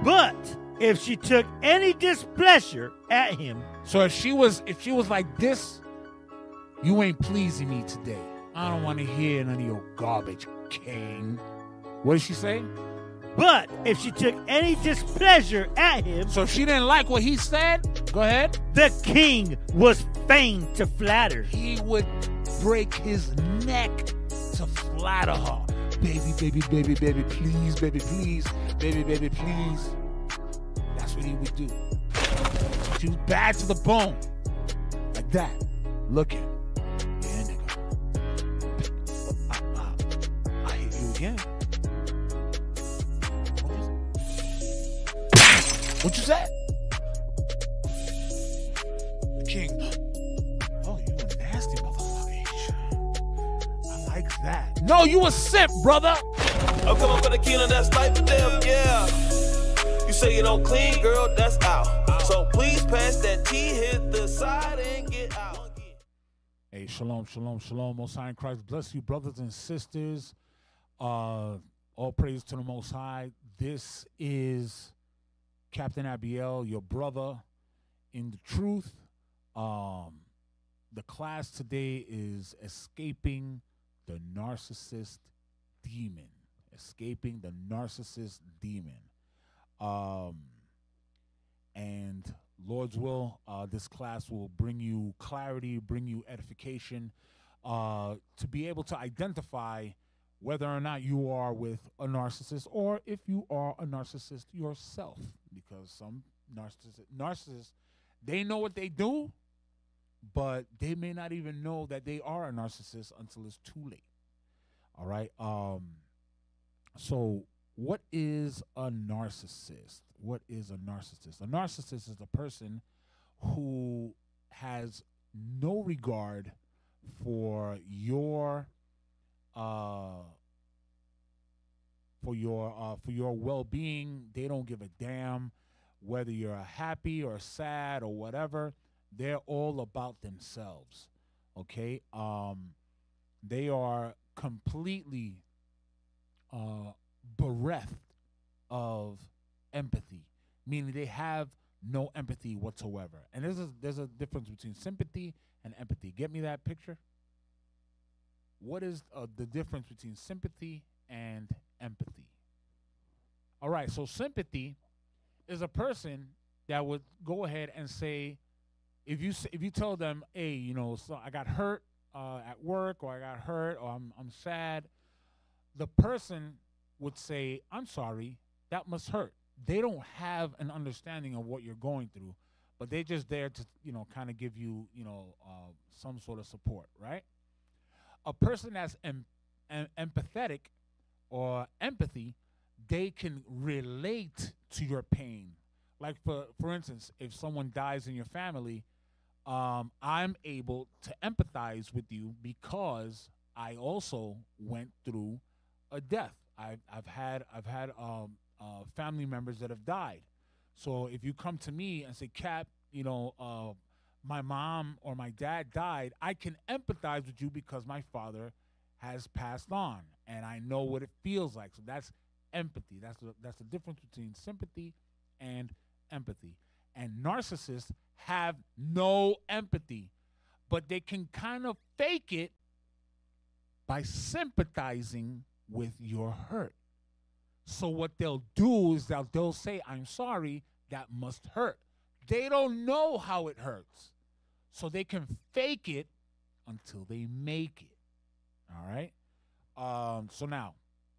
But if she took any displeasure at him. So if she was like this, you ain't pleasing me today. I don't want to hear none of your garbage, king. What did she say? But if she took any displeasure at him. So if she didn't like what he said, go ahead. The king was fain to flatter. He would break his neck to flatter her. Baby, baby, baby, baby, please, baby, please. Baby, baby, please. That's what he would do. She was bad to the bone. Like that. Looking. Yeah, nigga. I hit you again. What you said? The king. Oh, you a nasty motherfucker. I like that. No, you a simp, brother. I'm coming for the killer that's like for them, yeah. You say you don't clean, girl, that's out. So please pass that tea, hit the side and get out. Hey, shalom, shalom, shalom. Most High in Christ bless you, brothers and sisters. All praise to the Most High. This is Captain Abiel, your brother in the truth. The class today is Escaping the Narcissist Demon. Escaping the Narcissist Demon. And Lord's will, this class will bring you clarity, bring you edification, to be able to identify whether or not you are with a narcissist or if you are a narcissist yourself. Because some narcissists, they know what they do, but they may not even know that they are a narcissist until it's too late. All right? So what is a narcissist? What is a narcissist? A narcissist is a person who has no regard for your well-being. They don't give a damn whether you're happy or sad or whatever. They're all about themselves. Okay? They are completely bereft of empathy, meaning they have no empathy whatsoever. And there's a difference between sympathy and empathy. Get me that picture? What is the difference between sympathy and empathy? All right, so sympathy is a person that would go ahead and say, if you tell them, hey, you know, so I got hurt at work, or I got hurt, or I'm sad, the person would say, I'm sorry, that must hurt. They don't have an understanding of what you're going through, but they're just there to, you know, kind of give you, you know, some sort of support, right? A person that's empathetic or empathy, they can relate to your pain. Like, for instance, if someone dies in your family, I'm able to empathize with you because I also went through a death. I've had family members that have died. So if you come to me and say, Cap, you know, my mom or my dad died, I can empathize with you because my father has passed on, and I know what it feels like. So that's empathy. That's the difference between sympathy and empathy. And narcissists have no empathy, but they can kind of fake it by sympathizing with your hurt. So what they'll do is they'll say, I'm sorry, that must hurt. They don't know how it hurts. So they can fake it until they make it. All right? So now,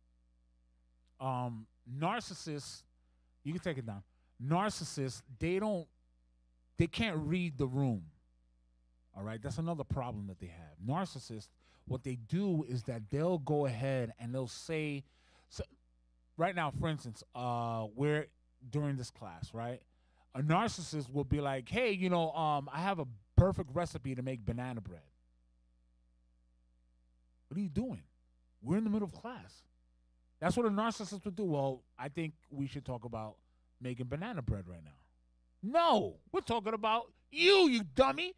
narcissists, you can take it down. Narcissists, they can't read the room. All right? That's another problem that they have. Narcissists, what they do is that they'll go ahead and they'll say, so right now, for instance, we're during this class, right? A narcissist will be like, hey, you know, I have a perfect recipe to make banana bread. What are you doing? We're in the middle of class. That's what a narcissist would do. Well, I think we should talk about making banana bread right now. No, we're talking about you dummy.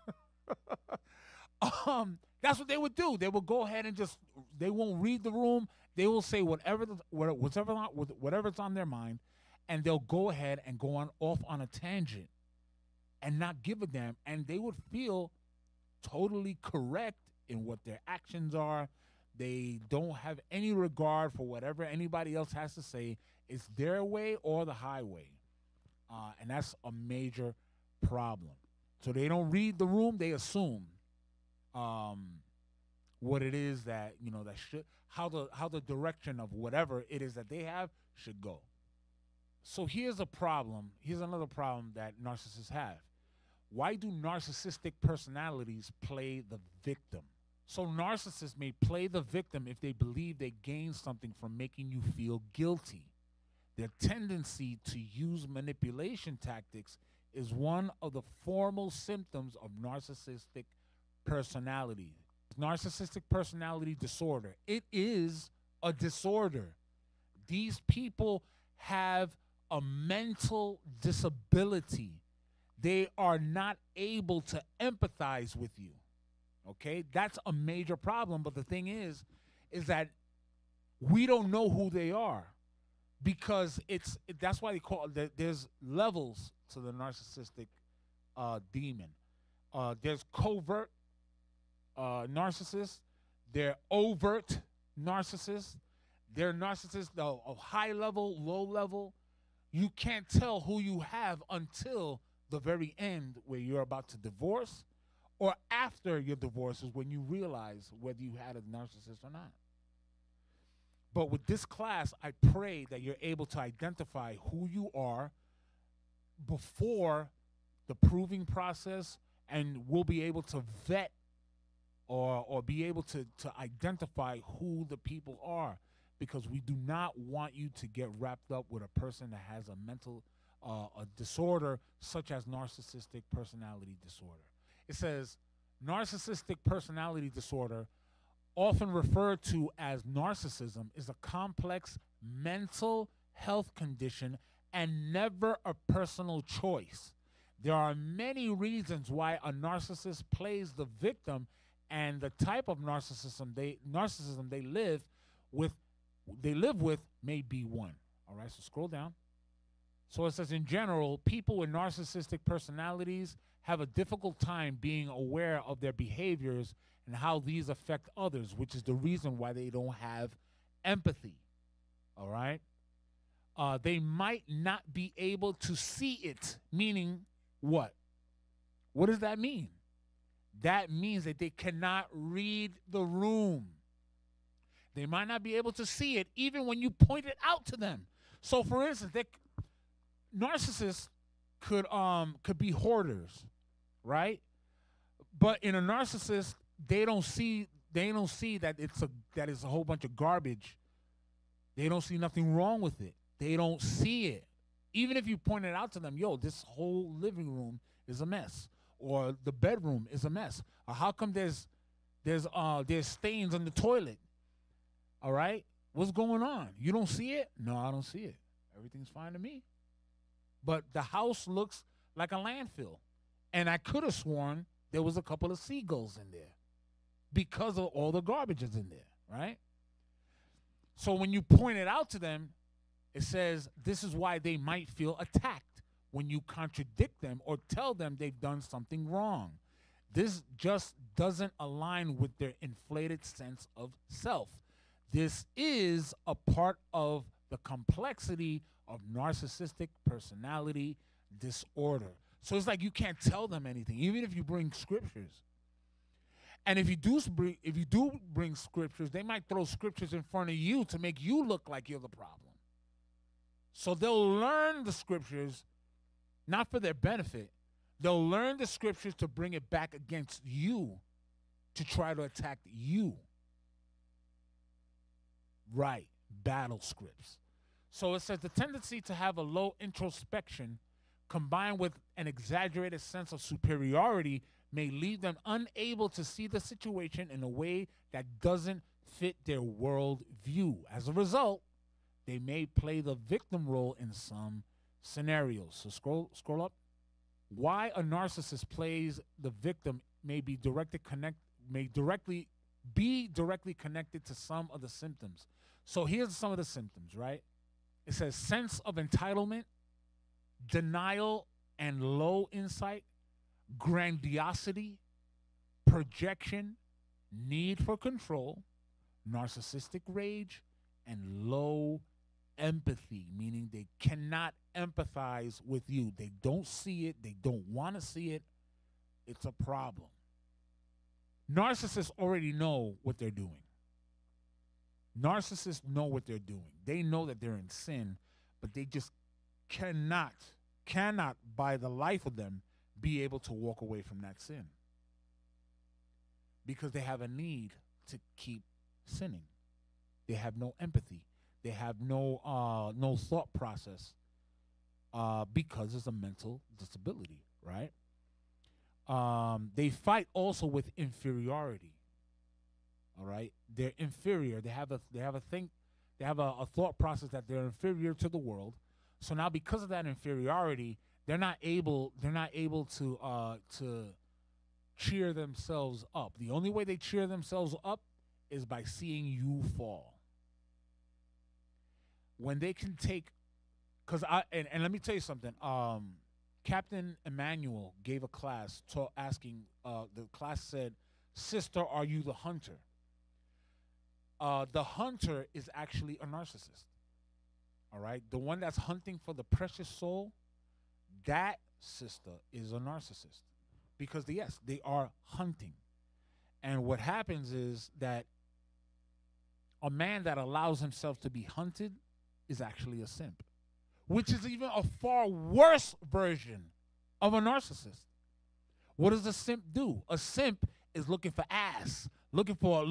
That's what they would do. They will go ahead and they won't read the room. They will say whatever's on their mind, and they'll go ahead and go off on a tangent and not give a damn, and they would feel totally correct in what their actions are. They don't have any regard for whatever anybody else has to say. It's their way or the highway, and that's a major problem. So they don't read the room; they assume what it is that that should how the direction of whatever it is that they have should go. So here's a problem. Here's another problem that narcissists have. Why do narcissistic personalities play the victim? So narcissists may play the victim if they believe they gain something from making you feel guilty. Their tendency to use manipulation tactics is one of the formal symptoms of narcissistic personality. Narcissistic personality disorder. It is a disorder. These people have a mental disability. They are not able to empathize with you. Okay? That's a major problem. But the thing is that we don't know who they are, because that's why they call it, there's levels to the narcissistic demon. There's covert narcissists. They're overt narcissists. They're narcissists of high level, low level. You can't tell who you have until the very end, where you're about to divorce, or after your divorce is when you realize whether you had a narcissist or not. But with this class, I pray that you're able to identify who you are before the proving process, and we'll be able to vet or be able to identify who the people are, because we do not want you to get wrapped up with a person that has a mental a disorder such as narcissistic personality disorder. It says narcissistic personality disorder, often referred to as narcissism, is a complex mental health condition and never a personal choice. There are many reasons why a narcissist plays the victim, and the type of narcissism they live with may be one. All right, so scroll down. So it says, in general, people with narcissistic personalities have a difficult time being aware of their behaviors and how these affect others, which is the reason why they don't have empathy. All right? They might not be able to see it, meaning what? What does that mean? That means that they cannot read the room. They might not be able to see it even when you point it out to them. So, for instance, narcissists could be hoarders, right? But in a narcissist, they don't see that it's a whole bunch of garbage. They don't see nothing wrong with it. They don't see it. Even if you point it out to them, yo, this whole living room is a mess, or the bedroom is a mess, or how come there's stains on the toilet? All right, what's going on? You don't see it? No, I don't see it. Everything's fine to me. But the house looks like a landfill, and I could have sworn there was a couple of seagulls in there because of all the garbage is in there, right? So when you point it out to them, it says this is why they might feel attacked when you contradict them or tell them they've done something wrong. This just doesn't align with their inflated sense of self. This is a part of the complexity of narcissistic personality disorder. So it's like you can't tell them anything, even if you bring scriptures. And if you do bring scriptures, they might throw scriptures in front of you to make you look like you're the problem. So they'll learn the scriptures not for their benefit. They'll learn the scriptures to bring it back against you, to try to attack you. Right, battle scripts. So it says the tendency to have a low introspection combined with an exaggerated sense of superiority may leave them unable to see the situation in a way that doesn't fit their world view. As a result, they may play the victim role in some scenarios. So scroll up. Why a narcissist plays the victim may be directly connected to some of the symptoms. So here's some of the symptoms, right? It says sense of entitlement, denial and low insight, grandiosity, projection, need for control, narcissistic rage, and low empathy, meaning they cannot empathize with you. They don't see it. They don't want to see it. It's a problem. Narcissists already know what they're doing. Narcissists know what they're doing. They know that they're in sin, but they just cannot, by the life of them, be able to walk away from that sin. Because they have a need to keep sinning. They have no empathy. They have no thought process because it's a mental disability, right? They fight also with inferiority. All right, they're inferior. They have a thought process that they're inferior to the world. So now, because of that inferiority, they're not able to cheer themselves up. The only way they cheer themselves up is by seeing you fall. When they can take, and let me tell you something. Captain Emmanuel gave a class asking. The class said, "Sister, are you the hunter?" The hunter is actually a narcissist. All right, the one that's hunting for the precious soul, that sister is a narcissist, because yes, they are hunting. And what happens is that a man that allows himself to be hunted is actually a simp, which is even a far worse version of a narcissist. What does a simp do? A simp is looking for ass, looking for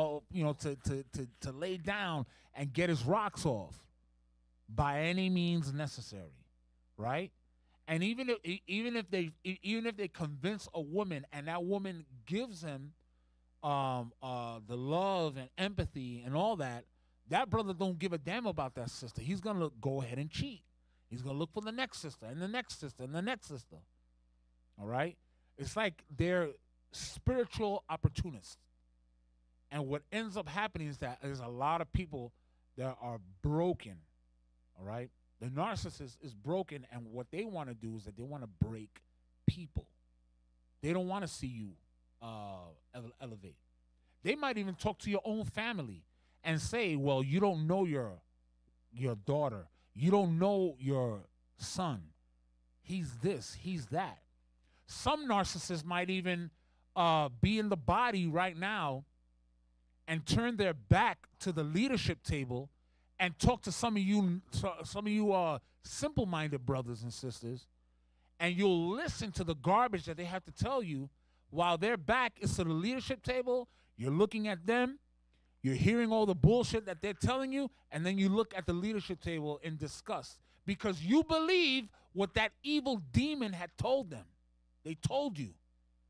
to lay down and get his rocks off by any means necessary, right? And even if they convince a woman and that woman gives him the love and empathy and all that, that brother don't give a damn about that sister. He's gonna go ahead and cheat. He's gonna look for the next sister and the next sister and the next sister. All right, it's like they're spiritual opportunists. And what ends up happening is that there's a lot of people that are broken. All right, the narcissist is broken, and what they want to do is that they want to break people. They don't want to see you elevate. They might even talk to your own family and say, well, you don't know your daughter. You don't know your son. He's this, he's that. Some narcissists might even be in the body right now and turn their back to the leadership table and talk to some of you simple-minded brothers and sisters, and you'll listen to the garbage that they have to tell you while their back is to the leadership table. You're looking at them, you're hearing all the bullshit that they're telling you, and then you look at the leadership table in disgust because you believe what that evil demon had told them. They told you.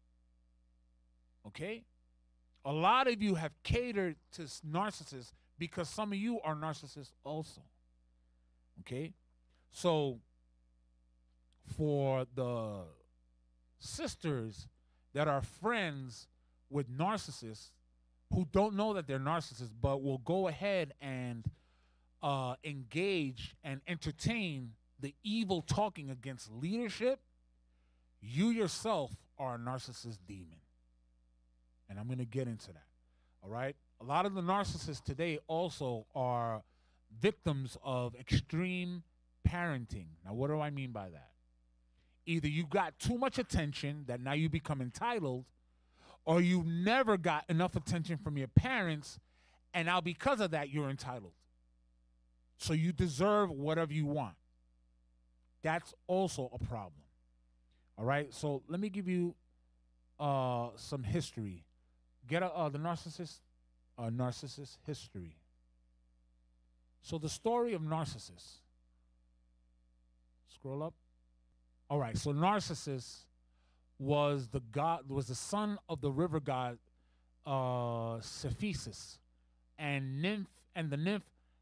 Okay? A lot of you have catered to narcissists because some of you are narcissists also. Okay? So, for the sisters that are friends with narcissists who don't know that they're narcissists but will go ahead and engage and entertain the evil talking against leadership, you yourself are a narcissist demon. And I'm going to get into that. All right? A lot of the narcissists today also are victims of extreme parenting. Now, what do I mean by that? Either you got too much attention that now you become entitled, or you never got enough attention from your parents, and now because of that, you're entitled. So you deserve whatever you want. That's also a problem. All right? So let me give you some history. Get the narcissist history. So the story of Narcissus. Scroll up. All right. So Narcissus was the son of the river god Cephesus, and the nymph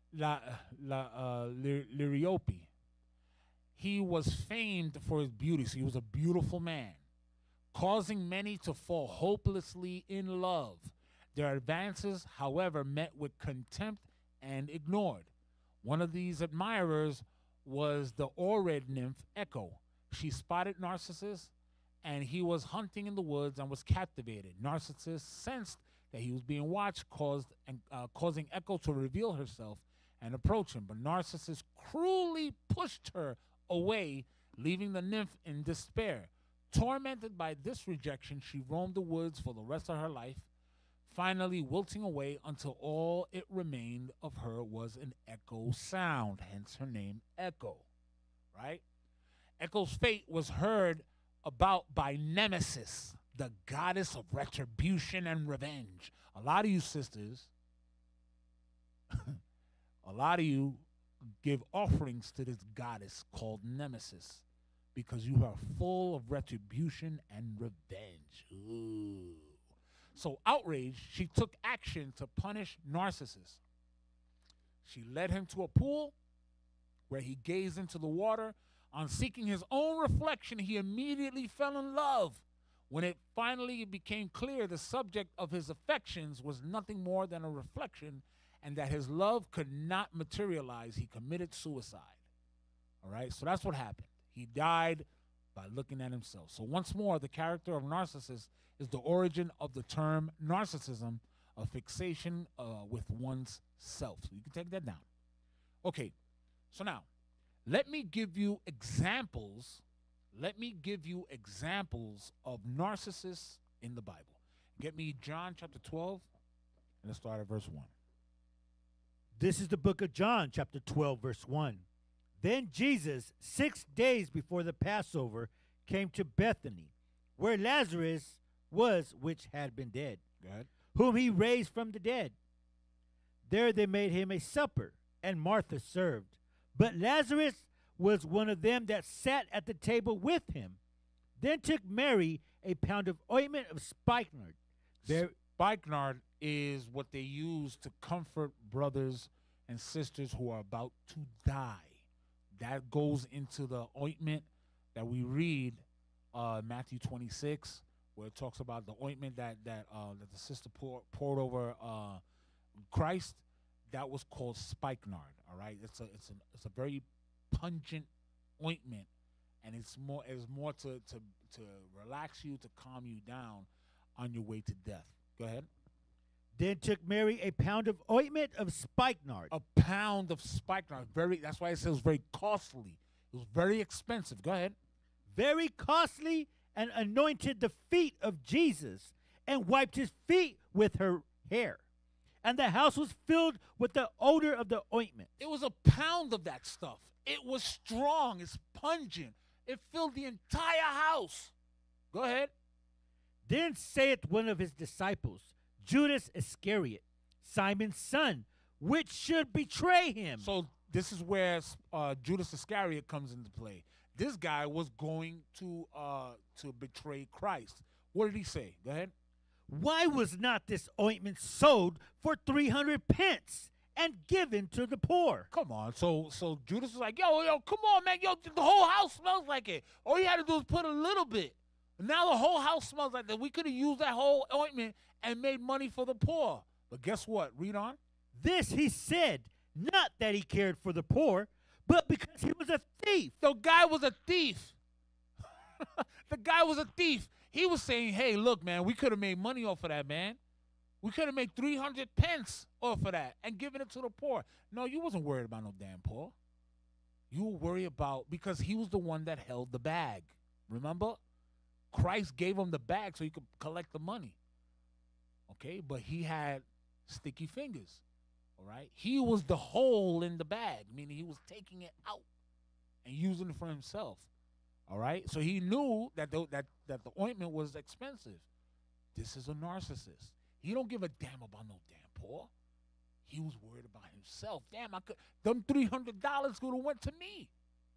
Liriope. He was famed for his beauty. So he was a beautiful man, causing many to fall hopelessly in love. Their advances, however, met with contempt and ignored. One of these admirers was the Ored nymph Echo. She spotted Narcissus, and he was hunting in the woods and was captivated. Narcissus sensed that he was being watched, causing Echo to reveal herself and approach him. But Narcissus cruelly pushed her away, leaving the nymph in despair. Tormented by this rejection, she roamed the woods for the rest of her life, finally wilting away until all it remained of her was an echo sound, hence her name Echo, right? Echo's fate was heard about by Nemesis, the goddess of retribution and revenge. A lot of you sisters, a lot of you give offerings to this goddess called Nemesis because you are full of retribution and revenge. Ooh. So outraged, she took action to punish Narcissus. She led him to a pool where he gazed into the water. On seeking his own reflection, he immediately fell in love. When it finally became clear the subject of his affections was nothing more than a reflection and that his love could not materialize, he committed suicide. All right, so that's what happened. He died by looking at himself. So once more, the character of Narcissus is the origin of the term narcissism, a fixation with one's self. So you can take that down. Okay, so now, let me give you examples. Let me give you examples of narcissists in the Bible. Get me John chapter 12, and let's start at verse 1. This is the book of John, chapter 12, verse 1. Then Jesus, 6 days before the Passover, came to Bethany, where Lazarus was, which had been dead, whom he raised from the dead. There they made him a supper, and Martha served. But Lazarus was one of them that sat at the table with him. Then took Mary a pound of ointment of spikenard. Spikenard is what they use to comfort brothers and sisters who are about to die. That goes into the ointment that we read Matthew 26, where it talks about the ointment that the sister poured over Christ. That was called spikenard. All right, it's a very pungent ointment, and it's more to relax you, to calm you down on your way to death. Go ahead. Then took Mary a pound of ointment of spikenard. A pound of spikenard. That's why it says very costly. It was very expensive. Go ahead. Very costly, and anointed the feet of Jesus, and wiped his feet with her hair. And the house was filled with the odor of the ointment. It was a pound of that stuff. It was strong. It's pungent. It filled the entire house. Go ahead. Then saith one of his disciples, Judas Iscariot, Simon's son, which should betray him. So this is where Judas Iscariot comes into play. This guy was going to betray Christ. What did he say? Go ahead. Why was not this ointment sold for 300 pence and given to the poor? Come on. So Judas was like, yo, come on, man. Yo, the whole house smells like it. All you had to do is put a little bit. Now the whole house smells like that. We could have used that whole ointment and made money for the poor. But guess what? Read on. This he said, not that he cared for the poor, but because he was a thief. The guy was a thief. The guy was a thief. He was saying, hey, look, man, we could have made money off of that, man. We could have made 300 pence off of that and given it to the poor. No, you wasn't worried about no damn poor. You were worried about, because he was the one that held the bag. Remember? Christ gave him the bag so he could collect the money. Okay? But he had sticky fingers. All right? He was the hole in the bag, meaning he was taking it out and using it for himself. All right? So he knew that the ointment was expensive. This is a narcissist. He don't give a damn about no damn poor. He was worried about himself. Damn, them $300 could have went to me.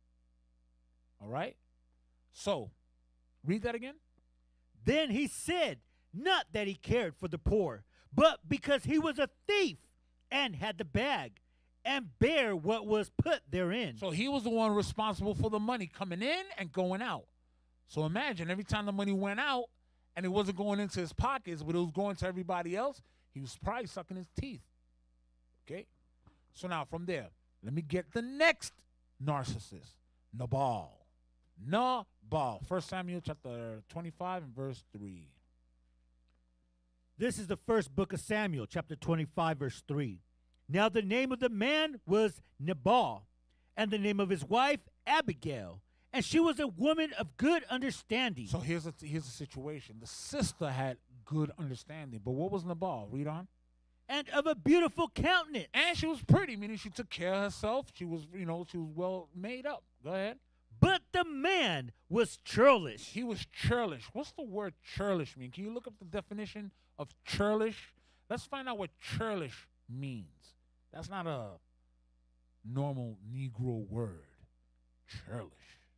All right? So, read that again. Then he said, not that he cared for the poor, but because he was a thief and had the bag and bear what was put therein. So he was the one responsible for the money coming in and going out. So imagine every time the money went out and it wasn't going into his pockets, but it was going to everybody else, he was probably sucking his teeth. Okay? So now from there, Let me get the next narcissist, Nabal. Nabal. 1 Samuel chapter 25 and verse 3. This is the first book of Samuel, chapter 25, verse 3. Now the name of the man was Nabal, and the name of his wife Abigail, and she was a woman of good understanding. So here's a situation. The sister had good understanding, but what was Nabal? Read on. And of a beautiful countenance. And she was pretty, meaning she took care of herself. She was, she was well made up. Go ahead. But the man was churlish. He was churlish. What's the word churlish mean? Can you look up the definition of churlish? Let's find out what churlish means. That's not a normal Negro word. Churlish.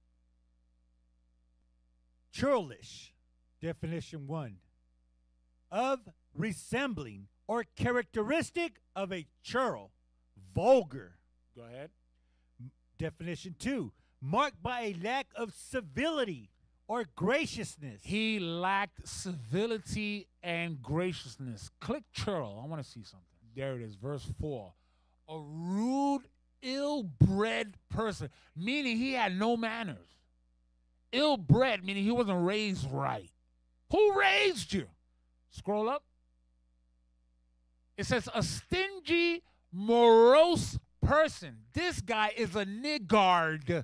Churlish. Definition 1. Of resembling or characteristic of a churl. Vulgar. Go ahead. Definition 2. Marked by a lack of civility or graciousness. He lacked civility and graciousness. Click churl. I want to see something. There it is, verse 4. A rude, ill-bred person, meaning he had no manners. Ill-bred, meaning he wasn't raised right. Who raised you? Scroll up. It says a stingy, morose person. This guy is a niggard.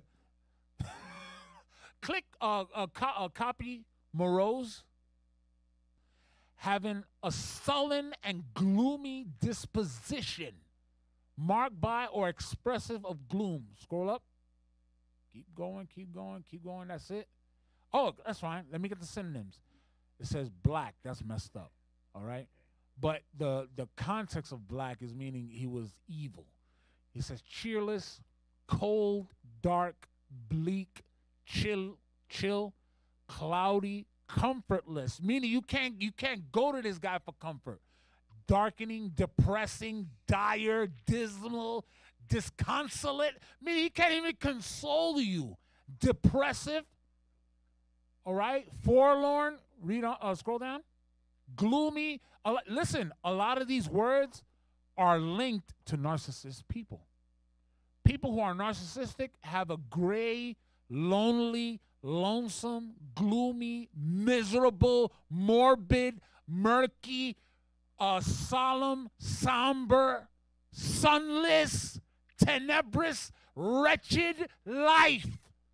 Click copy morose. Having a sullen and gloomy disposition, marked by or expressive of gloom. Scroll up. Keep going, keep going, keep going. That's it. Oh, that's fine. Let me get the synonyms. It says black. That's messed up. All right? But the context of black is meaning he was evil. He says cheerless, cold, dark, bleak, chill, cloudy, comfortless. Meaning you can't go to this guy for comfort. Darkening, depressing, dire, dismal, disconsolate. Meaning he can't even console you. Depressive. All right? Forlorn. Read on. Scroll down. Gloomy. Listen, a lot of these words are linked to narcissist people. People who are narcissistic have a gray, lonely, lonesome, gloomy, miserable, morbid, murky, solemn, somber, sunless, tenebrous, wretched life.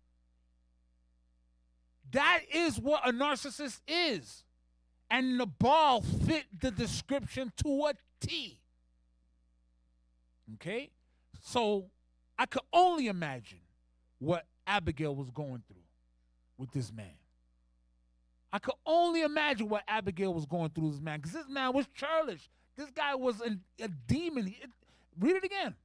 That is what a narcissist is. And Nabal fit the description to a T. Okay? So I could only imagine what Abigail was going through with this man. I could only imagine what Abigail was going through with this man, because this man was churlish. This guy was a demon. Read it again.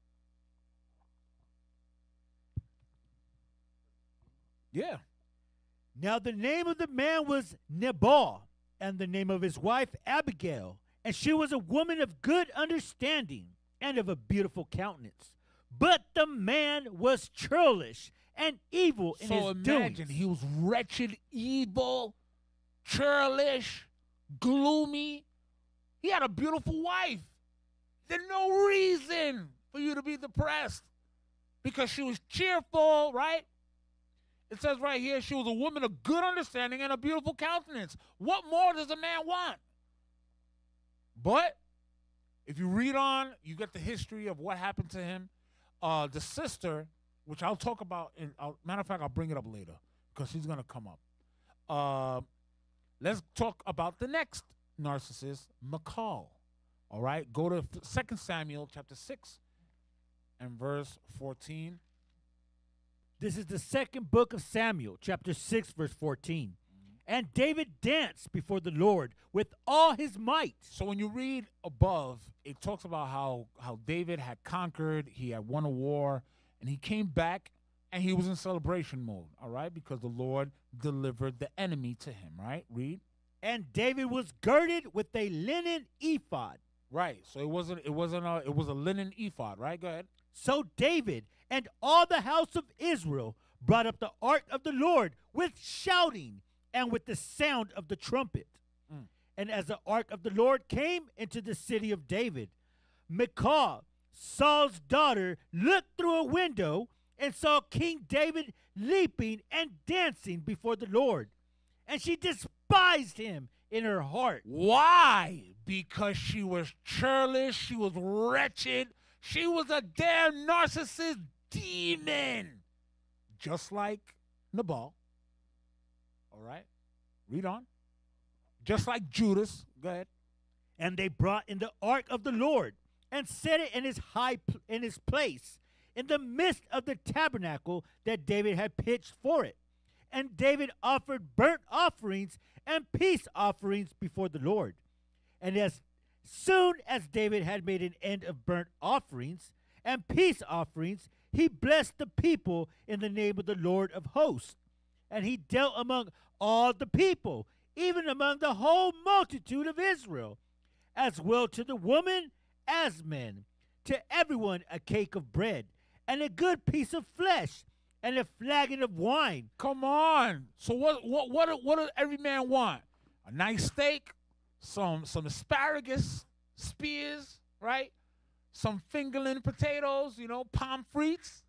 Yeah. Now the name of the man was Nabal, and the name of his wife Abigail, and she was a woman of good understanding and of a beautiful countenance. But the man was churlish and evil in his doings. So imagine, he was wretched, evil, churlish, gloomy. He had a beautiful wife. There's no reason for you to be depressed, because she was cheerful, right? It says right here, she was a woman of good understanding and a beautiful countenance. What more does a man want? But if you read on, you get the history of what happened to him. The sister, which I'll talk about, matter of fact, I'll bring it up later because she's going to come up. Let's talk about the next narcissist, Michal. All right, go to 2 Samuel chapter 6 and verse 14. This is the second book of Samuel, chapter 6, verse 14. And David danced before the Lord with all his might. So when you read above, it talks about how David had conquered, he had won a war, and he came back, and he was in celebration mode, all right, because the Lord delivered the enemy to him, right? Read. And David was girded with a linen ephod. Right. So it was a linen ephod, right? Go ahead. So David and all the house of Israel brought up the ark of the Lord with shouting and with the sound of the trumpet. And as the ark of the Lord came into the city of David, Michal Saul's daughter looked through a window and saw King David leaping and dancing before the Lord. And she despised him in her heart. Why? Because she was churlish, she was wretched, she was a damn narcissist demon. Just like Nabal. All right? Read on. Just like Judas. Go ahead. And they brought in the ark of the Lord and set it in his place in the midst of the tabernacle that David had pitched for it. And David offered burnt offerings and peace offerings before the Lord. And as soon as David had made an end of burnt offerings and peace offerings, he blessed the people in the name of the Lord of hosts. And he dealt among all the people, even among the whole multitude of Israel, as well to the woman as men, to everyone a cake of bread, and a good piece of flesh, and a flagon of wine. Come on. So what does every man want? A nice steak, some asparagus, spears, right? Some fingerling potatoes, palm frites,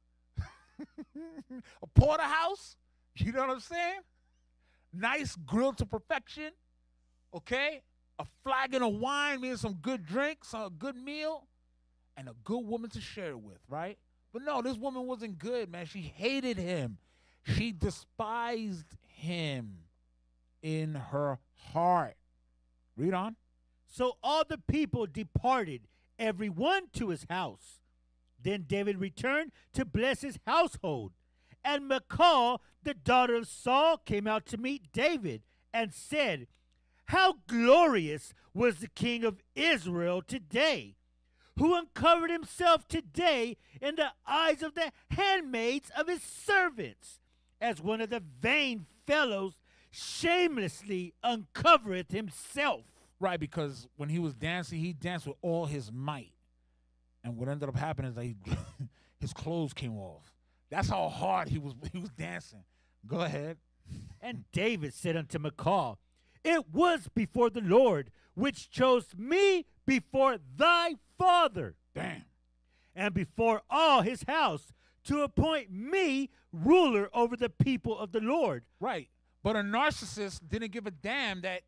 a porterhouse, you know what I'm saying? Nice grilled to perfection, okay? A flagon of wine, meaning some good drinks, a good meal, and a good woman to share it with, right? But no, this woman wasn't good, man. She hated him. She despised him in her heart. Read on. So all the people departed, every one to his house. Then David returned to bless his household. And Michal, the daughter of Saul, came out to meet David and said, "How glorious was the king of Israel today, who uncovered himself today in the eyes of the handmaids of his servants, as one of the vain fellows shamelessly uncovereth himself." Right, because when he was dancing, he danced with all his might. And what ended up happening is that his clothes came off. That's how hard he was dancing. Go ahead. And David said unto Michal, "It was before the Lord, which chose me before thy father, Damn. and before all his house, to appoint me ruler over the people of the Lord." Right. But a narcissist didn't give a damn that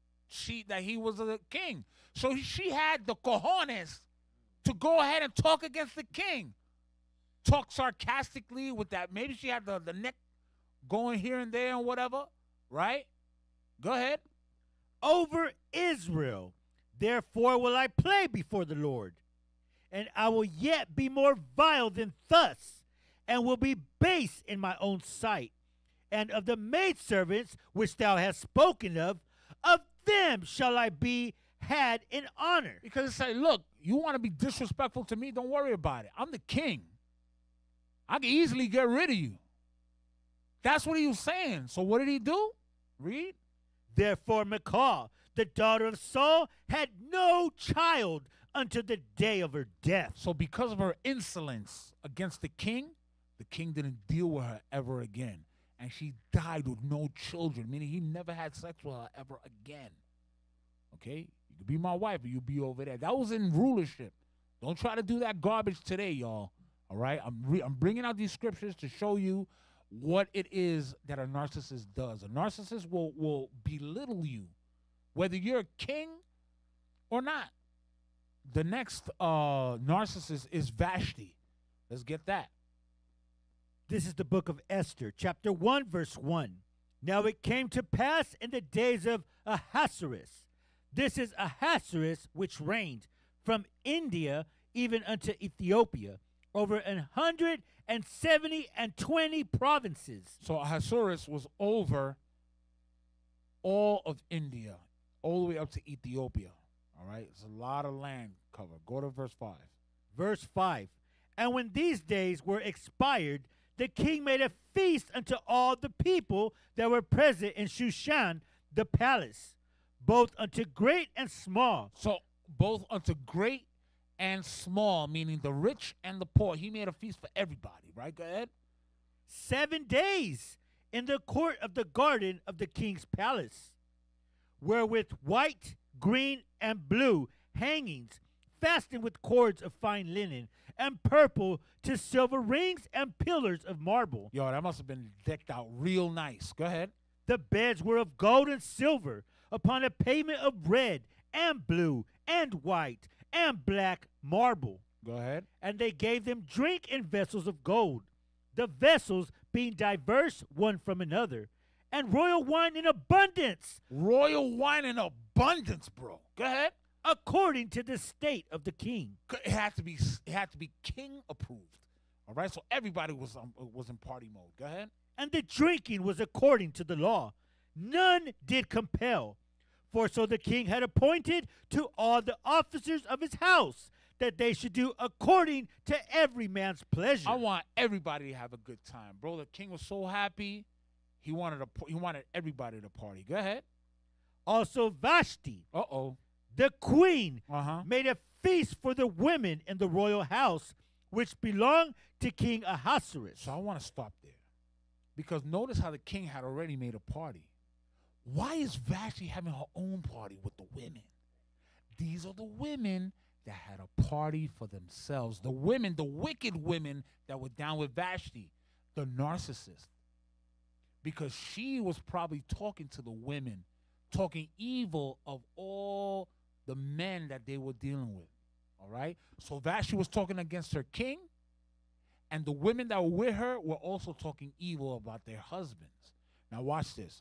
he was a king. So she had the cojones to go ahead and talk against the king. Talk sarcastically with that. Maybe she had the neck going here and there and whatever. Right? Go ahead. "Over Israel, therefore will I play before the Lord, and I will yet be more vile than thus, and will be base in my own sight. And of the maidservants which thou hast spoken of them shall I be had in honor." Because it's like, look, you want to be disrespectful to me? Don't worry about it. I'm the king. I can easily get rid of you. That's what he was saying. So what did he do? Read. "Therefore Michal, the daughter of Saul, had no child unto the day of her death." So because of her insolence against the king didn't deal with her ever again. And she died with no children, meaning he never had sex with her ever again. Okay? You could be my wife or you'll be over there. That was in rulership. Don't try to do that garbage today, y'all. All right? I'm bringing out these scriptures to show you what it is that a narcissist does. A narcissist will belittle you, whether you're a king or not. The next narcissist is Vashti. Let's get that. This is the book of Esther, chapter 1, verse 1. "Now it came to pass in the days of Ahasuerus." This is Ahasuerus, which reigned from India even unto Ethiopia, over 170 provinces. So Ahasuerus was over all of India, all the way up to Ethiopia. All right? It's a lot of land covered. Go to verse 5. Verse 5. "And when these days were expired, the king made a feast unto all the people that were present in Shushan the palace, both unto great and small." So both unto great and small, meaning the rich and the poor. He made a feast for everybody, right? Go ahead. 7 days in the court of the garden of the king's palace, wherewith white, green, and blue hangings fastened with cords of fine linen, and purple to silver rings and pillars of marble. Yo, that must have been decked out real nice. Go ahead. The beds were of gold and silver, upon a pavement of red and blue and white and black marble. Go ahead. And they gave them drink in vessels of gold, the vessels being diverse one from another, and royal wine in abundance. Royal wine in abundance, bro. Go ahead. According to the state of the king. It had to be king approved. All right, so everybody was in party mode. Go ahead. And the drinking was according to the law. None did compel. For so the king had appointed to all the officers of his house that they should do according to every man's pleasure. I want everybody to have a good time, bro. The king was so happy. He wanted everybody to party. Go ahead. Also Vashti, the queen, made a feast for the women in the royal house, which belonged to King Ahasuerus. So I want to stop there. Because notice how the king had already made a party. Why is Vashti having her own party with the women? These are the women that had a party for themselves. The women, the wicked women that were down with Vashti, the narcissist. Because she was probably talking to the women, talking evil of all the men that they were dealing with. All right? So Vashti was talking against her king, and the women that were with her were also talking evil about their husbands. Now watch this.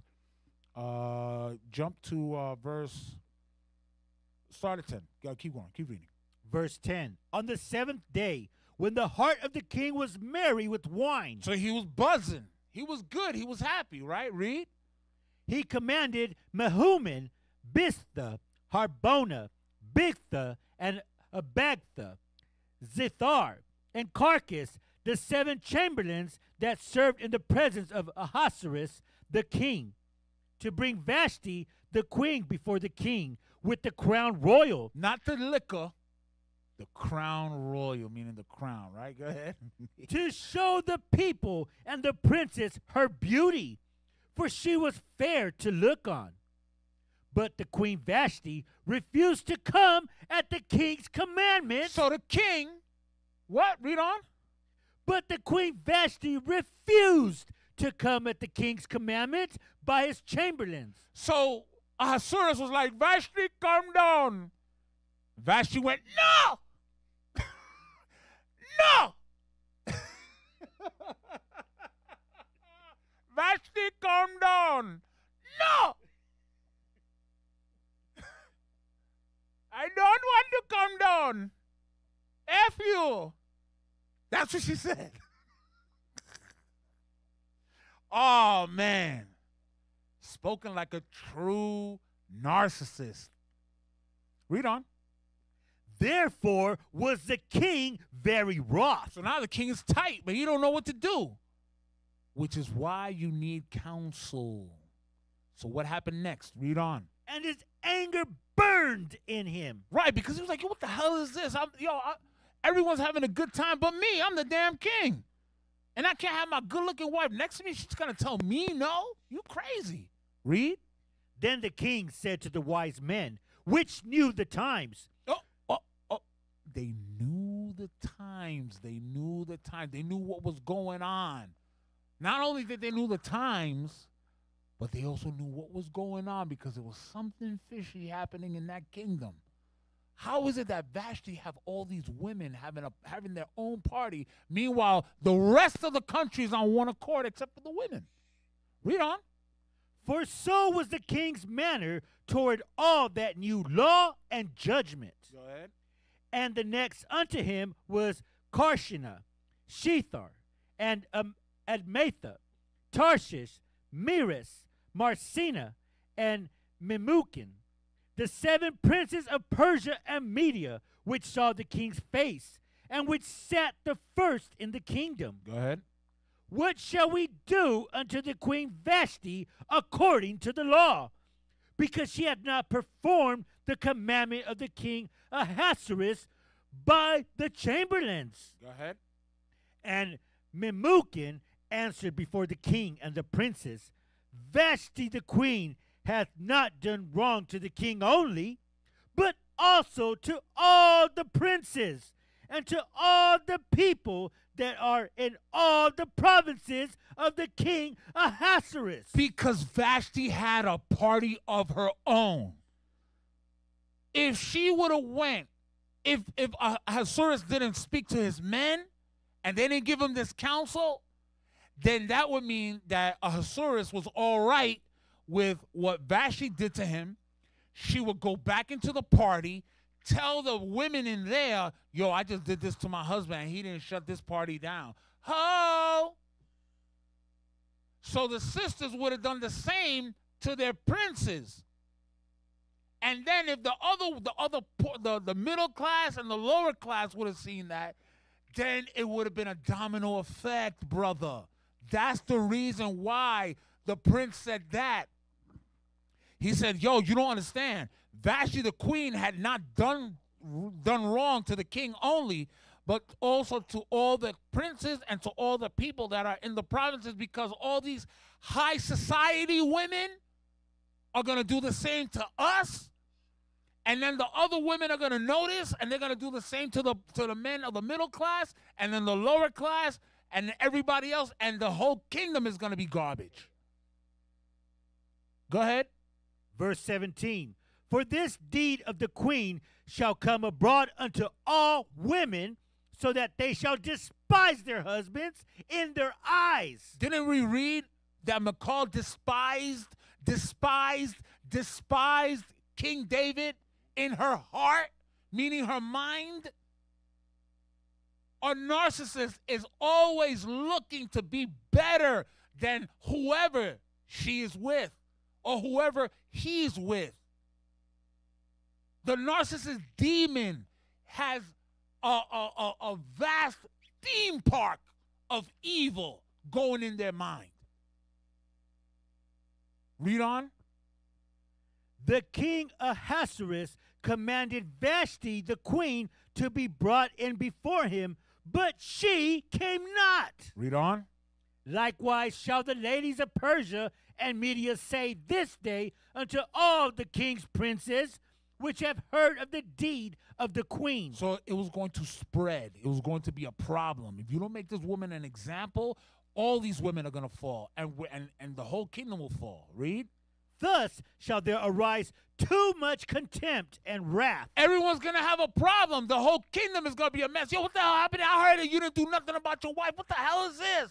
Jump to verse, start at 10. Keep going, keep reading. Verse 10. On the 7th day, when the heart of the king was merry with wine. So he was buzzing. He was good. He was happy, right? Read. He commanded Mehuman, Biztha, Harbona, Bigtha, and Abagtha, Zithar, and Carcass, the 7 chamberlains that served in the presence of Ahasuerus, the king, to bring Vashti, the queen, before the king with the crown royal. Not the liquor, the crown royal, meaning the crown, right? Go ahead. To show the people and the princess her beauty, for she was fair to look on. But the queen Vashti refused to come at the king's commandment. So the king, what? Read on. But the queen Vashti refused to come at the king's commandment by his chamberlains. So Ahasuerus was like, Vashti, calm down. Vashti went, no! No! Vashti, calm down. No! I don't want to calm down. F you. That's what she said. Oh, man. Spoken like a true narcissist. Read on. Therefore was the king very wroth. So now the king is tight, but he don't know what to do. Which is why you need counsel. So what happened next? Read on. And his anger burned in him. Right, because he was like, what the hell is this? Everyone's having a good time but me. I'm the damn king. And I can't have my good-looking wife next to me. She's going to tell me no? You crazy. Read. Then the king said to the wise men, which knew the times. They knew the times. They knew the time. They knew what was going on. Not only did they know the times, but they also knew what was going on because there was something fishy happening in that kingdom. How is it that Vashti have all these women having their own party, meanwhile the rest of the country is on one accord except for the women? Read on. For so was the king's manner toward all that knew law and judgment. Go ahead. And the next unto him was Karshina, Shethar, and Admatha, Tarshish, Meres, Marcina, and Memucan, the 7 princes of Persia and Media, which saw the king's face, and which sat the first in the kingdom. Go ahead. What shall we do unto the queen Vashti according to the law? Because she had not performed the commandment of the king Ahasuerus by the chamberlains. Go ahead. And Memucan answered before the king and the princes, Vashti the queen hath not done wrong to the king only, but also to all the princes and to all the people that are in all the provinces of the king Ahasuerus. Because Vashti had a party of her own. If she would have went, if Ahasuerus didn't speak to his men and they didn't give him this counsel, then that would mean that Ahasuerus was all right with what Vashti did to him. She would go back into the party, tell the women in there, yo, I just did this to my husband and he didn't shut this party down. Ho! So the sisters would have done the same to their princes. And then if the middle class and the lower class would have seen that, then it would have been a domino effect, brother. That's the reason why the prince said that. He said, yo, you don't understand. Vashti the queen had not done wrong to the king only, but also to all the princes and to all the people that are in the provinces, because all these high society women are going to do the same to us. And then the other women are going to notice, and they're going to do the same to the men of the middle class, and then the lower class, and everybody else, and the whole kingdom is going to be garbage. Go ahead. Verse 17, for this deed of the queen shall come abroad unto all women, so that they shall despise their husbands in their eyes. Didn't we read that Michal despised King David in her heart, meaning her mind? A narcissist is always looking to be better than whoever she is with or whoever he's with. The narcissist demon has a vast theme park of evil going in their mind. Read on. The king Ahasuerus commanded Vashti the queen to be brought in before him, but she came not. Read on. Likewise shall the ladies of Persia and Media say this day unto all the king's princes which have heard of the deed of the queen. So it was going to spread. It was going to be a problem. If you don't make this woman an example, all these women are going to fall, and the whole kingdom will fall. Read. Thus shall there arise too much contempt and wrath. Everyone's going to have a problem. The whole kingdom is going to be a mess. Yo, what the hell happened? I heard that you didn't do nothing about your wife. What the hell is this?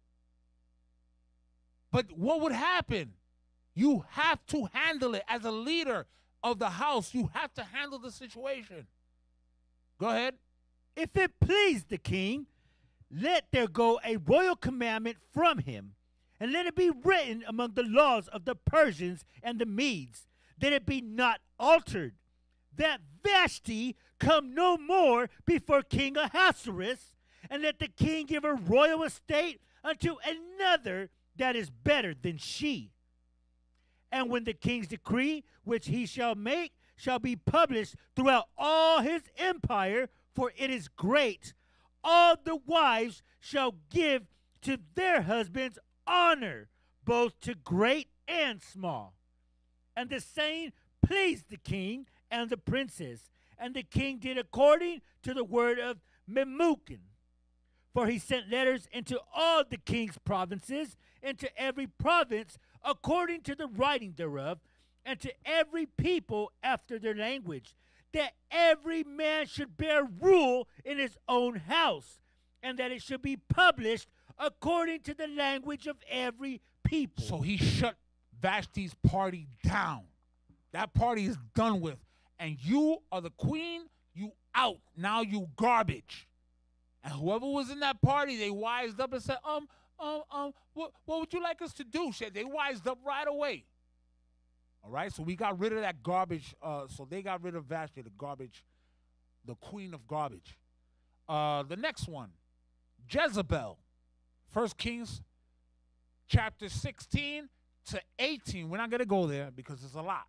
But what would happen? You have to handle it as a leader of the house. You have to handle the situation. Go ahead. If it please the king, let there go a royal commandment from him, and let it be written among the laws of the Persians and the Medes, that it be not altered, that Vashti come no more before King Ahasuerus, and let the king give her royal estate unto another that is better than she. And when the king's decree, which he shall make, shall be published throughout all his empire, for it is great, all the wives shall give to their husbands honor, both to great and small. And the saying pleased the king and the princes, and the king did according to the word of Memucan. For he sent letters into all the king's provinces, into every province according to the writing thereof, and to every people after their language, that every man should bear rule in his own house, and that it should be published according to the language of every people. So he shut Vashti's party down. That party is done with. And you are the queen, you out. Now you garbage. And whoever was in that party, they wised up and said, what would you like us to do? They wised up right away. All right, so we got rid of that garbage. So they got rid of Vashti, the garbage, the queen of garbage. The next one, Jezebel. 1 Kings chapter 16 to 18. We're not going to go there because it's a lot.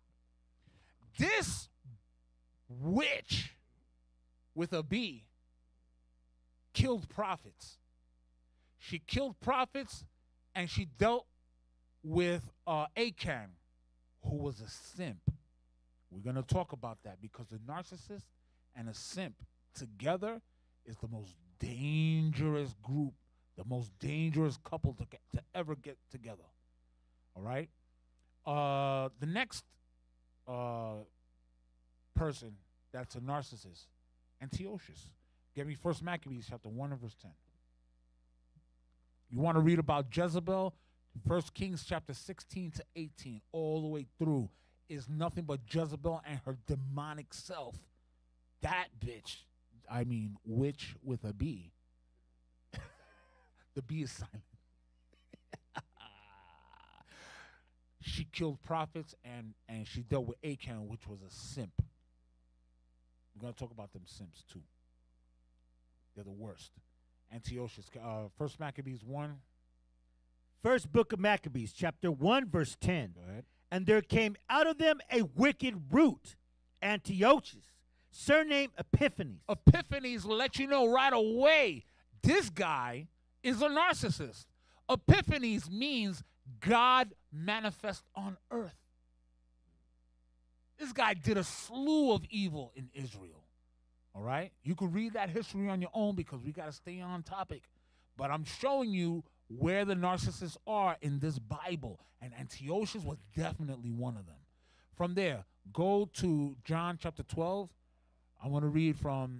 This witch with a B killed prophets. She killed prophets, and she dealt with Achan, who was a simp, We're going to talk about that because the narcissist and a simp together is the most dangerous group, the most dangerous couple to ever get together. All right? The next person that's a narcissist, Antiochus. Get me 1 Maccabees chapter 1 and verse 10. You want to read about Jezebel? 1 Kings chapter 16 to 18, all the way through, is nothing but Jezebel and her demonic self. That bitch, I mean, witch with a B. The B is silent. She killed prophets and she dealt with Achan, which was a simp. We're going to talk about them simps too. They're the worst. Antiochus, 1 Maccabees 1. First book of Maccabees, chapter 1, verse 10. Go ahead. And there came out of them a wicked root, Antiochus, surnamed Epiphanes. Epiphanes will let you know right away this guy is a narcissist. Epiphanes means God manifest on earth. This guy did a slew of evil in Israel. All right? You can read that history on your own because we got to stay on topic. But I'm showing you where the narcissists are in this Bible. And Antiochus was definitely one of them. From there, go to John chapter 12. I want to read from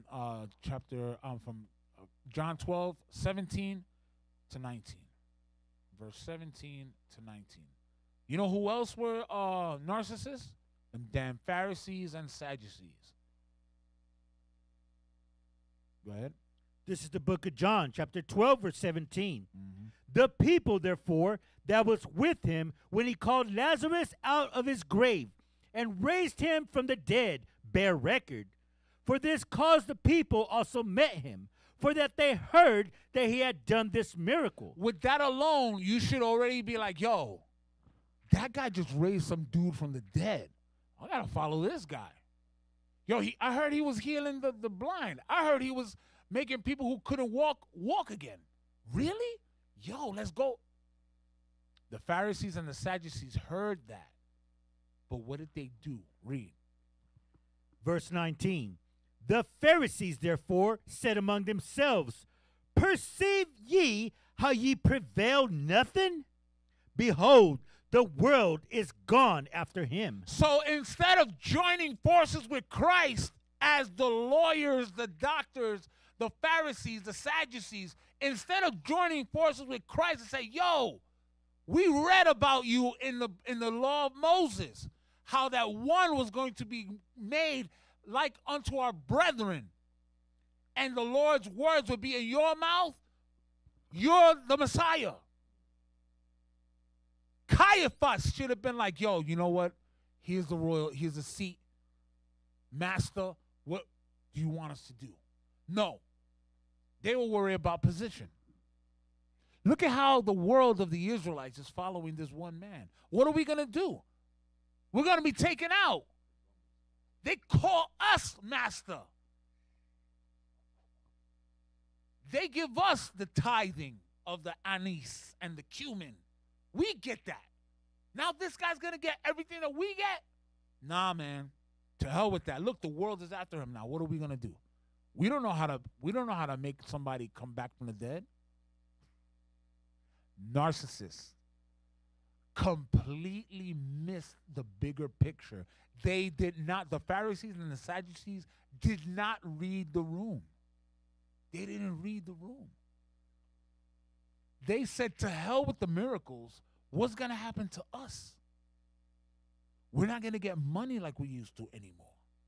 John 12, 17 to 19. Verse 17 to 19. You know who else were narcissists? Them damn Pharisees and Sadducees. Go ahead. This is the book of John, chapter 12, verse 17. Mm-hmm. The people, therefore, that was with him when he called Lazarus out of his grave and raised him from the dead bear record. For this cause the people also met him, for that they heard that he had done this miracle. With that alone, you should already be like, yo, that guy just raised some dude from the dead. I got to follow this guy. Yo, I heard he was healing the blind. I heard he was making people who couldn't walk again. Really? Yo, let's go. The Pharisees and the Sadducees heard that. But what did they do? Read. Verse 19. The Pharisees, therefore, said among themselves, Perceive ye how ye prevail nothing? Behold, the world is gone after him. So instead of joining forces with Christ as the lawyers, the doctors, the Pharisees, the Sadducees, instead of joining forces with Christ and say, yo, we read about you in the law of Moses, how that one was going to be made like unto our brethren, and the Lord's words would be in your mouth. You're the Messiah. Caiaphas should have been like, yo, you know what? Here's the seat. Master, what do you want us to do? No. They were worried about position. Look at how the world of the Israelites is following this one man. What are we going to do? We're going to be taken out. They call us master. They give us the tithing of the anise and the cumin. We get that. Now this guy's going to get everything that we get? Nah, man. To hell with that. Look, the world is after him now. What are we going to do? We don't know how to make somebody come back from the dead. Narcissists completely missed the bigger picture. They did not, the Pharisees and the Sadducees did not read the room. They didn't read the room. They said, to hell with the miracles. What's going to happen to us? We're not going to get money like we used to anymore.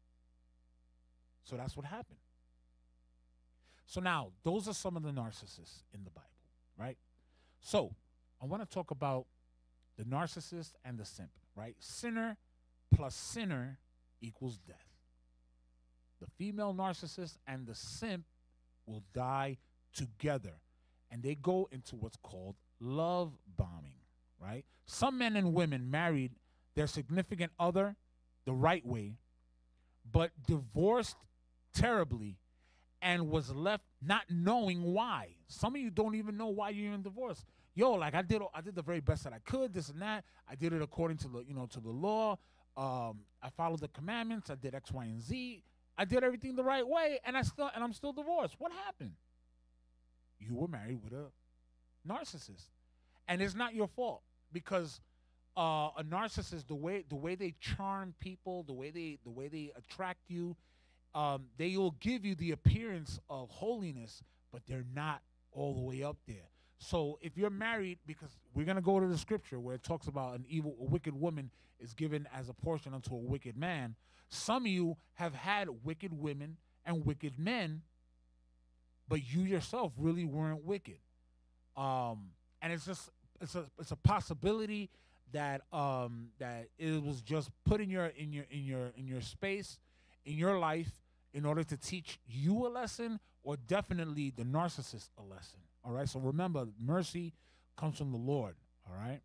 So that's what happened. So now, those are some of the narcissists in the Bible, right? So I want to talk about the narcissist and the simp, right? Sinner plus sinner equals death. The female narcissist and the simp will die together, and they go into what's called love bombing, right? Some men and women married their significant other the right way, but divorced terribly and was left not knowing why. Some of you don't even know why you're in divorce. Yo, like I did the very best that I could, this and that. I did it according to the, to the law. I followed the commandments. I did X, Y, and Z. I did everything the right way, and I'm still divorced. What happened? You were married with a narcissist, and it's not your fault because a narcissist, the way they charm people, the way they attract you, they will give you the appearance of holiness, but they're not all the way up there. So if you're married, because we're gonna go to the scripture where it talks about a wicked woman is given as a portion unto a wicked man. Some of you have had wicked women and wicked men, but you yourself really weren't wicked. And it's a possibility that that it was just put in your space in your life in order to teach you a lesson, or definitely the narcissist a lesson. All right. So remember, mercy comes from the Lord. All right.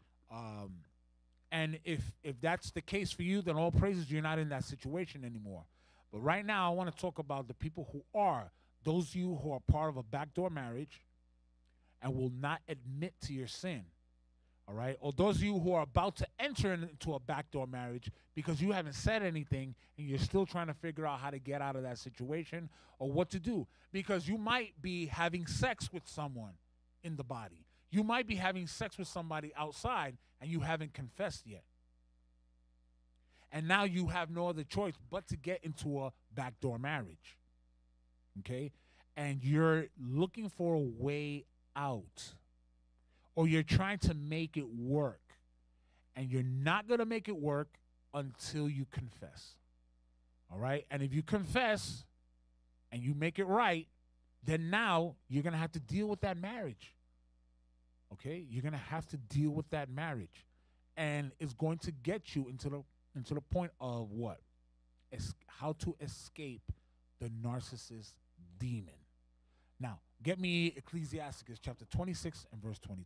And if that's the case for you, then all praises, you're not in that situation anymore. But right now, I want to talk about the people who are, those of you who are part of a backdoor marriage and will not admit to your sin. All right. Or those of you who are about to enter into a backdoor marriage because you haven't said anything and you're still trying to figure out how to get out of that situation or what to do. Because you might be having sex with someone in the body. You might be having sex with somebody outside and you haven't confessed yet. And now you have no other choice but to get into a backdoor marriage. Okay? And you're looking for a way out. Or you're trying to make it work. And you're not going to make it work until you confess. All right? And if you confess and you make it right, then now you're going to have to deal with that marriage. Okay? You're going to have to deal with that marriage. And it's going to get you into the point of what? How to escape the narcissist demon. Now, get me Ecclesiasticus chapter 26 and verse 23.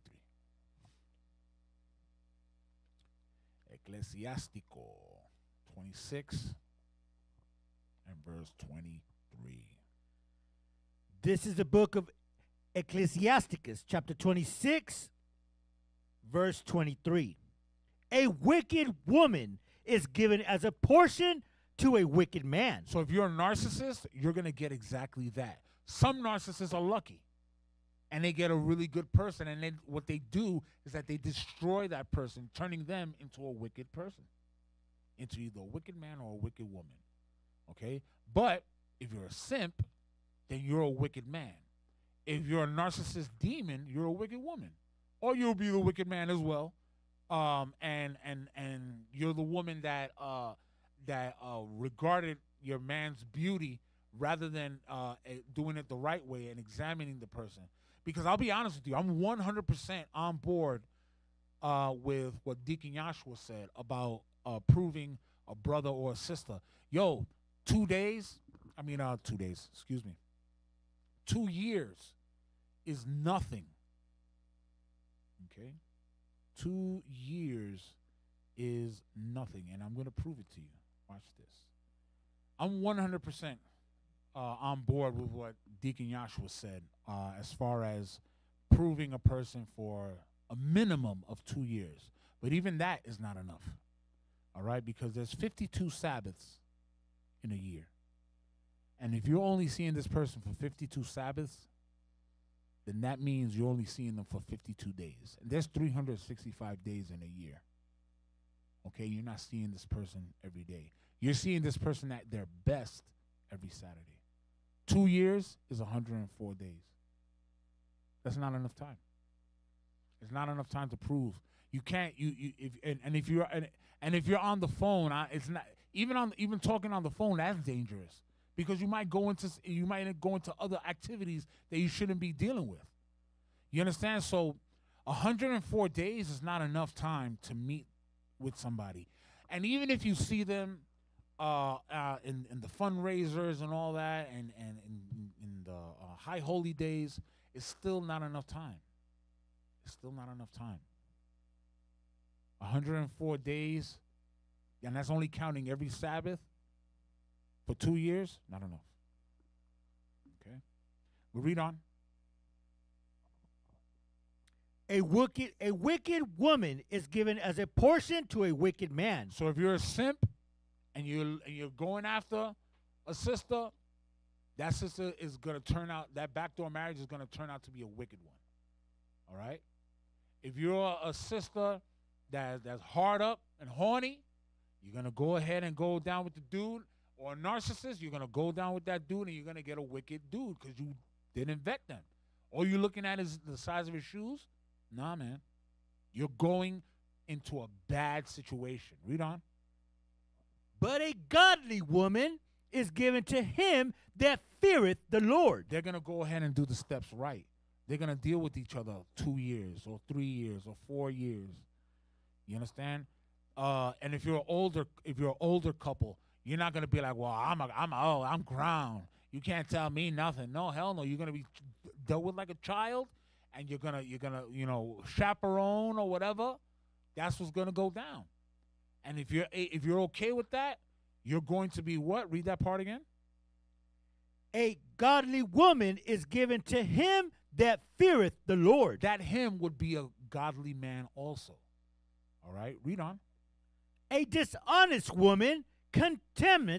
Ecclesiastico 26 and verse 23. This is the book of Ecclesiasticus, chapter 26, verse 23. A wicked woman is given as a portion to a wicked man. So if you're a narcissist, you're going to get exactly that. Some narcissists are lucky, and they get a really good person, and then what they do is that they destroy that person, turning them into a wicked person, into either a wicked man or a wicked woman. Okay? But if you're a simp, then you're a wicked man. If you're a narcissist demon, you're a wicked woman. Or you'll be the wicked man as well. And you're the woman that regarded your man's beauty rather than doing it the right way and examining the person. Because I'll be honest with you, I'm 100% on board with what Deacon Joshua said about proving a brother or a sister. Yo, 2 days, 2 years is nothing. Okay? 2 years is nothing, and I'm going to prove it to you. Watch this. I'm 100% on board with what Deacon Joshua said as far as proving a person for a minimum of 2 years. But even that is not enough, all right, because there's 52 Sabbaths in a year. And if you're only seeing this person for 52 Sabbaths, then that means you're only seeing them for 52 days. And there's 365 days in a year. Okay, you're not seeing this person every day. You're seeing this person at their best every Saturday. 2 years is 104 days. That's not enough time. It's not enough time to prove. You can't. If you're on the phone, it's not even talking on the phone. That's dangerous. Because you might go into other activities that you shouldn't be dealing with. You understand? So 104 days is not enough time to meet with somebody. And even if you see them in the fundraisers and all that and in the high holy days, it's still not enough time. It's still not enough time. 104 days, and that's only counting every Sabbath. For 2 years, not enough. Okay? We'll read on. A wicked woman is given as a portion to a wicked man. So if you're a simp and you're going after a sister, that sister is going to turn out, that backdoor marriage is going to turn out to be a wicked one. All right? If you're a sister that's hard up and horny, you're going to go ahead and go down with the dude. Or a narcissist, you're going to go down with that dude and you're going to get a wicked dude because you didn't vet them. All you're looking at is the size of his shoes? Nah, man. You're going into a bad situation. Read on. But a godly woman is given to him that feareth the Lord. They're going to go ahead and do the steps right. They're going to deal with each other 2 years or 3 years or 4 years. You understand? And if you're an older couple, you're not going to be like, well, I'm ground. You can't tell me nothing. No, hell no. You're going to be dealt with like a child, and you're gonna chaperone or whatever. That's what's going to go down. And if you're okay with that, you're going to be what? Read that part again. A godly woman is given to him that feareth the Lord. That him would be a godly man also. All right, read on. A dishonest woman contemneth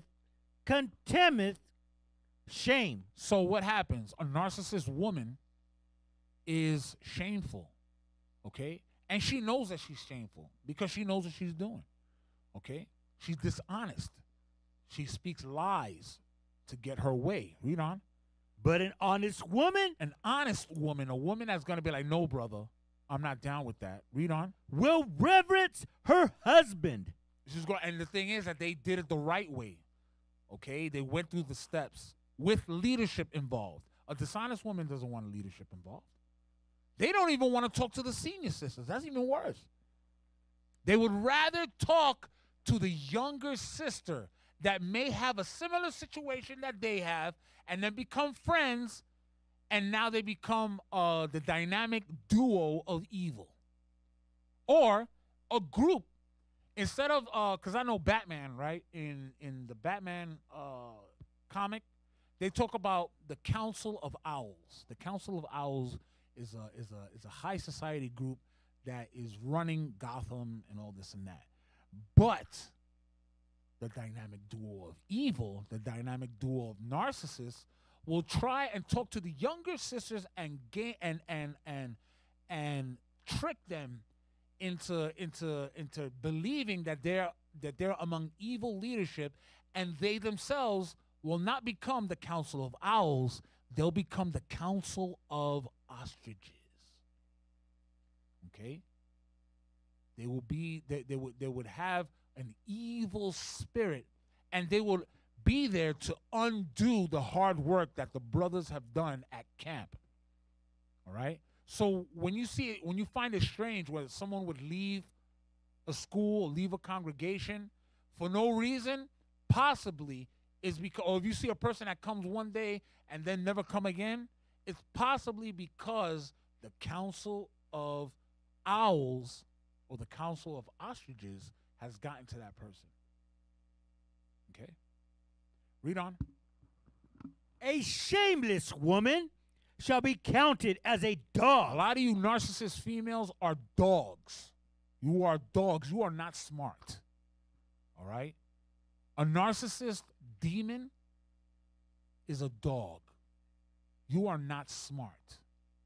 shame. So what happens? A narcissist woman is shameful, okay? And she knows that she's shameful because she knows what she's doing, okay? She's dishonest. She speaks lies to get her way. Read on. But an honest woman, a woman that's going to be like, no, brother, I'm not down with that. Read on. will reverence her husband. And the thing is that they did it the right way, okay? They went through the steps with leadership involved. A dishonest woman doesn't want leadership involved. They don't even want to talk to the senior sisters. That's even worse. They would rather talk to the younger sister that may have a similar situation that they have and then become friends, and now they become the dynamic duo of evil. Or a group, instead of, because I know Batman, right? In the Batman comic, they talk about the Council of Owls. The Council of Owls is a high society group that is running Gotham and all this and that. But the dynamic duo of evil, the dynamic duo of narcissists, will try and talk to the younger sisters and trick them into believing that they're among evil leadership, and they themselves will not become the Council of Owls. They'll become the Council of Ostriches. Okay? They would have an evil spirit, and they will be there to undo the hard work that the brothers have done at camp. All right? So when you find it strange whether someone would leave a school, leave a congregation for no reason, possibly is because, or if you see a person that comes one day and then never come again, it's possibly because the Council of Owls or the Council of Ostriches has gotten to that person. Okay? Read on. A shameless woman shall be counted as a dog. A lot of you narcissist females are dogs. You are dogs. You are not smart. All right? A narcissist demon is a dog. You are not smart.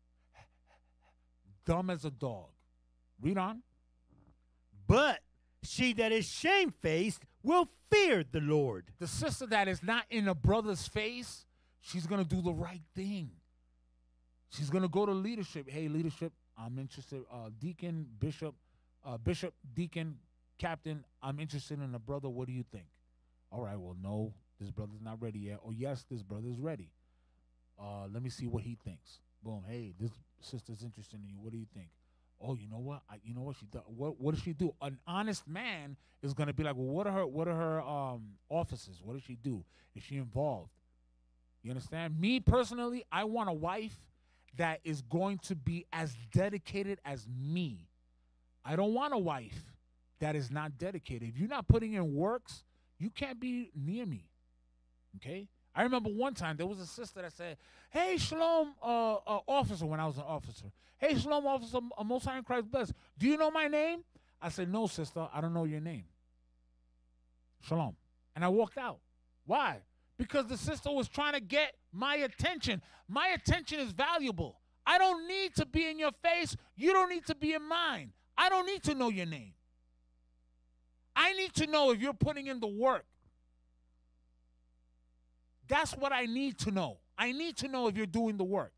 Dumb as a dog. Read on. But she that is shamefaced will fear the Lord. The sister that is not in a brother's face, she's going to do the right thing. She's going to go to leadership. Hey, leadership, I'm interested. Deacon, bishop, deacon, captain, I'm interested in a brother. What do you think? All right, well, no, this brother's not ready yet. Or yes, this brother's ready. Let me see what he thinks. Boom. Hey, this sister's interested in you. What do you think? Oh, you know what? You know what she does? What does she do? An honest man is gonna be like, well, what are her offices? What does she do? Is she involved? You understand? Me personally, I want a wife that is going to be as dedicated as me. I don't want a wife that is not dedicated. If you're not putting in works, you can't be near me. Okay? I remember one time there was a sister that said, "Hey, Shalom, officer," when I was an officer. "Hey, Shalom, officer, Most High in Christ bless. Do you know my name?" I said, "No, sister, I don't know your name." Shalom. And I walked out. Why? Because the sister was trying to get my attention. My attention is valuable. I don't need to be in your face. You don't need to be in mine. I don't need to know your name. I need to know if you're putting in the work. That's what I need to know. I need to know if you're doing the work.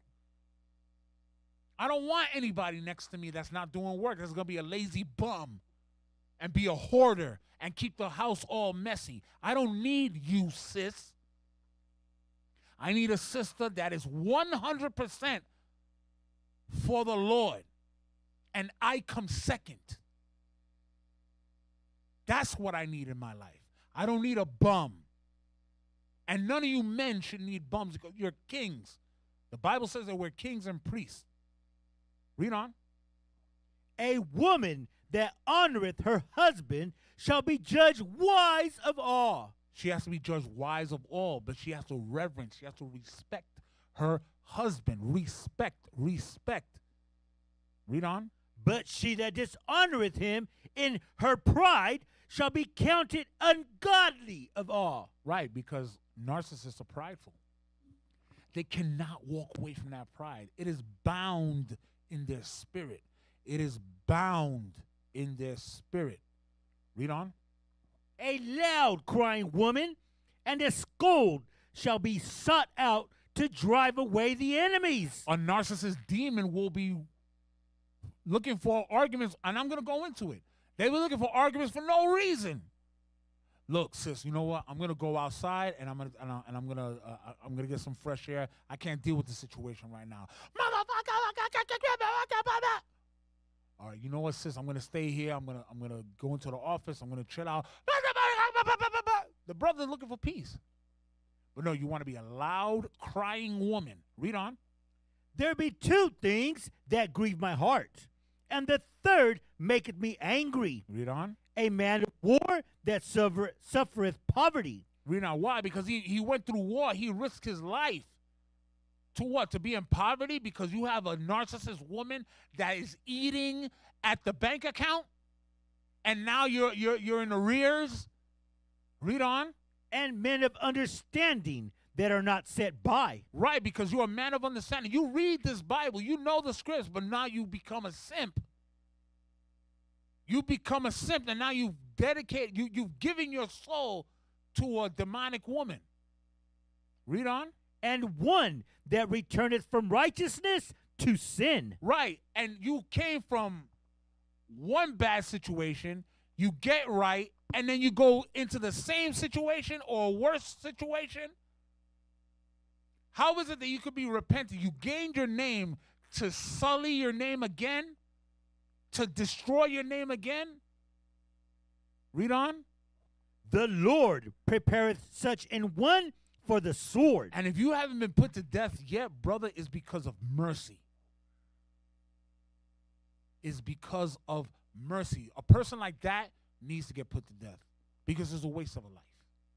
I don't want anybody next to me that's not doing work. That's going to be a lazy bum and be a hoarder and keep the house all messy. I don't need you, sis. I need a sister that is 100% for the Lord, and I come second. That's what I need in my life. I don't need a bum. And none of you men should need bums because you're kings. The Bible says that we're kings and priests. Read on. A woman that honoreth her husband shall be judged wise of all. She has to be judged wise of all, but she has to reverence. She has to respect her husband. Respect. Read on. But she that dishonoreth him in her pride shall be counted ungodly of all. Right, because narcissists are prideful. They cannot walk away from that pride. It is bound in their spirit. It is bound in their spirit. Read on. A loud crying woman and a scold shall be sought out to drive away the enemies. A narcissist demon will be looking for arguments, and I'm going to go into it. They were looking for arguments for no reason. Look, sis, you know what? I'm gonna go outside and I'm gonna get some fresh air. I can't deal with the situation right now. All right, you know what, sis? I'm gonna stay here. I'm gonna go into the office. I'm gonna chill out. The brother's looking for peace, but no, you want to be a loud crying woman. Read on. There be two things that grieve my heart, and the third maketh me angry. Read on. A man of war that suffereth poverty. Read on. Why? Because he went through war. He risked his life. To what? To be in poverty? Because you have a narcissist woman that is eating at the bank account, and now you're in arrears. Read on. And men of understanding that are not set by. Right, because you're a man of understanding. You read this Bible, you know the scripts, but now you become a simp. You become a simp, and now you've given your soul to a demonic woman. Read on. And one that returneth from righteousness to sin. Right, and you came from one bad situation, you get right, and then you go into the same situation or a worse situation. How is it that you could be repentant? You gained your name to sully your name again? To destroy your name again? Read on. The Lord prepareth such an one for the sword. And if you haven't been put to death yet, brother, it's because of mercy. It's because of mercy. A person like that needs to get put to death because it's a waste of a life.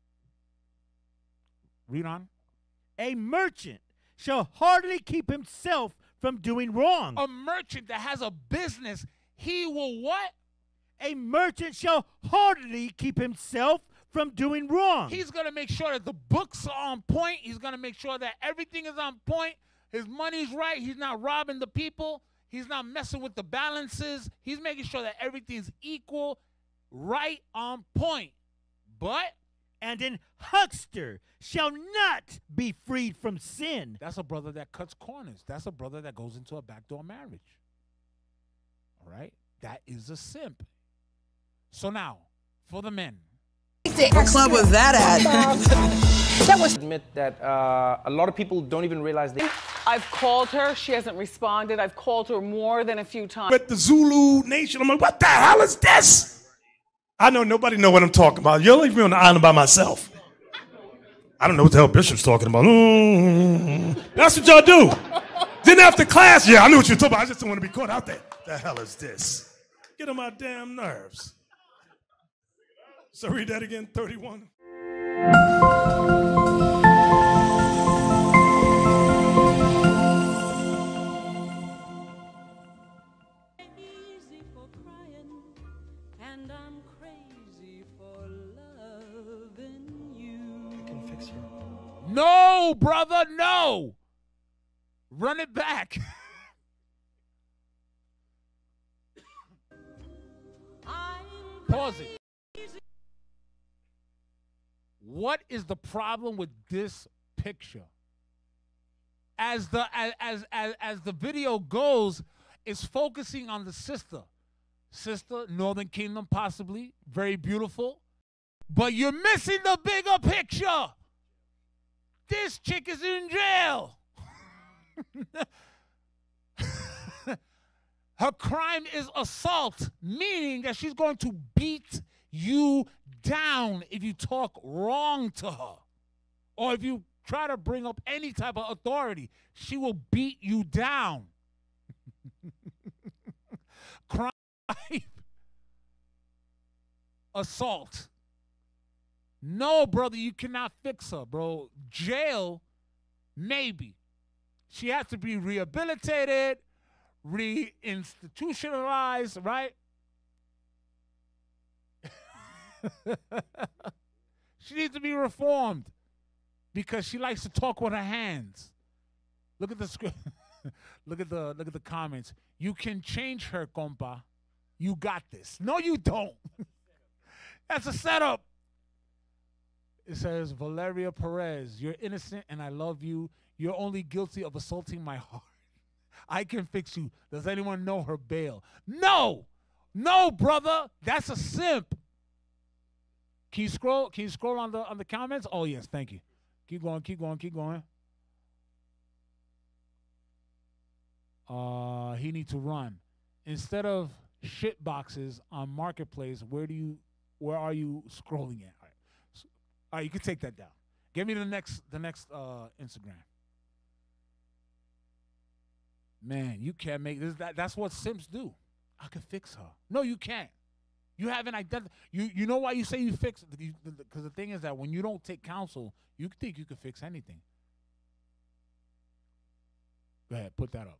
Read on. A merchant shall hardly keep himself from doing wrong. A merchant that has a business, he will what? A merchant shall hardly keep himself from doing wrong. He's going to make sure that the books are on point. He's going to make sure that everything is on point. His money's right. He's not robbing the people. He's not messing with the balances. He's making sure that everything's equal, right on point. But and an huckster shall not be freed from sin. That's a brother that cuts corners. That's a brother that goes into a backdoor marriage. All right? That is a simp. So now, for the men. What club was that at? That was admit that a lot of people don't even realize they. I've called her. She hasn't responded. I've called her more than a few times. With the Zulu Nation, I'm like, what the hell is this? I know nobody know what I'm talking about. You'll leave me on the island by myself. I don't know what the hell Bishop's talking about. That's what y'all do. Then after class, yeah, I knew what you were talking about. I just didn't want to be caught out there. The hell is this? Get on my damn nerves. So read that again, 31. And I'm crazy for loving you. I can fix her. No, brother, no. Run it back. Pause it. What is the problem with this picture? As the video goes, it's focusing on the sister. Sister, Northern Kingdom possibly, very beautiful. But you're missing the bigger picture. This chick is in jail. Her crime is assault, meaning that she's going to beat you down if you talk wrong to her. Or if you try to bring up any type of authority, she will beat you down. Crime, assault. No, brother, you cannot fix her, bro. Jail, maybe. She has to be rehabilitated, reinstitutionalized, right? She needs to be reformed because she likes to talk with her hands. Look at the script. Look at the comments. You can change her, compa. You got this. No, you don't. That's a setup. It says, Valeria Perez, you're innocent and I love you. You're only guilty of assaulting my heart. I can fix you. Does anyone know her bail? No. No, brother. That's a simp. Can you scroll? Can you scroll on the comments? Oh, yes. Thank you. Keep going, keep going, keep going. He needs to run. Instead of shit boxes on Marketplace, where are you scrolling at? All right, you can take that down. Give me the next Instagram. Man, you can't make this. That's what simps do. I can fix her. No, you can't. You haven't identified. You know why you say you fix it? Because the thing is that when you don't take counsel, you think you can fix anything. Go ahead, put that up.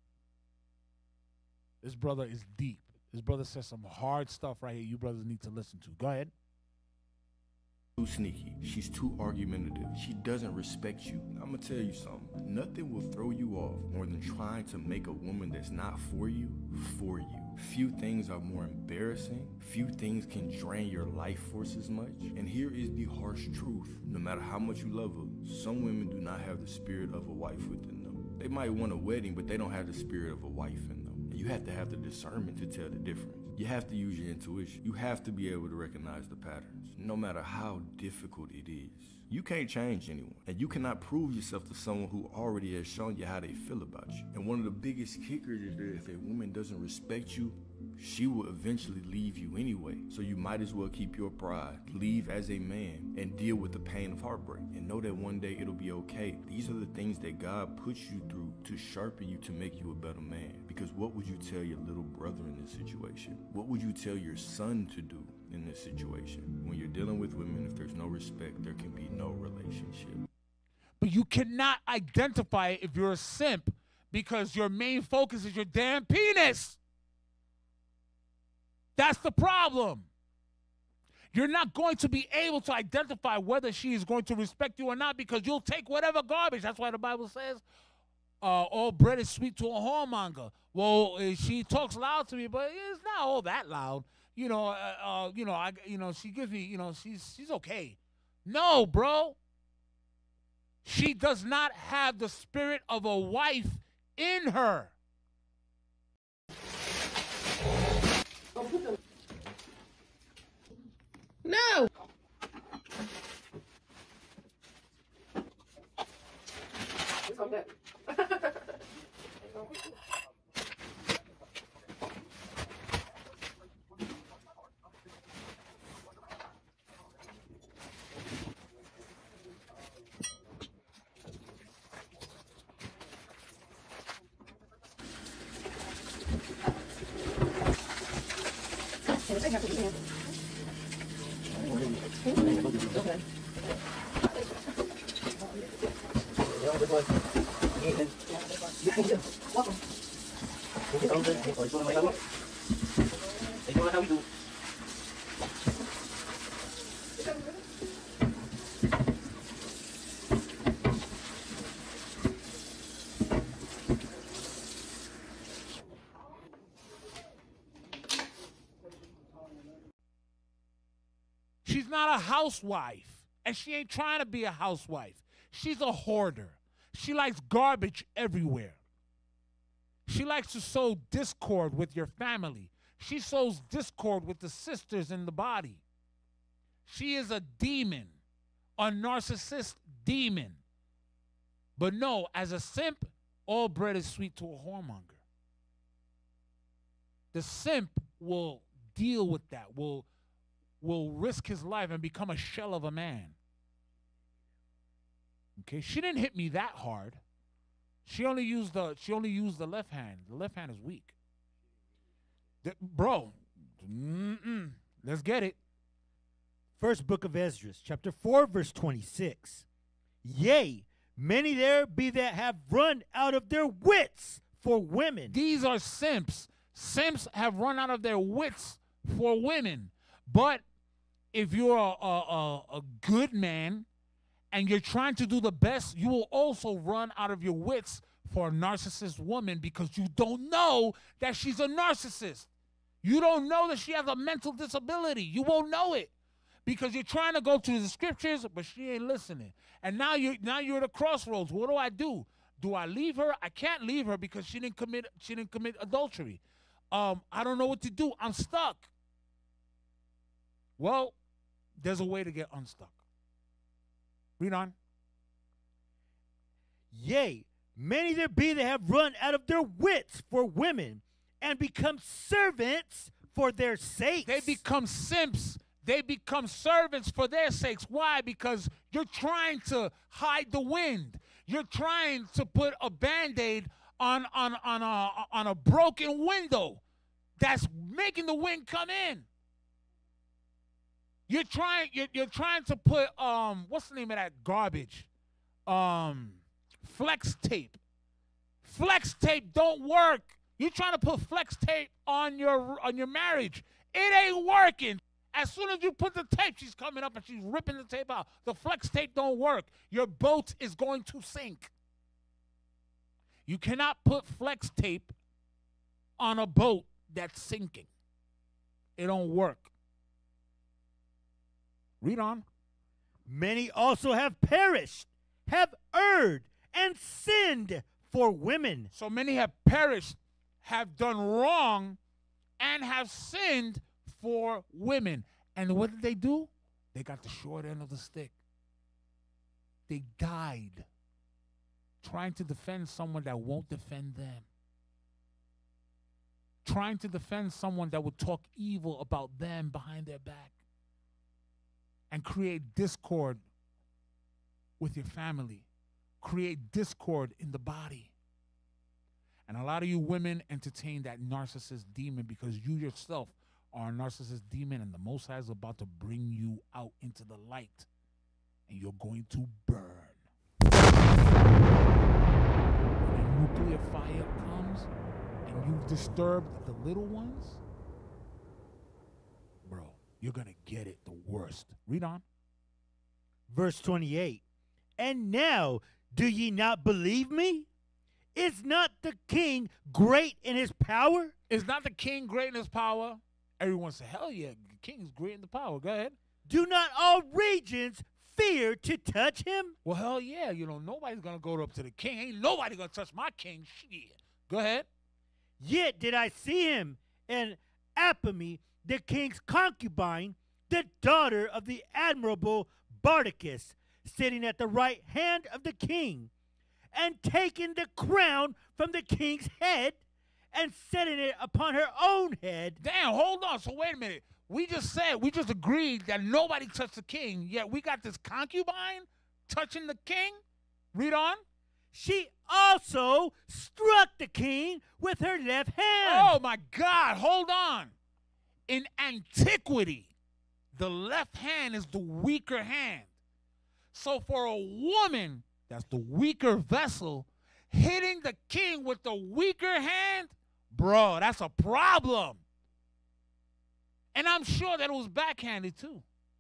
This brother is deep. This brother says some hard stuff right here you brothers need to listen to. Go ahead. Too sneaky. She's too argumentative. She doesn't respect you. I'm gonna tell you something. Nothing will throw you off more than trying to make a woman that's not for you, for you. Few things are more embarrassing. Few things can drain your life force as much. And here is the harsh truth. No matter how much you love her, some women do not have the spirit of a wife within them. They might want a wedding, but they don't have the spirit of a wife in them. And you have to have the discernment to tell the difference. You have to use your intuition. You have to be able to recognize the patterns, no matter how difficult it is. You can't change anyone, and you cannot prove yourself to someone who already has shown you how they feel about you. And one of the biggest kickers is that if a woman doesn't respect you, she will eventually leave you anyway. So you might as well keep your pride, leave as a man, and deal with the pain of heartbreak. And know that one day it'll be okay. These are the things that God puts you through to sharpen you, to make you a better man. Because what would you tell your little brother in this situation? What would you tell your son to do in this situation? When you're dealing with women, if there's no respect, there can be no relationship. But you cannot identify it if you're a simp because your main focus is your damn penis. That's the problem. You're not going to be able to identify whether she is going to respect you or not because you'll take whatever garbage. That's why the Bible says, all bread is sweet to a whoremonger. Well, she talks loud to me, but it's not all that loud. She gives me, she's okay. No, bro. She does not have the spirit of a wife in her. No. She's not a housewife, and she ain't trying to be a housewife. She's a hoarder. She likes garbage everywhere. She likes to sow discord with your family. She sows discord with the sisters in the body. She is a demon, a narcissist demon. But no, as a simp, all bread is sweet to a whoremonger. The simp will deal with that, will risk his life and become a shell of a man. Okay, she didn't hit me that hard. She only used the left hand. The left hand is weak. Bro, let's get it. First book of Ezra, chapter 4, verse 26. Yea, many there be that have run out of their wits for women. These are simps. Simps have run out of their wits for women. But if you're a good man and you're trying to do the best, you will also run out of your wits for a narcissist woman because you don't know that she's a narcissist. You don't know that she has a mental disability. You won't know it because you're trying to go to the scriptures, but she ain't listening. And now you're at a crossroads. What do? Do I leave her? I can't leave her because she didn't commit adultery. I don't know what to do. I'm stuck. Well, there's a way to get unstuck. Read on. Yea, many there be that have run out of their wits for women and become servants for their sakes. They become simps. They become servants for their sakes. Why? Because you're trying to hide the wind. You're trying to put a Band-Aid on a broken window that's making the wind come in. You're trying to put what's the name of that garbage? Flex tape. Flex tape don't work. You're trying to put flex tape on your marriage. It ain't working. As soon as you put the tape, she's coming up and she's ripping the tape out. The flex tape don't work. Your boat is going to sink. You cannot put flex tape on a boat that's sinking. It don't work. Read on. Many also have perished, have erred, and sinned for women. So many have perished, have done wrong, and have sinned for women. And what did they do? They got the short end of the stick. They died trying to defend someone that won't defend them. Trying to defend someone that would talk evil about them behind their back. And create discord with your family. Create discord in the body. And a lot of you women entertain that narcissist demon because you yourself are a narcissist demon, and the Most High is about to bring you out into the light. And you're going to burn. When a nuclear fire comes and you've disturbed the little ones, bro, you're going to get it the worst. Read on. Verse 28. And now, do ye not believe me? Is not the king great in his power? Is not the king great in his power? Everyone say, hell yeah, the king is great in the power. Go ahead. Do not all regions fear to touch him? Well, hell yeah. You know, nobody's going to go up to the king. Ain't nobody going to touch my king. Shit. Go ahead. Yet did I see him and Apame, the king's concubine, the daughter of the admirable Bardicus, sitting at the right hand of the king, and taking the crown from the king's head and setting it upon her own head. Damn, hold on. So wait a minute. We just agreed that nobody touched the king, yet we got this concubine touching the king? Read on. She also struck the king with her left hand. Oh, my God. Hold on. In antiquity, the left hand is the weaker hand. So for a woman that's the weaker vessel, hitting the king with the weaker hand, bro, that's a problem. And I'm sure that it was backhanded too.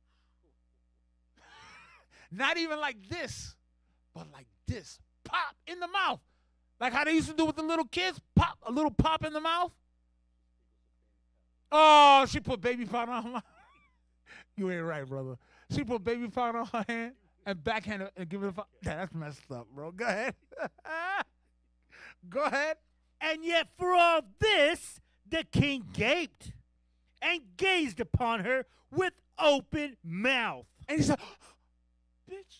Not even like this, but like this. Pop in the mouth. Like how they used to do with the little kids. Pop, a little pop in the mouth. Oh, she put baby powder on her mouth. You ain't right, brother. She put baby powder on her hand and backhanded and give it a that's messed up, bro. Go ahead. Go ahead. And yet for all this, the king gaped and gazed upon her with open mouth. And he said, bitch.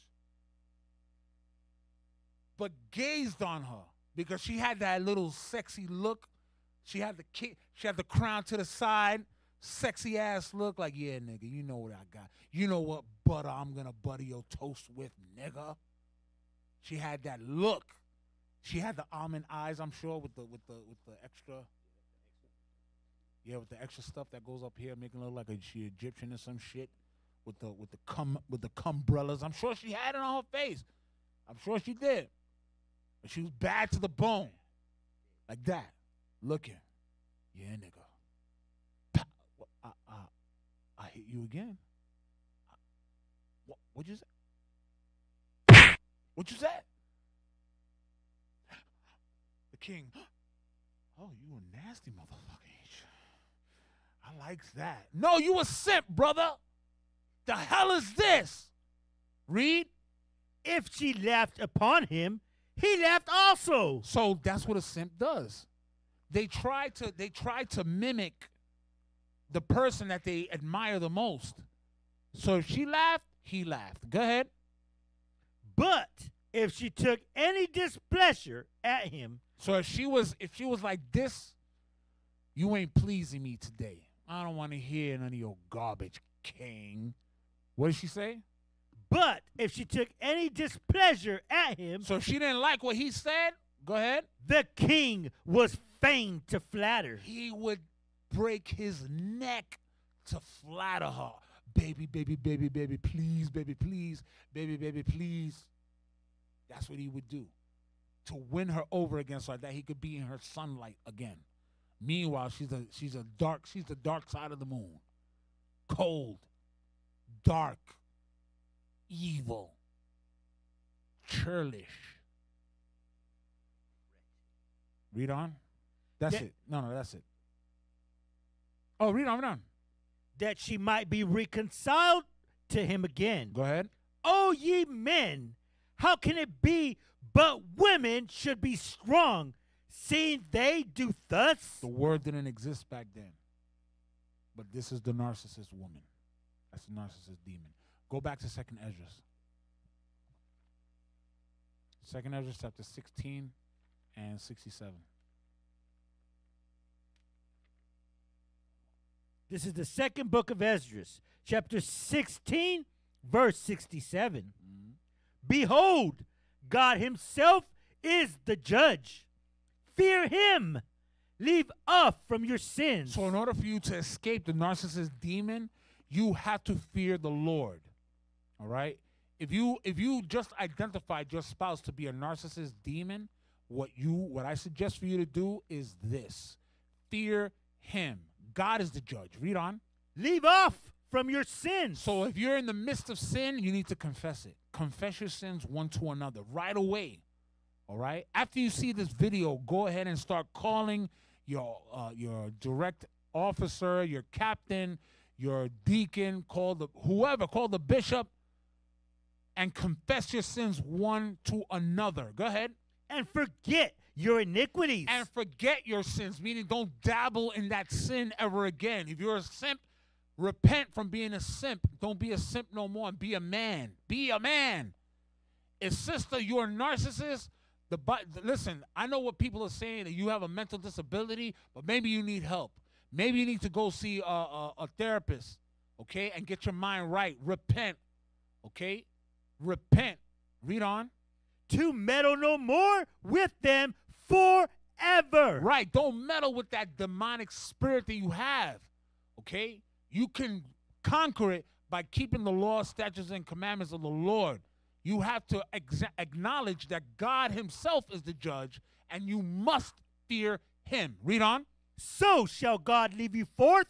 But gazed on her because she had that little sexy look. She had the crown to the side, sexy ass look. Like, yeah, nigga, you know what I got. You know what butter I'm gonna butter your toast with, nigga. She had that look. She had the almond eyes, I'm sure, with the extra. Yeah, with the extra stuff that goes up here, making her look like she Egyptian or some shit. With the cumbrellas. I'm sure she had it on her face. I'm sure she did. But she was bad to the bone. Like that. Looking. Yeah, nigga. I hit you again. What'd you say? What you said? The king. Oh, you a nasty motherfucker, ain't you? I likes that. No, you a simp, brother. The hell is this? Read. If she laughed upon him, he laughed also. So that's what a simp does. They try to mimic the person that they admire the most. So if she laughed, he laughed. Go ahead. But if she took any displeasure at him, so if she was like this, you ain't pleasing me today. I don't want to hear none of your garbage, king. What did she say? But if she took any displeasure at him, so if she didn't like what he said, go ahead. The king was fain to flatter. He would break his neck to flatter her. Baby, baby, baby, baby, please, baby, please, baby, baby, please. That's what he would do to win her over against her, that he could be in her sunlight again. Meanwhile, she's the dark side of the moon. Cold, dark, evil, churlish. Read on. That's it. No, that's it. Oh, read on. That she might be reconciled to him again. Go ahead. O ye men, how can it be but women should be strong, seeing they do thus? The word didn't exist back then. But this is the narcissist woman. That's the narcissist demon. Go back to 2nd Ezra. 2nd Ezra chapter 16 and 67. This is the second book of Esdras, chapter 16, verse 67. Mm-hmm. Behold, God himself is the judge. Fear him. Leave off from your sins. So in order for you to escape the narcissist demon, you have to fear the Lord. All right? If you just identified your spouse to be a narcissist demon, what I suggest for you to do is this. Fear him. God is the judge. Read on. Leave off from your sins. So if you're in the midst of sin, you need to confess it. Confess your sins one to another right away. All right? After you see this video, go ahead and start calling your direct officer, your captain, your deacon, call the bishop, and confess your sins one to another. Go ahead. And forget your iniquities. And forget your sins, meaning don't dabble in that sin ever again. If you're a simp, repent from being a simp. Don't be a simp no more and be a man. Be a man. If, sister, you're a narcissist, listen, I know what people are saying, that you have a mental disability, but maybe you need help. Maybe you need to go see a therapist, okay, and get your mind right. Repent, okay? Repent. Read on. To meddle no more with them forever. Right. Don't meddle with that demonic spirit that you have, okay? You can conquer it by keeping the law, statutes, and commandments of the Lord. You have to acknowledge that God himself is the judge, and you must fear him. Read on. So shall God leave you forth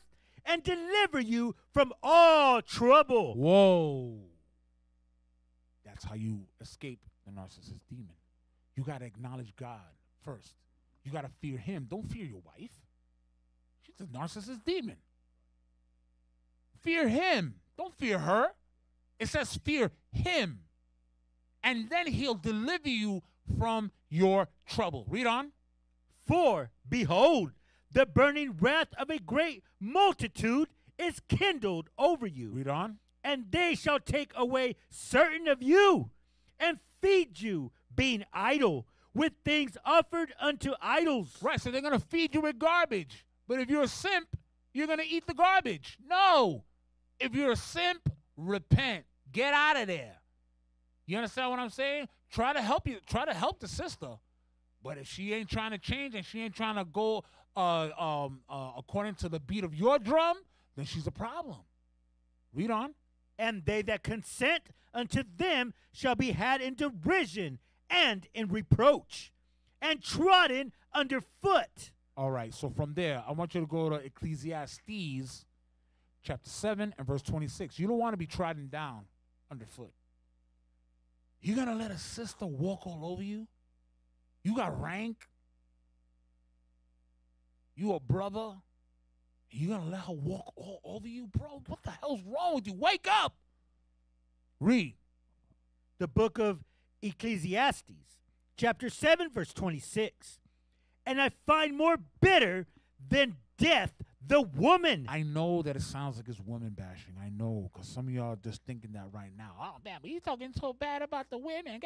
and deliver you from all trouble. Whoa. That's how you escape the narcissist demon. You got to acknowledge God first. You got to fear him. Don't fear your wife. She's a narcissist demon. Fear him. Don't fear her. It says fear him. And then he'll deliver you from your trouble. Read on. For, behold, the burning wrath of a great multitude is kindled over you. Read on. And they shall take away certain of you, and feed you, being idle, with things offered unto idols. Right, so they're going to feed you with garbage. But if you're a simp, you're going to eat the garbage. No. If you're a simp, repent. Get out of there. You understand what I'm saying? Try to help you. Try to help the sister. But if she ain't trying to change and she ain't trying to go according to the beat of your drum, then she's a problem. Read on. And they that consent unto them shall be had in derision and in reproach, and trodden under foot. All right, so from there, I want you to go to Ecclesiastes chapter 7 and verse 26. You don't want to be trodden down underfoot. You're going to let a sister walk all over you? You got rank? You a brother? You going to let her walk all over you? Bro, what the hell's wrong with you? Wake up! Read. The book of Ecclesiastes, chapter 7, verse 26. And I find more bitter than death the woman. I know that it sounds like it's woman bashing. I know, because some of y'all are just thinking that right now. Oh, man, but he's talking so bad about the women.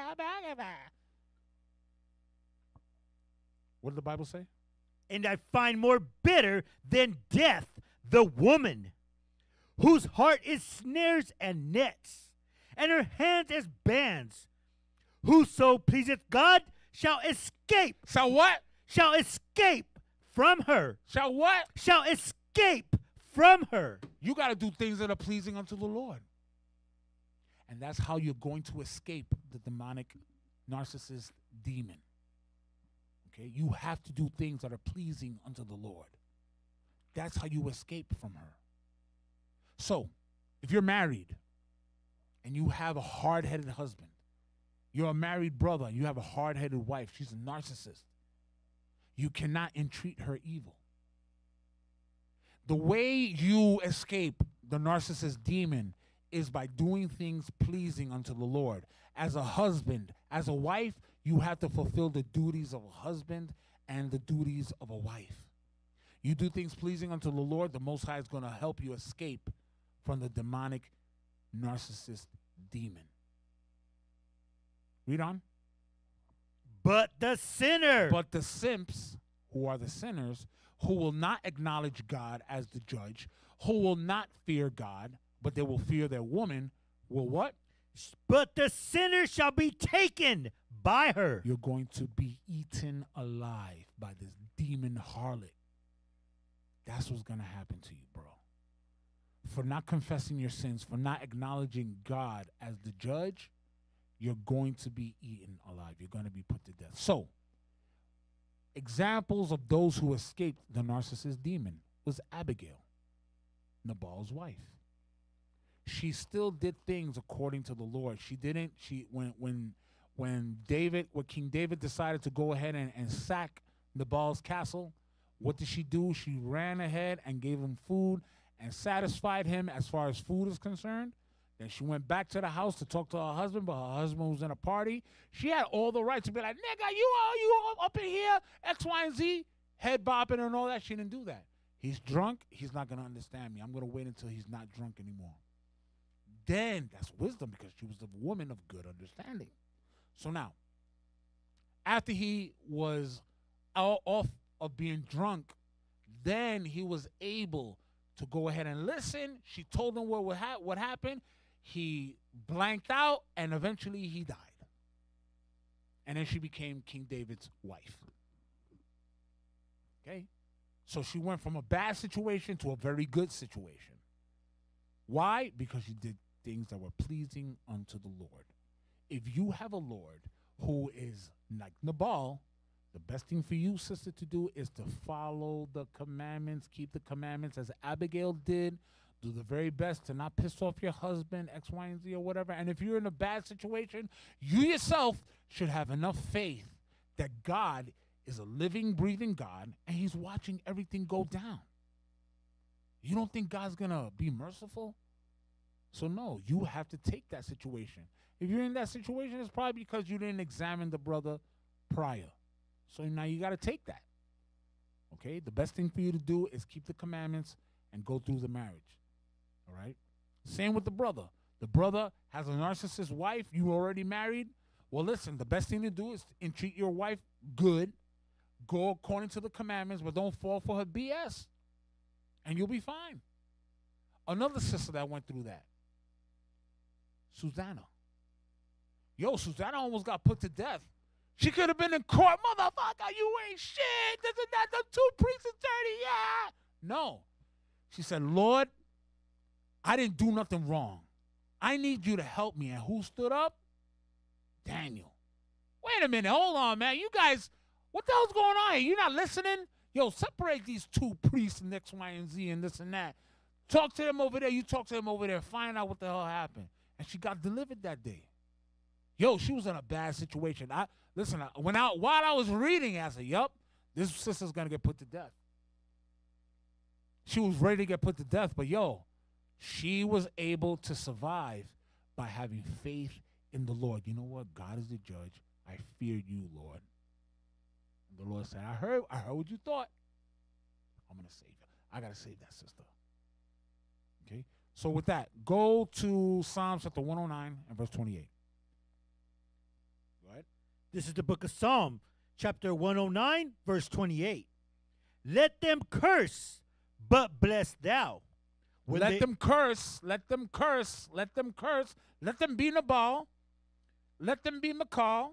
What did the Bible say? And I find more bitter than death the woman, whose heart is snares and nets, and her hands as bands. Whoso pleaseth God shall escape. Shall what? Shall escape from her. Shall what? Shall escape from her. You got to do things that are pleasing unto the Lord. And that's how you're going to escape the demonic narcissist demon. Okay? You have to do things that are pleasing unto the Lord. That's how you escape from her. So, if you're married and you have a hard-headed husband, you're a married brother, you have a hard-headed wife, she's a narcissist, you cannot entreat her evil. The way you escape the narcissist demon is by doing things pleasing unto the Lord. As a husband, as a wife, you have to fulfill the duties of a husband and the duties of a wife. You do things pleasing unto the Lord, the Most High is going to help you escape from the demonic narcissist demon. Read on. But the sinner. But the simps, who are the sinners, who will not acknowledge God as the judge, who will not fear God, but they will fear their woman, will what? But the sinner shall be taken by her. You're going to be eaten alive by this demon harlot. That's what's going to happen to you, bro. For not confessing your sins, for not acknowledging God as the judge, you're going to be eaten alive. You're going to be put to death. So, examples of those who escaped the narcissist demon was Abigail, Nabal's wife. She still did things according to the Lord. She didn't. When King David decided to go ahead and sack Nabal's castle, what did she do? She ran ahead and gave him food and satisfied him as far as food is concerned. Then she went back to the house to talk to her husband, but her husband was in a party. She had all the right to be like, nigga, you up in here, X, Y, and Z, head bopping and all that. She didn't do that. He's drunk. He's not going to understand me. I'm going to wait until he's not drunk anymore. Then, that's wisdom, because she was a woman of good understanding. So now, after he was off of being drunk, then he was able to go ahead and listen. She told him what happened. He blanked out, and eventually he died. And then she became King David's wife. Okay? So she went from a bad situation to a very good situation. Why? Because she did things that were pleasing unto the Lord. If you have a Lord who is like Nabal, The best thing for you, sister, to do is to follow the commandments, keep the commandments as Abigail did. Do the very best to not piss off your husband, X, Y, and Z, or whatever. And if you're in a bad situation, you yourself should have enough faith that God is a living, breathing God, and he's watching everything go down. You don't think God's going to be merciful? So, no, you have to take that situation. If you're in that situation, it's probably because you didn't examine the brother prior. So now you got to take that. Okay? The best thing for you to do is keep the commandments and go through the marriage. All right? Same with the brother. The brother has a narcissist wife. You already married. Well, listen, the best thing to do is entreat your wife good. Go according to the commandments, but don't fall for her BS. And you'll be fine. Another sister that went through that. Susanna. Yo, Susanna almost got put to death. She could have been in court. Motherfucker, you ain't shit. This and that. The two priests attorney, yeah. No. She said, Lord, I didn't do nothing wrong. I need you to help me. And who stood up? Daniel. Wait a minute. Hold on, man. You guys, what the hell's going on here? You not listening? Yo, separate these two priests and X, Y, and Z and this and that. Talk to them over there. You talk to them over there. Find out what the hell happened. And she got delivered that day. Yo, she was in a bad situation. While I was reading, I said, yup, this sister's going to get put to death. She was ready to get put to death, but yo, she was able to survive by having faith in the Lord. You know what? God is the judge. I fear you, Lord. And the Lord said, I heard what you thought. I'm going to save you. I got to save that sister. Okay? So with that, go to Psalms chapter 109 and verse 28. Go ahead. This is the book of Psalm, chapter 109, verse 28. Let them curse, but bless thou. Let them curse, let them curse, let them curse. Let them be Nabal. Let them be Michal.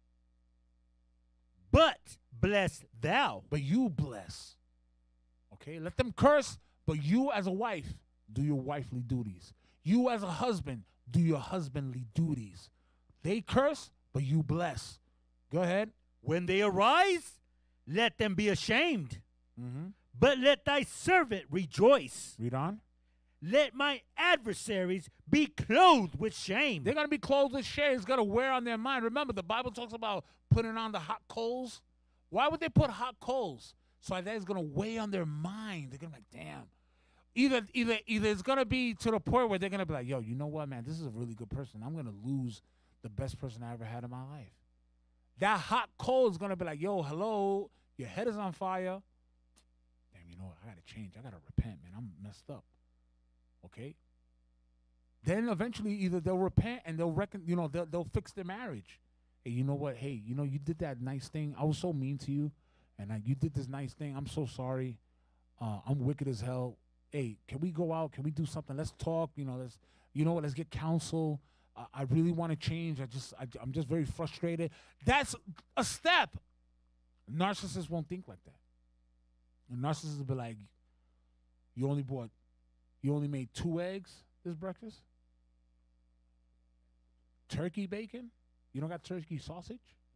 But bless thou. But you bless. Okay? Let them curse, but you as a wife, do your wifely duties. You as a husband, do your husbandly duties. They curse, but you bless. Go ahead. When they arise, let them be ashamed. Mm-hmm. But let thy servant rejoice. Read on. Let my adversaries be clothed with shame. They're going to be clothed with shame. It's going to wear on their mind. Remember, the Bible talks about putting on the hot coals. Why would they put hot coals? So that is going to weigh on their mind. They're going to be like, damn. Either it's going to be to the point where they're going to be like, yo, you know what, man? This is a really good person. I'm going to lose the best person I ever had in my life. That hot coal is going to be like, yo, hello, your head is on fire. Damn, you know what? I got to change. I got to repent, man. I'm messed up. Okay? Then eventually either they'll repent and they'll fix their marriage. Hey, you know what? Hey, you know, you did that nice thing. I was so mean to you, and you did this nice thing. I'm so sorry. I'm wicked as hell. Hey, can we go out? Can we do something? Let's talk. Let's get counsel. I really want to change. I'm just very frustrated. That's a step. Narcissists won't think like that. And narcissists will be like, you only made 2 eggs this breakfast? Turkey bacon? You don't got turkey sausage?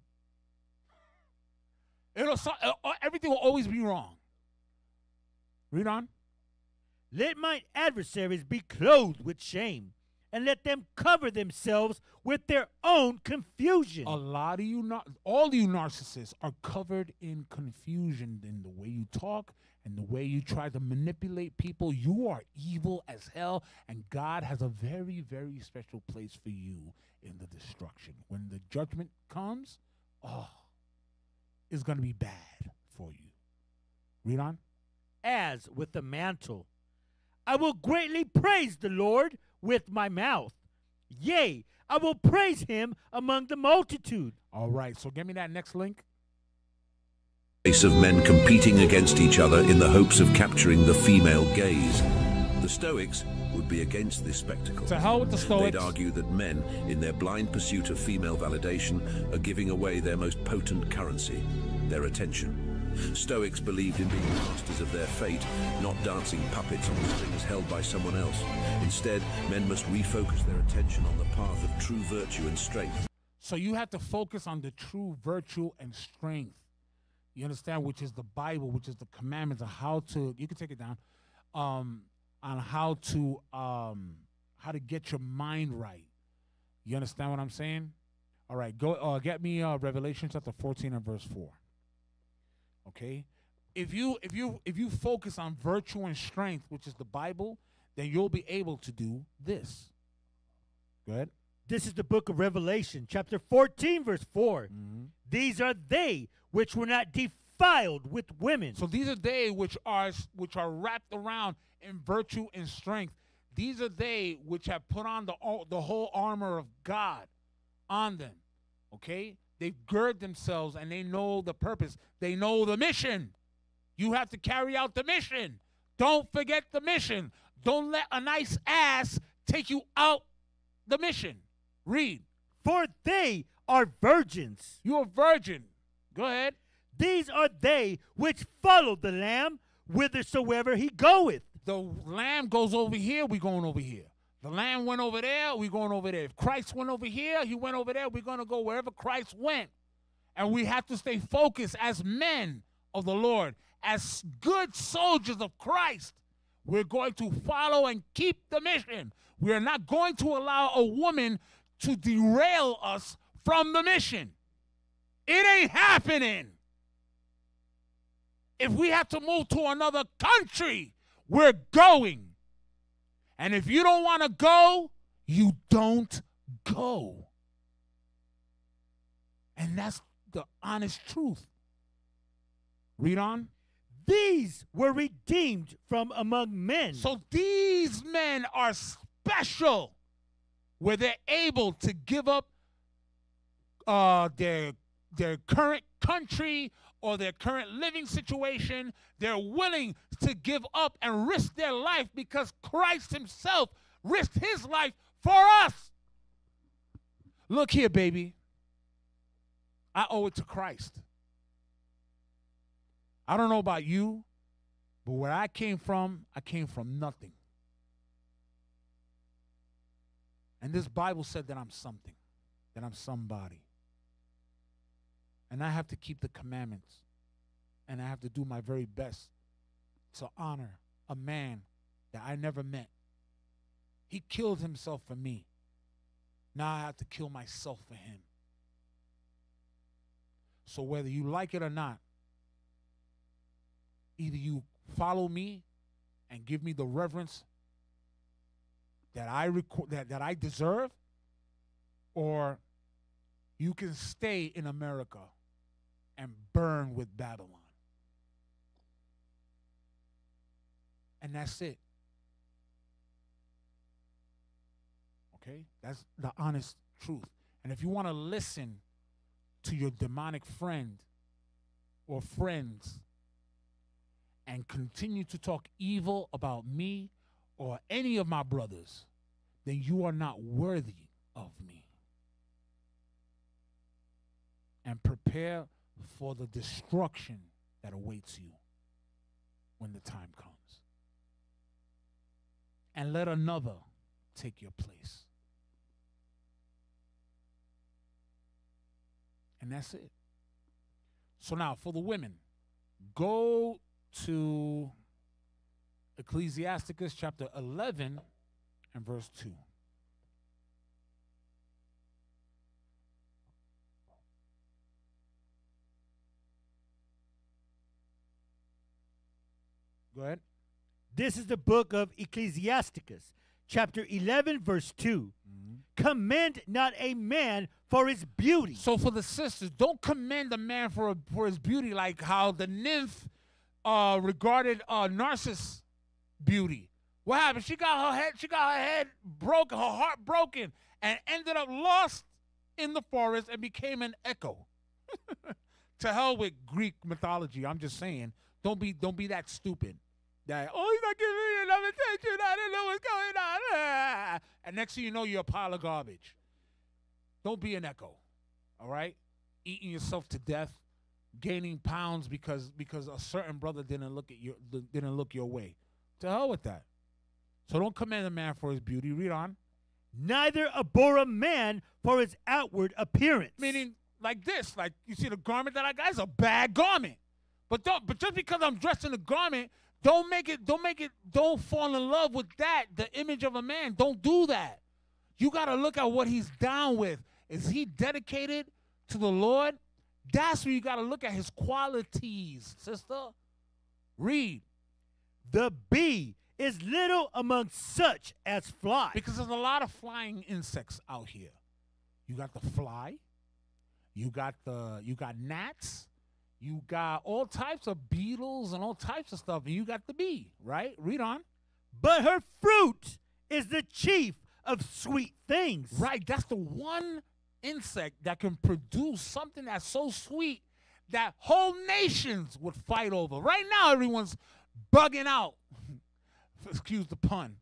Everything will always be wrong. Read on. Let my adversaries be clothed with shame, and let them cover themselves with their own confusion. All you narcissists are covered in confusion in the way you talk and the way you try to manipulate people. You are evil as hell, and God has a very, very special place for you in the destruction. When the judgment comes, it's going to be bad for you. Read on. As with the mantle, I will greatly praise the Lord with my mouth. Yea, I will praise him among the multitude. All right, so give me that next link. Race of men competing against each other in the hopes of capturing the female gaze. The Stoics would be against this spectacle. To hell with the Stoics. They'd argue that men, in their blind pursuit of female validation, are giving away their most potent currency, their attention. Stoics believed in being masters of their fate, not dancing puppets on strings held by someone else. Instead, men must refocus their attention on the path of true virtue and strength. So you have to focus on the true virtue and strength. You understand? Which is the Bible, which is the commandments of how to, you can take it down, on how to get your mind right. You understand what I'm saying? All right, go get me Revelation chapter 14 and verse 4. Okay? If you focus on virtue and strength, which is the Bible, then you'll be able to do this. Go ahead. This is the book of Revelation, chapter 14, verse 4. These are they which were not defiled with women. So these are they which are wrapped around in virtue and strength. These are they which have put on the whole armor of God on them. Okay? They gird themselves and they know the purpose. They know the mission. You have to carry out the mission. Don't forget the mission. Don't let a nice ass take you out the mission. Read. For they are virgins. You're a virgin. Go ahead. These are they which follow the Lamb whithersoever he goeth. The Lamb goes over here, we going over here. The Lamb went over there, we going over there. If Christ went over here, he went over there. We're going to go wherever Christ went. And we have to stay focused as men of the Lord, as good soldiers of Christ. We're going to follow and keep the mission. We are not going to allow a woman to derail us from the mission. It ain't happening. If we have to move to another country, we're going. And if you don't want to go, you don't go. And that's the honest truth. Read on. These were redeemed from among men. So these men are special, where they're able to give up their current country or their current living situation. They're willing to give up and risk their life because Christ himself risked his life for us. Look here, baby. I owe it to Christ. I don't know about you, but where I came from nothing. And this Bible said that I'm something, that I'm somebody. And I have to keep the commandments. And I have to do my very best to honor a man that I never met. He killed himself for me. Now I have to kill myself for him. So whether you like it or not, either you follow me and give me the reverence that I deserve, or you can stay in America and burn with Babylon. And that's it. Okay? That's the honest truth. And if you want to listen to your demonic friend or friends and continue to talk evil about me or any of my brothers, then you are not worthy of me. And prepare for the destruction that awaits you when the time comes. And let another take your place. And that's it. So now for the women, go to Ecclesiasticus chapter 11 and verse 2. Go ahead. This is the book of Ecclesiasticus, chapter 11, verse 2. Commend not a man for his beauty. So for the sisters, don't commend a man for his beauty, like how the nymph regarded Narcissist beauty. What happened? She got her head broken, her heart broken, and ended up lost in the forest and became an echo. To hell with Greek mythology. I'm just saying, don't be that stupid. That, oh, he's not giving me enough attention. I didn't know what's going on. Ah. And next thing you know, you're a pile of garbage. Don't be an echo, all right? Eating yourself to death, gaining pounds because a certain brother didn't look your way. To hell with that. So don't commend a man for his beauty. Read on. Neither abhor a man for his outward appearance. Meaning like this, like you see the garment that I got is a bad garment. But just because I'm dressed in a garment, don't fall in love with that, the image of a man. Don't do that. You got to look at what he's down with. Is he dedicated to the Lord? That's where you got to look at his qualities, sister. Read. The bee is little among such as fly. Because there's a lot of flying insects out here. You got the fly. You got gnats. You got all types of beetles and all types of stuff. And you got the bee, right? Read on. But her fruit is the chief of sweet things. Right. That's the one insect that can produce something that's so sweet that whole nations would fight over. Right now, everyone's bugging out, excuse the pun,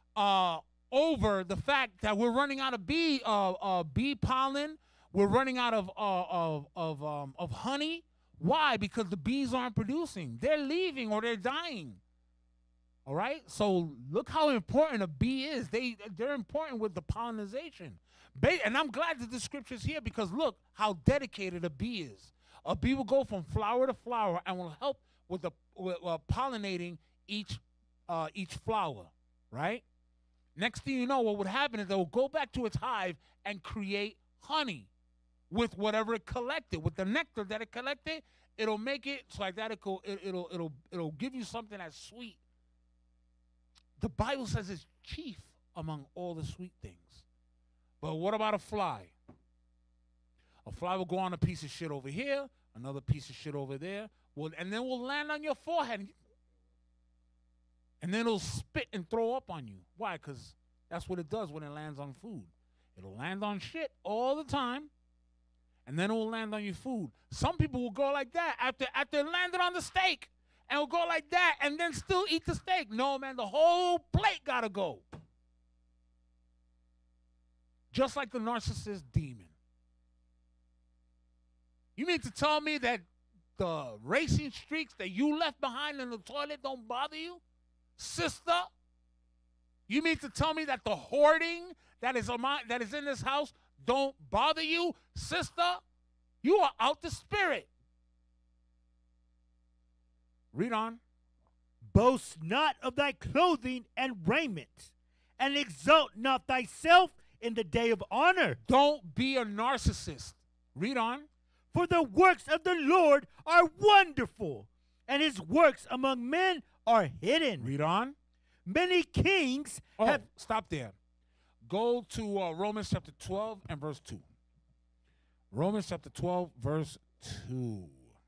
over the fact that we're running out of bee pollen. We're running out of honey. Why? Because the bees aren't producing. They're leaving or they're dying. All right? So look how important a bee is. They're important with the pollination. And I'm glad that the scripture's here because look how dedicated a bee is. A bee will go from flower to flower and will help with pollinating each flower, right? Next thing you know, what would happen is it will go back to its hive and create honey with whatever it collected, with the nectar that it collected. It'll make it so like that. It'll give you something that's sweet. The Bible says it's chief among all the sweet things. But what about a fly? A fly will go on a piece of shit over here, another piece of shit over there, and then will land on your forehead. And then it'll spit and throw up on you. Why? Because that's what it does when it lands on food. It'll land on shit all the time, and then it will land on your food. Some people will go like that after it landed on the steak, and will go like that and then still eat the steak. No, man, the whole plate got to go. Just like the narcissist demon. You mean to tell me that the racing streaks that you left behind in the toilet don't bother you? Sister? You mean to tell me that the hoarding that is in this house don't bother you? Sister? You are out the spirit. Read on. Boast not of thy clothing and raiment, and exalt not thyself in the day of honor. Don't be a narcissist. Read on. For the works of the Lord are wonderful, and his works among men are hidden. Read on. Many kings have... Stop there. Go to Romans chapter 12 and verse 2. Romans chapter 12, verse 2.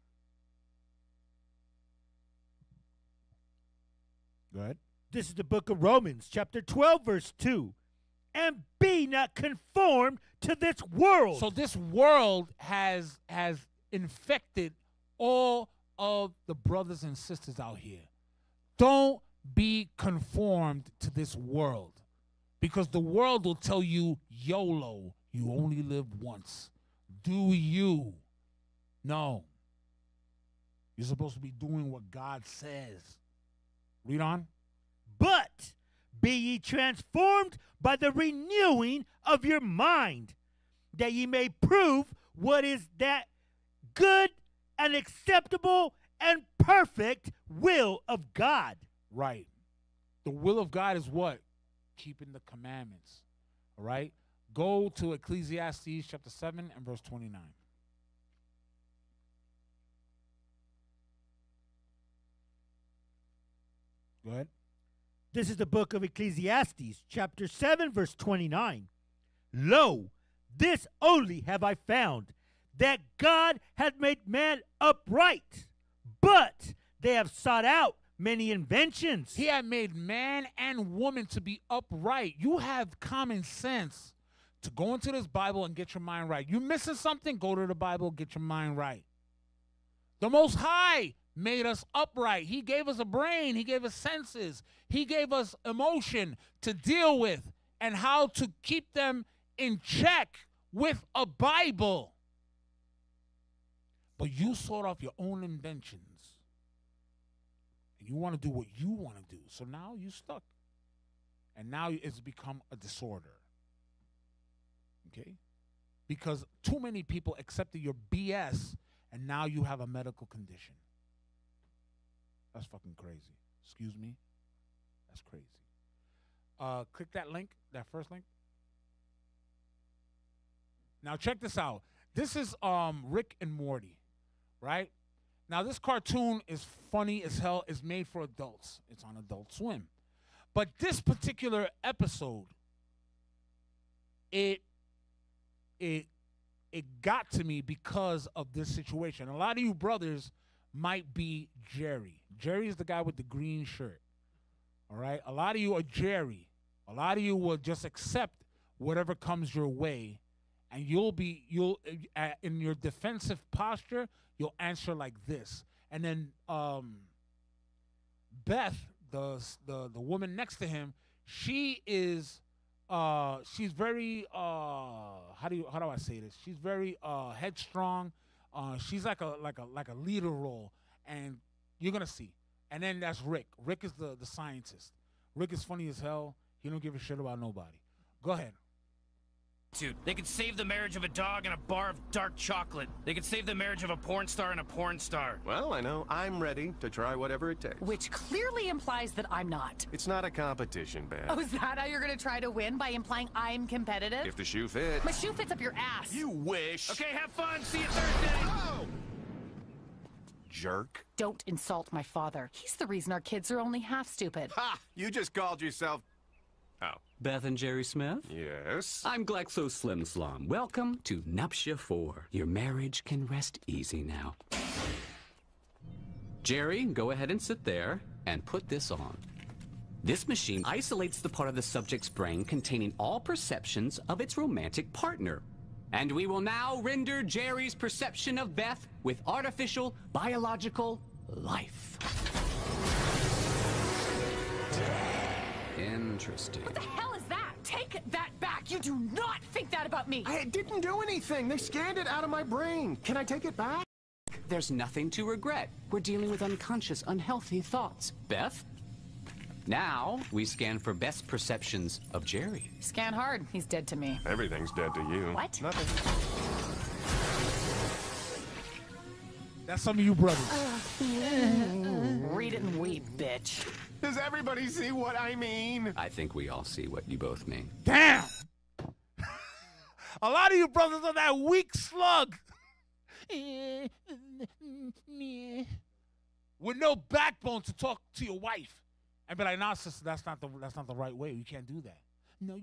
Go ahead. This is the book of Romans, chapter 12, verse 2. And be not conformed to this world. So this world has infected all of the brothers and sisters out here. Don't be conformed to this world, because the world will tell you, YOLO, you only live once. Do you? No. You're supposed to be doing what God says. Read on. But be ye transformed by the renewing of your mind, that ye may prove what is that good and acceptable and perfect will of God. Right. The will of God is what? Keeping the commandments. All right? Go to Ecclesiastes chapter 7 and verse 29. Go ahead. This is the book of Ecclesiastes, chapter 7, verse 29. Lo, this only have I found, that God hath made man upright, but they have sought out many inventions. He had made man and woman to be upright. You have common sense to go into this Bible and get your mind right. You missing something? Go to the Bible, get your mind right. The Most High made us upright. He gave us a brain. He gave us senses. He gave us emotion to deal with and how to keep them in check with a Bible. But you sort off your own inventions. And you want to do what you want to do. So now you're stuck. And now it's become a disorder. Okay? Because too many people accepted your BS, and now you have a medical condition. That's fucking crazy. Excuse me? That's crazy. Click that link, that first link. Now check this out. This is Rick and Morty, right? Now this cartoon is funny as hell. It's made for adults. It's on Adult Swim. But this particular episode, it got to me because of this situation. A lot of you brothers might be Jerry. Jerry is the guy with the green shirt. All right? A lot of you are Jerry. A lot of you will just accept whatever comes your way, and you'll in your defensive posture, you'll answer like this. And then Beth, the woman next to him, she is she's very how do I say this? She's very headstrong. She's like a leader role, and you're gonna see. And then that's Rick. Rick is the scientist. Rick is funny as hell. He don't give a shit about nobody. Go ahead. Dude, they could save the marriage of a dog and a bar of dark chocolate. They could save the marriage of a porn star and a porn star. Well, I know. I'm ready to try whatever it takes. Which clearly implies that I'm not. It's not a competition, Beth. Oh, is that how you're gonna try to win? By implying I'm competitive? If the shoe fits. My shoe fits up your ass. You wish. Okay, have fun. See you Thursday. Oh! Jerk. Don't insult my father. He's the reason our kids are only half stupid. Ha! You just called yourself... Oh. Beth and Jerry Smith? Yes? I'm GlaxoSlimSlam. Welcome to Nuptia 4. Your marriage can rest easy now. Jerry, go ahead and sit there and put this on. This machine isolates the part of the subject's brain containing all perceptions of its romantic partner. And we will now render Jerry's perception of Beth with artificial biological life. Interesting. What the hell is that? Take that back. You do not think that about me. I didn't do anything. They scanned it out of my brain. Can I take it back? There's nothing to regret. We're dealing with unconscious, unhealthy thoughts. Beth? Now, we scan for best perceptions of Jerry. Scan hard. He's dead to me. Everything's dead to you. What? Nothing. That's some of you brothers. Read it and weep, bitch. Does everybody see what I mean? I think we all see what you both mean. Damn! A lot of you brothers are that weak slug. With no backbone to talk to your wife. And be like, nah, sister, that's not the right way. You can't do that. No.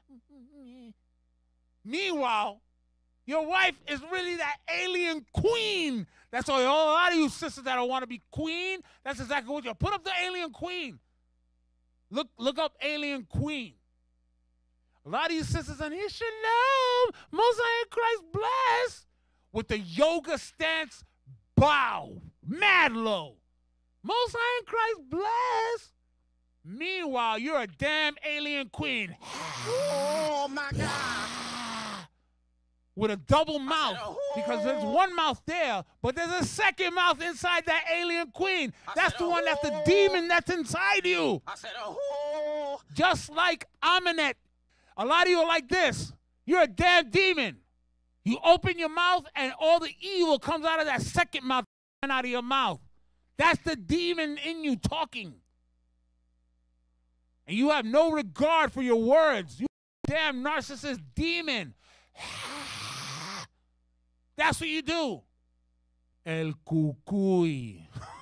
Meanwhile, your wife is really that alien queen. That's why a lot of you sisters that don't want to be queen, that's exactly what you're. Put up the alien queen. Look up alien queen. A lot of you sisters on here, shalom, Most High in Christ bless. With the yoga stance, bow, mad low. Most High in Christ bless. Meanwhile, you're a damn alien queen. Oh, my God. With a double mouth, because there's one mouth there, but there's a second mouth inside that alien queen. That's the one that's the demon that's inside you. I said, oh. Just like Aminet. A lot of you are like this. You're a damn demon. You open your mouth and all the evil comes out of that second mouth and out of your mouth. That's the demon in you talking. And you have no regard for your words. You damn narcissist demon. That's what you do. El cucuy.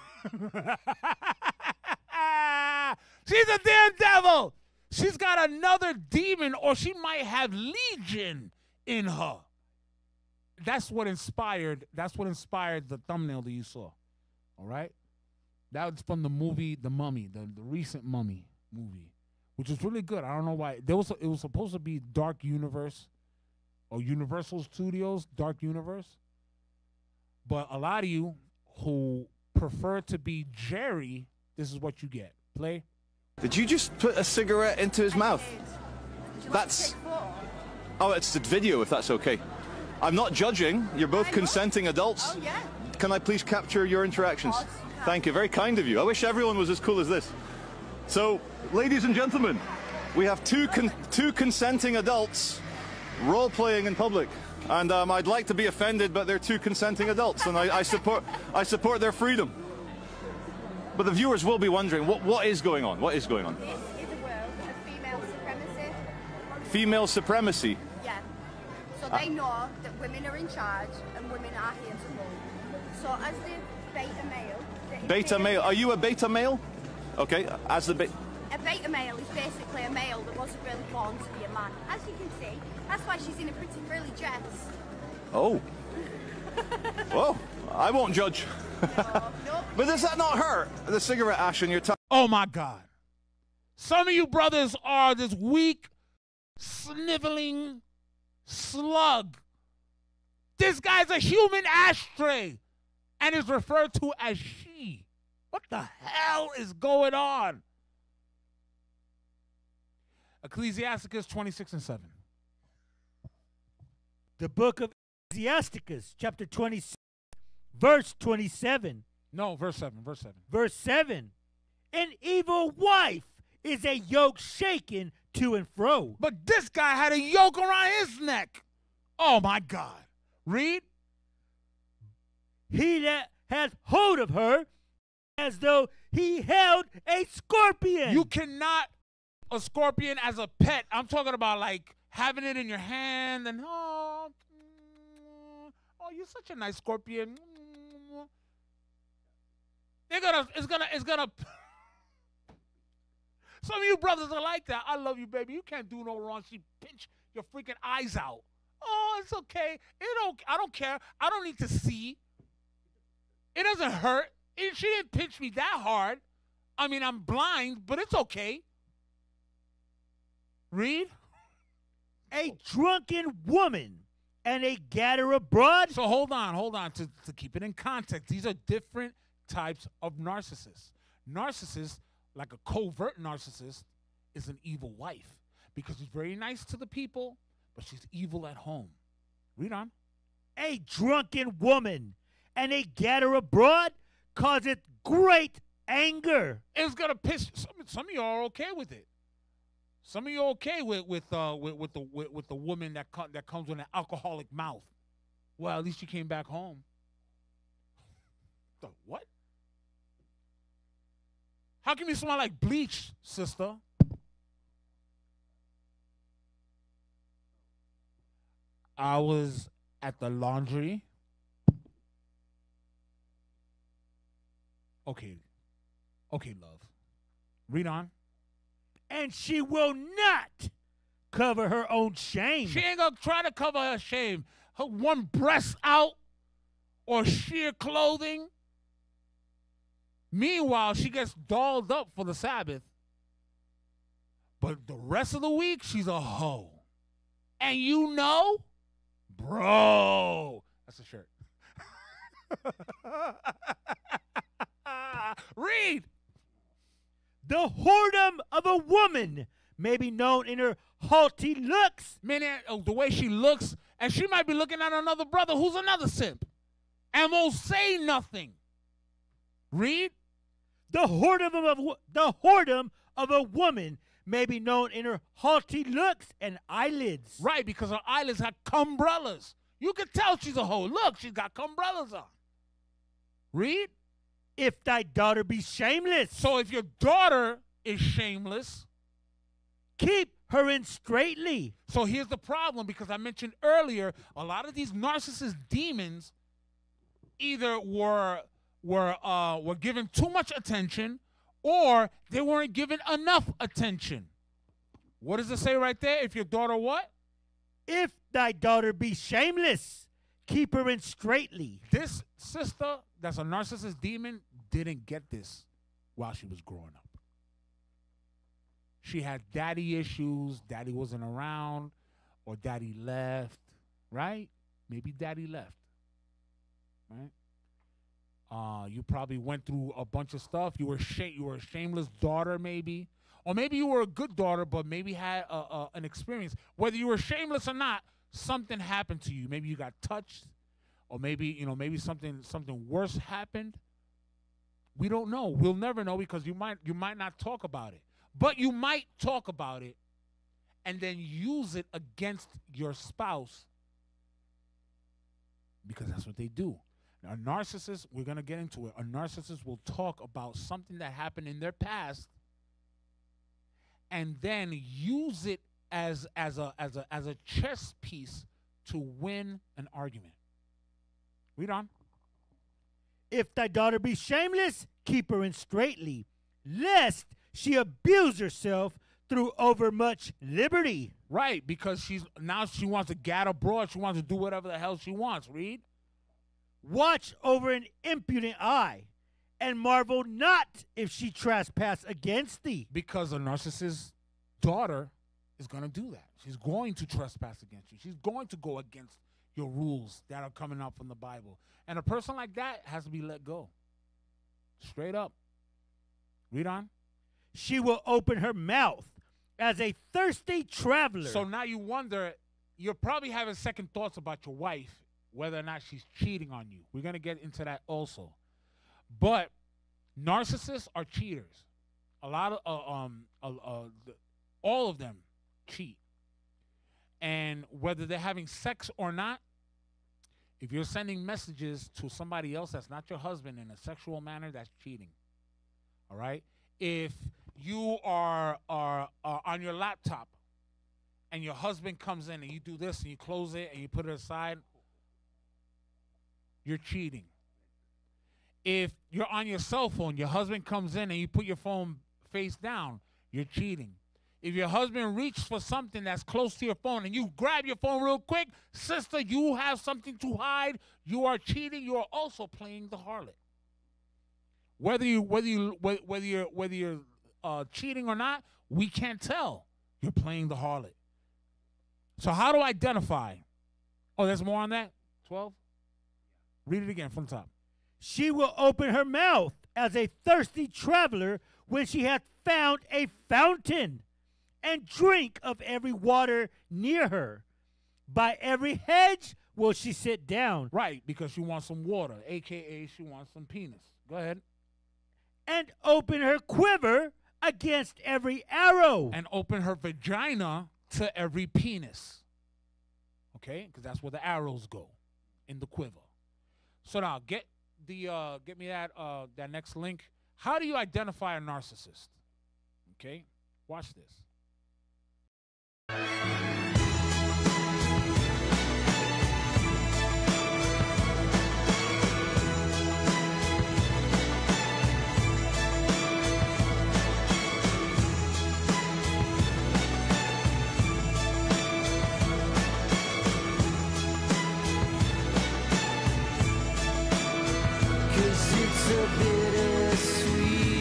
She's a damn devil. She's got another demon, or she might have legion in her. That's what inspired the thumbnail that you saw. All right? That was from the movie The Mummy, the recent Mummy movie, which is really good. I don't know why. It was supposed to be Dark Universe or Universal Studios, Dark Universe. But a lot of you who prefer to be Jerry, this is what you get. Play. Did you just put a cigarette into his mouth? That's... Oh, it's the video, if that's okay. I'm not judging. You're both consenting adults. Oh, yeah. Can I please capture your interactions? Thank you. Very kind of you. I wish everyone was as cool as this. So, ladies and gentlemen, we have two consenting adults role-playing in public. And I'd like to be offended, but they're two consenting adults, and I support their freedom. But the viewers will be wondering, what is going on? What is going on? This is a world of female supremacy. Female supremacy. Yeah. So they know that women are in charge and women are here to rule. So as the beta male... Beta male. Are you a beta male? Okay, as the a beta male is basically a male that wasn't really born to be a man. As you can see, that's why she's in a pretty frilly dress. Oh. Well, I won't judge. But does that not hurt? The cigarette ash in your tongue. Oh my God. Some of you brothers are this weak, sniveling slug. This guy's a human ashtray and is referred to as she. What the hell is going on? Ecclesiasticus 26:7. The book of Ecclesiasticus, chapter 26, verse 27. No, verse 7, verse 7. Verse 7. An evil wife is a yoke shaken to and fro. But this guy had a yoke around his neck. Oh, my God. Read. He that hath hold of her as though he held a scorpion. You cannot a scorpion as a pet. I'm talking about like having it in your hand and oh, you're such a nice scorpion. It's gonna. Some of you brothers are like that. I love you, baby. You can't do no wrong. She pinch your freaking eyes out. Oh, it's okay. I don't care. I don't need to see. It doesn't hurt. She didn't pinch me that hard. I mean, I'm blind, but it's okay. Read. A drunken woman and a gatherer abroad. So hold on. To keep it in context, these are different types of narcissists. Narcissists, like a covert narcissist, is an evil wife because she's very nice to the people, but she's evil at home. Read on. A drunken woman and a gatherer abroad causeth great anger. It's gonna piss. Some of you are okay with it. Some of you are okay with the woman that comes with an alcoholic mouth. Well, at least she came back home. The what? How can you smell like bleach, sister? I was at the laundry. Okay, love. Read on. And she will not cover her own shame. She ain't gonna try to cover her shame. Her one breast out or sheer clothing. Meanwhile, she gets dolled up for the Sabbath. But the rest of the week, she's a hoe. And you know, bro, that's a shirt. Read. The whoredom of a woman may be known in her haughty looks. Meaning the way she looks, and she might be looking at another brother who's another simp and won't say nothing. Read. The whoredom of a woman may be known in her haughty looks and eyelids. Right, because her eyelids have cumbrellas. You can tell she's a hoe. Look, she's got cumbrellas on. Read. If thy daughter be shameless. So if your daughter is shameless, keep her in straitly. So here's the problem, because I mentioned earlier, a lot of these narcissist demons either were given too much attention or they weren't given enough attention. What does it say right there? If your daughter what? If thy daughter be shameless, keep her in straitly. This sister that's a narcissist demon didn't get this while she was growing up. She had daddy issues. Daddy wasn't around, or daddy left, right? Maybe daddy left, right? You probably went through a bunch of stuff. You were a shameless daughter, maybe. Or maybe you were a good daughter, but maybe had an experience. Whether you were shameless or not, something happened to you. Maybe you got touched, or maybe something worse happened. We don't know. We'll never know, because you might not talk about it. But you might talk about it and then use it against your spouse, because that's what they do. A narcissist, we're going to get into it. A narcissist will talk about something that happened in their past and then use it as a chess piece to win an argument. Read on. If thy daughter be shameless, keep her in straitly, lest she abuse herself through overmuch liberty. Right, because she wants to gad abroad. She wants to do whatever the hell she wants. Read. Watch over an impudent eye, and marvel not if she trespass against thee. Because a narcissist's daughter is going to do that. She's going to trespass against you. She's going to go against your rules that are coming out from the Bible. And a person like that has to be let go. Straight up. Read on. She will open her mouth as a thirsty traveler. So now you wonder, you're probably having second thoughts about your wife, whether or not she's cheating on you. We're going to get into that also. But narcissists are cheaters. A lot of all of them cheat. And whether they're having sex or not, if you're sending messages to somebody else that's not your husband in a sexual manner, that's cheating. All right? If you are on your laptop and your husband comes in and you do this and you close it and you put it aside, you're cheating. If you're on your cell phone, your husband comes in and you put your phone face down, you're cheating. If your husband reaches for something that's close to your phone and you grab your phone real quick, sister, you have something to hide. You are cheating. You are also playing the harlot. Whether you're cheating or not, we can't tell. You're playing the harlot. So how do I identify? Oh, there's more on that? 12? Read it again from the top. She will open her mouth as a thirsty traveler when she hath found a fountain, and drink of every water near her. By every hedge will she sit down. Right, because she wants some water, a.k.a. she wants some penis. Go ahead. And open her quiver against every arrow. And open her vagina to every penis. Okay, because that's where the arrows go, in the quiver. So now, get me that next link. How do you identify a narcissist? Okay, watch this. It's a bittersweet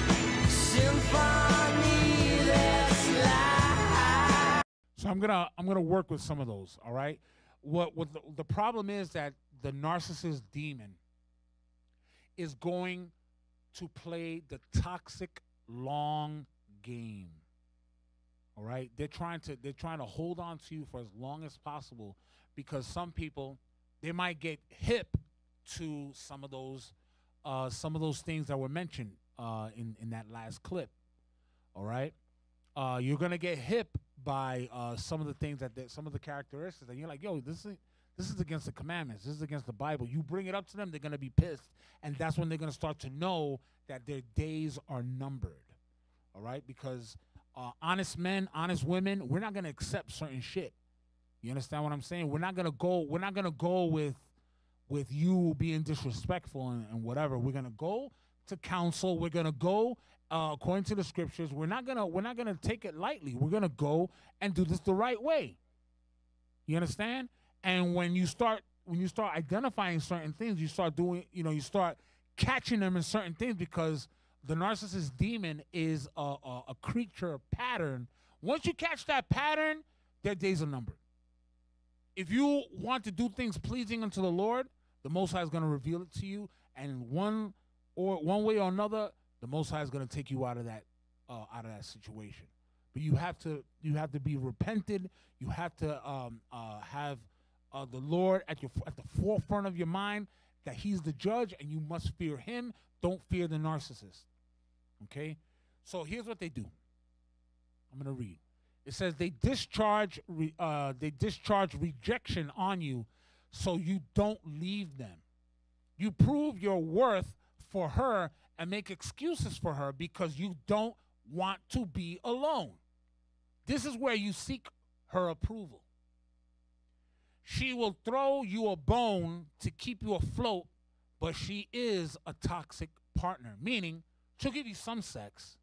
symphony that's life. So I'm gonna work with some of those. All right. What the problem is that the narcissist demon is going to play the toxic long game. All right. They're trying to hold on to you for as long as possible, because some people, they might get hip to some of those things that were mentioned in that last clip. All right, you're gonna get hip by some of the things some of the characteristics, and you're like, yo, this is against the commandments. This is against the Bible. You bring it up to them, they're gonna be pissed, and that's when they're gonna start to know that their days are numbered. All right, because honest men, honest women, we're not gonna accept certain shit. You understand what I'm saying? We're not gonna go with you being disrespectful and whatever. We're gonna go to counsel. We're gonna go according to the scriptures. We're not gonna take it lightly. We're gonna go and do this the right way. You understand? And when you start identifying certain things, you start doing, you start catching them in certain things, because the narcissist demon is a creature pattern. Once you catch that pattern, their days are numbered. If you want to do things pleasing unto the Lord, the Most High is going to reveal it to you, and one way or another, the Most High is going to take you out of that situation. But you have to be repented. You have to have the Lord at the forefront of your mind, that He's the judge, and you must fear Him. Don't fear the narcissist. Okay, so here's what they do. I'm going to read. It says they discharge rejection on you, so you don't leave them. You prove your worth for her and make excuses for her because you don't want to be alone. This is where you seek her approval. She will throw you a bone to keep you afloat, but she is a toxic partner, meaning she'll give you some sex,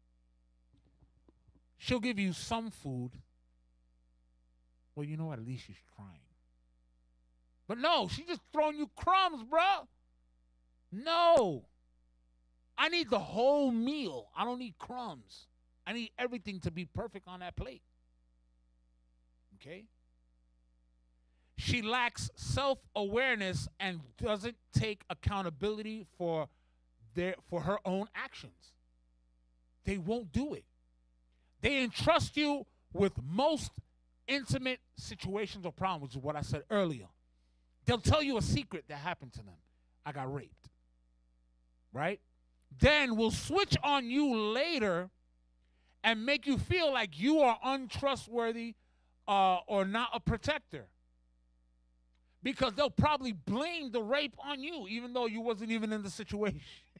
she'll give you some food. Well, you know what? At least she's trying. But no, she's just throwing you crumbs, bro. No. I need the whole meal. I don't need crumbs. I need everything to be perfect on that plate. Okay? She lacks self-awareness and doesn't take accountability for her own actions. They won't do it. They entrust you with most intimate situations or problems, which is what I said earlier. They'll tell you a secret that happened to them. I got raped. Right? Then we'll switch on you later and make you feel like you are untrustworthy or not a protector. Because they'll probably blame the rape on you, even though you wasn't even in the situation.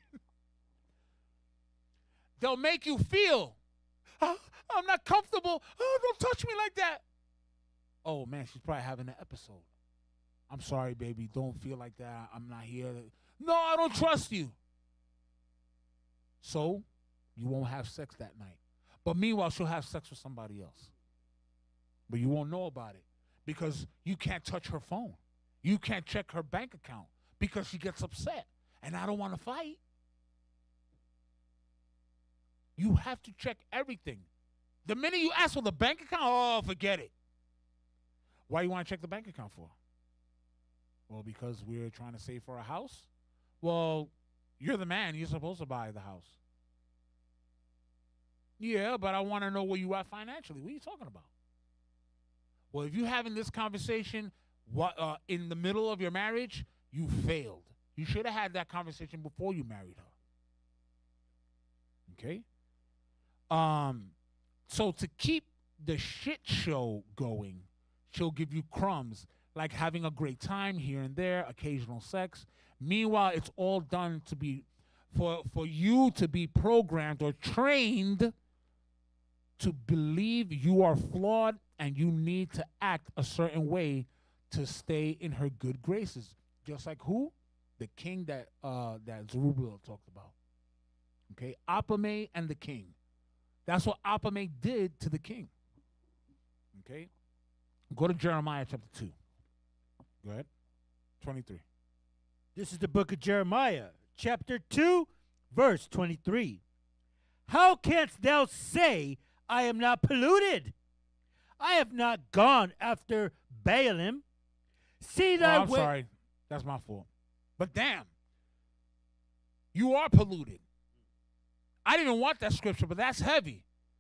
They'll make you feel, I'm not comfortable. Oh, don't touch me like that. Oh, man, she's probably having an episode. I'm sorry, baby. Don't feel like that. I'm not here. No, I don't trust you. So you won't have sex that night. But meanwhile, she'll have sex with somebody else. But you won't know about it because you can't touch her phone. You can't check her bank account because she gets upset. And I don't want to fight. You have to check everything. The minute you ask for the bank account, oh, forget it. Why you want to check the bank account for? Well, because we're trying to save for a house. Well, you're the man. You're supposed to buy the house. Yeah, but I want to know where you are financially. What are you talking about? Well, if you're having this conversation in the middle of your marriage, you failed. You should have had that conversation before you married her. Okay? So to keep the shit show going, she'll give you crumbs, like having a great time here and there, occasional sex. Meanwhile, it's all done to be for you to be programmed or trained to believe you are flawed and you need to act a certain way to stay in her good graces. Just like who? The king that Zerubbabel talked about. Okay? Apame and the king. That's what Apame did to the king. Okay? Go to Jeremiah chapter 2. Go ahead. 23. This is the book of Jeremiah, chapter 2, verse 23. How canst thou say, I am not polluted? I have not gone after Baalim. See thy I'm sorry. That's my fault. But damn, you are polluted. I didn't want that scripture, but that's heavy.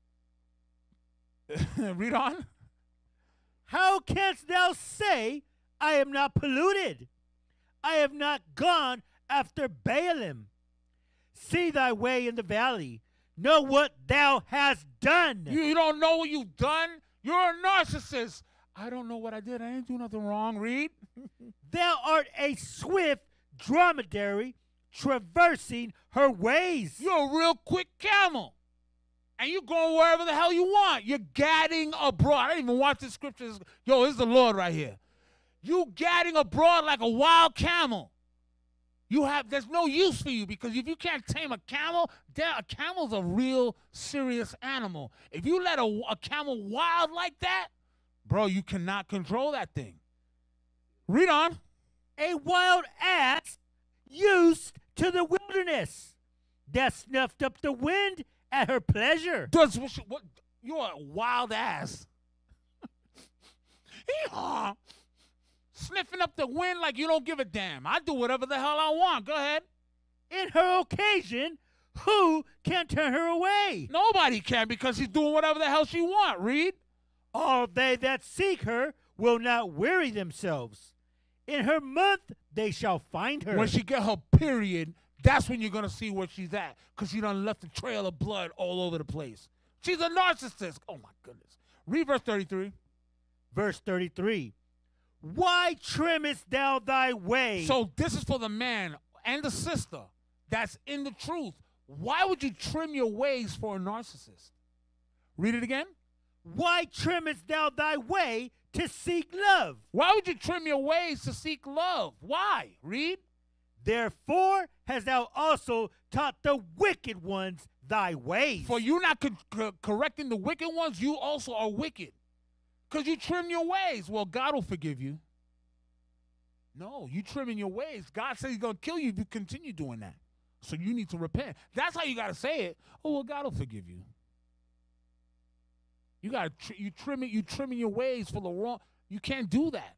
Read on. How canst thou say, I am not polluted? I have not gone after Baalim. See thy way in the valley. Know what thou hast done. You don't know what you've done? You're a narcissist. I don't know what I did. I didn't do nothing wrong. Read. Thou art a swift dromedary traversing her ways. You're a real quick camel. And you're going wherever the hell you want. You're gadding abroad. I didn't even watch the scriptures. Yo, this is the Lord right here. You gadding abroad like a wild camel. There's no use for you because if you can't tame a camel, a camel's a real serious animal. If you let a camel wild like that, bro, you cannot control that thing. Read on. A wild ass used to the wilderness that snuffed up the wind at her pleasure. You're a wild ass. Sniffing up the wind like you don't give a damn. I do whatever the hell I want. Go ahead. In her occasion, who can turn her away? Nobody can because she's doing whatever the hell she wants. Read. All they that seek her will not weary themselves. In her month they shall find her. When she get her period, that's when you're going to see where she's at because she done left a trail of blood all over the place. She's a narcissist. Oh, my goodness. Read verse 33. Verse 33. Why trimmest thou thy way? So this is for the man and the sister that's in the truth. Why would you trim your ways for a narcissist? Read it again. Why trimmest thou thy way to seek love? Why would you trim your ways to seek love? Why? Read. Therefore hast thou also taught the wicked ones thy ways. For you not correcting the wicked ones, you also are wicked. Because you trim your ways. Well, God will forgive you. No, you trimming your ways. God said he's going to kill you if you continue doing that. So you need to repent. That's how you got to say it. Oh, well, God will forgive you. You got you trimming your ways for the wrong. You can't do that.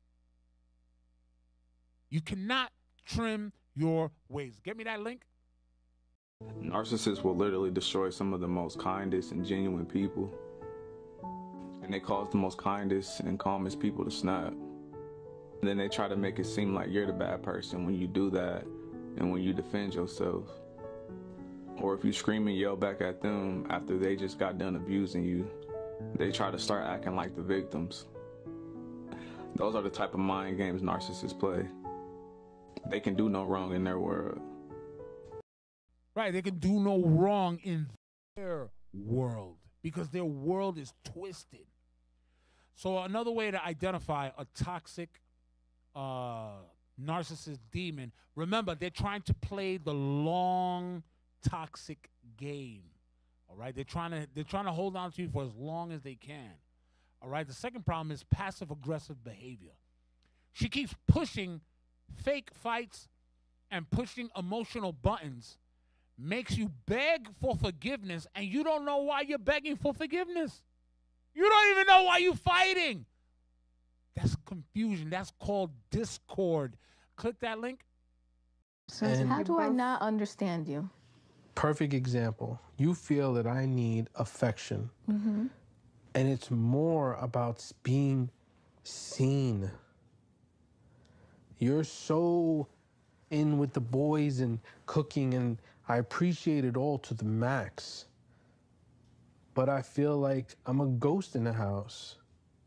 You cannot trim your ways. Get me that link. Narcissists will literally destroy some of the most kindest and genuine people. And they cause the most kindest and calmest people to snap. And then they try to make it seem like you're the bad person when you do that and when you defend yourself. Or if you scream and yell back at them after they just got done abusing you, they try to start acting like the victims. Those are the type of mind games narcissists play. They can do no wrong in their world. Right, they can do no wrong in their world because their world is twisted. So another way to identify a toxic narcissist demon, remember, they're trying to play the long toxic game. All right, they're trying to hold on to you for as long as they can. All right, the second problem is passive aggressive behavior. She keeps pushing fake fights and pushing emotional buttons, makes you beg for forgiveness, and you don't know why you're begging for forgiveness. You don't even know why you're fighting. That's confusion. That's called discord. Click that link. And how do I not understand you? Perfect example. You feel that I need affection. And it's more about being seen. You're so in with the boys and cooking, and I appreciate it all to the max. But I feel like I'm a ghost in the house.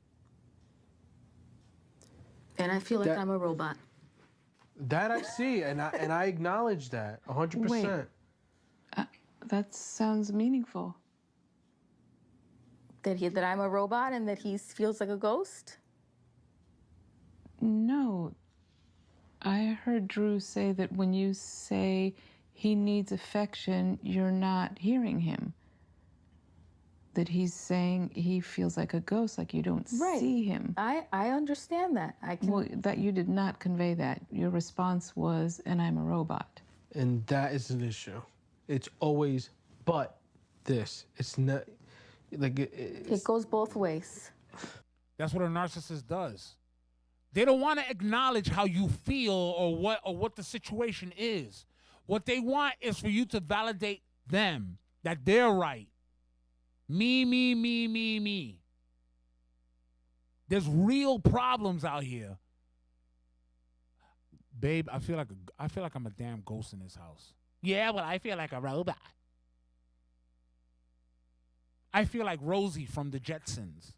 And I feel like I'm a robot. That I see, and I acknowledge that 100%. Wait. That sounds meaningful. That I'm a robot and that he feels like a ghost? No. I heard Drew say that when you say he needs affection, you're not hearing him. That he's saying he feels like a ghost, like you don't see him. I understand that. Well, that you did not convey that. Your response was, and I'm a robot. And that is an issue. It's always, but this. It's not, like... It goes both ways. That's what a narcissist does. They don't want to acknowledge how you feel or what the situation is. What they want is for you to validate them, that they're right. Me, me, me, me, me. There's real problems out here. Babe, I feel like I'm a damn ghost in this house. Yeah, well, I feel like a robot. I feel like Rosie from the Jetsons.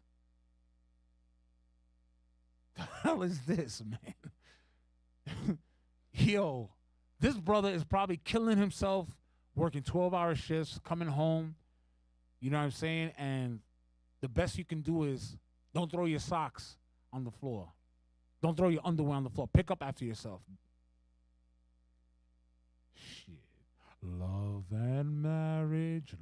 The hell is this, man? Yo, this brother is probably killing himself, working 12-hour shifts, coming home. You know what I'm saying? And the best you can do is don't throw your socks on the floor. Don't throw your underwear on the floor. Pick up after yourself. Shit. Love and marriage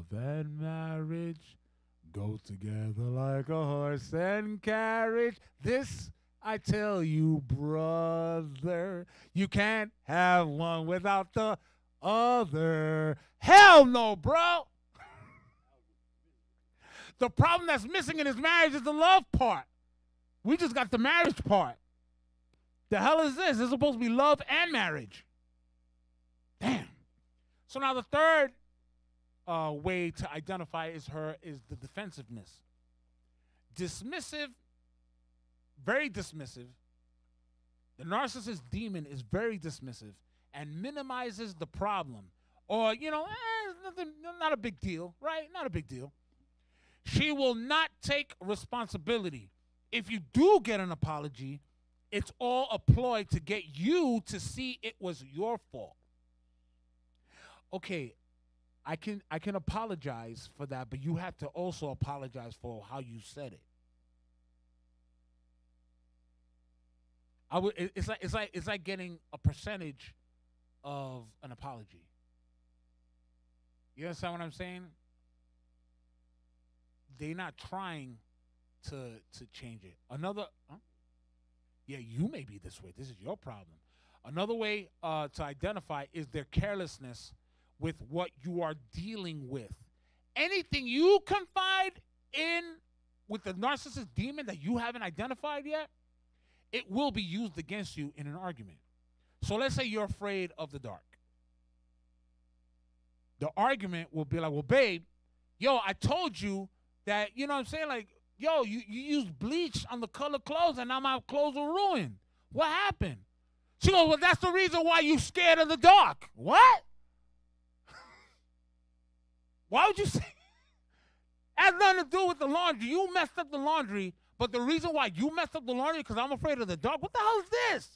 go together like a horse and carriage. This I tell you, brother, you can't have one without the other. Hell no, bro. The problem that's missing in his marriage is the love part. We just got the marriage part. The hell is this? It's supposed to be love and marriage. Damn. So now the third way to identify is the defensiveness. Dismissive, very dismissive. The narcissist demon is very dismissive and minimizes the problem. Or, nothing, not a big deal, right? Not a big deal. She will not take responsibility. If you do get an apology, It's all a ploy to get you to see it was your fault. Okay, I can apologize for that, but you have to also apologize for how you said it. It's like getting a percentage of an apology. You understand what I'm saying? They're not trying to change it. Yeah, you may be this way. This is your problem. Another way to identify is their carelessness with what you are dealing with. Anything you confide in with the narcissist demon that you haven't identified yet, it will be used against you in an argument. So let's say you're afraid of the dark. The argument will be like, well, babe, yo, I told you that, you know what I'm saying? Like, yo, you used bleach on the color clothes and now my clothes are ruined. What happened? She goes, well, that's the reason why you scared of the dark. What? Why would you say? Has nothing to do with the laundry. You messed up the laundry, but the reason why you messed up the laundry because I'm afraid of the dark. What the hell is this?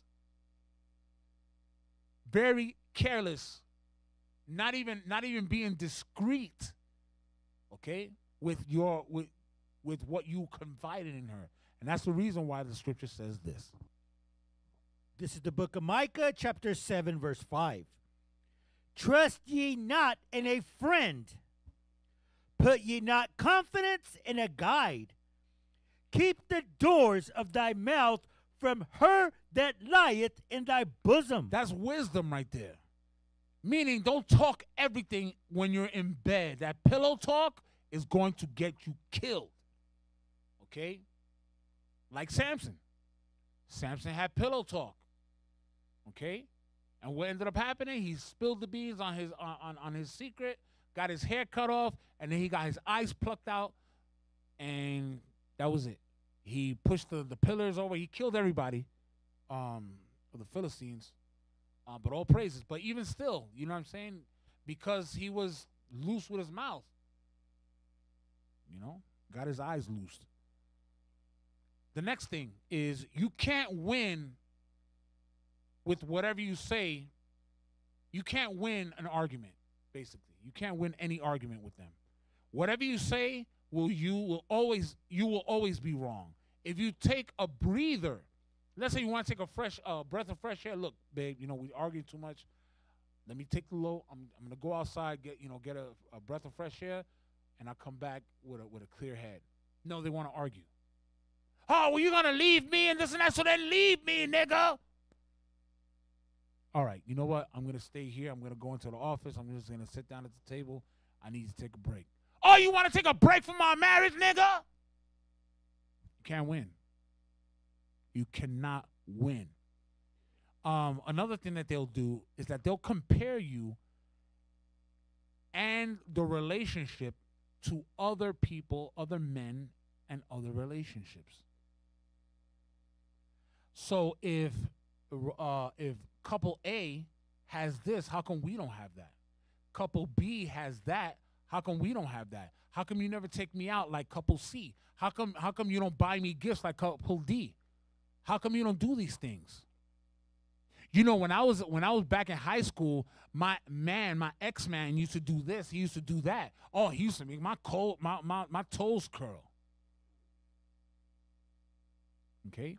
Very careless. Not even being discreet. Okay? With what you confided in her. And that's the reason why the scripture says this. This is the book of Micah, chapter 7, verse 5. Trust ye not in a friend. Put ye not confidence in a guide. Keep the doors of thy mouth from her that lieth in thy bosom. That's wisdom right there. Meaning, don't talk everything when you're in bed. That pillow talk is going to get you killed. Okay? Like Samson. Samson had pillow talk. Okay? And what ended up happening? He spilled the beans on his secret, got his hair cut off, and then he got his eyes plucked out, and that was it. He pushed the pillars over. He killed everybody, for the Philistines. But all praises. But even still, you know what I'm saying? Because he was loose with his mouth. You know? Got his eyes loosed. The next thing is you can't win with whatever you say. You can't win an argument, basically. You can't win any argument with them. Whatever you say, you will always be wrong. If you take a breather, let's say you want to take a fresh breath of fresh air. Look, babe, you know, we arguing too much. Let me take the low. I'm gonna go outside, get a breath of fresh air, and I'll come back with a clear head. No, they want to argue. Oh, well, you're gonna leave me and this and that, so then leave me, nigga. All right, you know what? I'm gonna stay here. I'm gonna go into the office. I'm just gonna sit down at the table. I need to take a break. Oh, you want to take a break from our marriage, nigga? You can't win. You cannot win. Another thing that they'll do is that they'll compare you and the relationship to other people, other men, and other relationships. So if couple A has this, how come we don't have that? Couple B has that, how come we don't have that? How come you never take me out like couple C? How come you don't buy me gifts like couple D? How come you don't do these things? You know, when I was back in high school, my ex-man used to do this, he used to do that. Oh, he used to make my toes curl. Okay?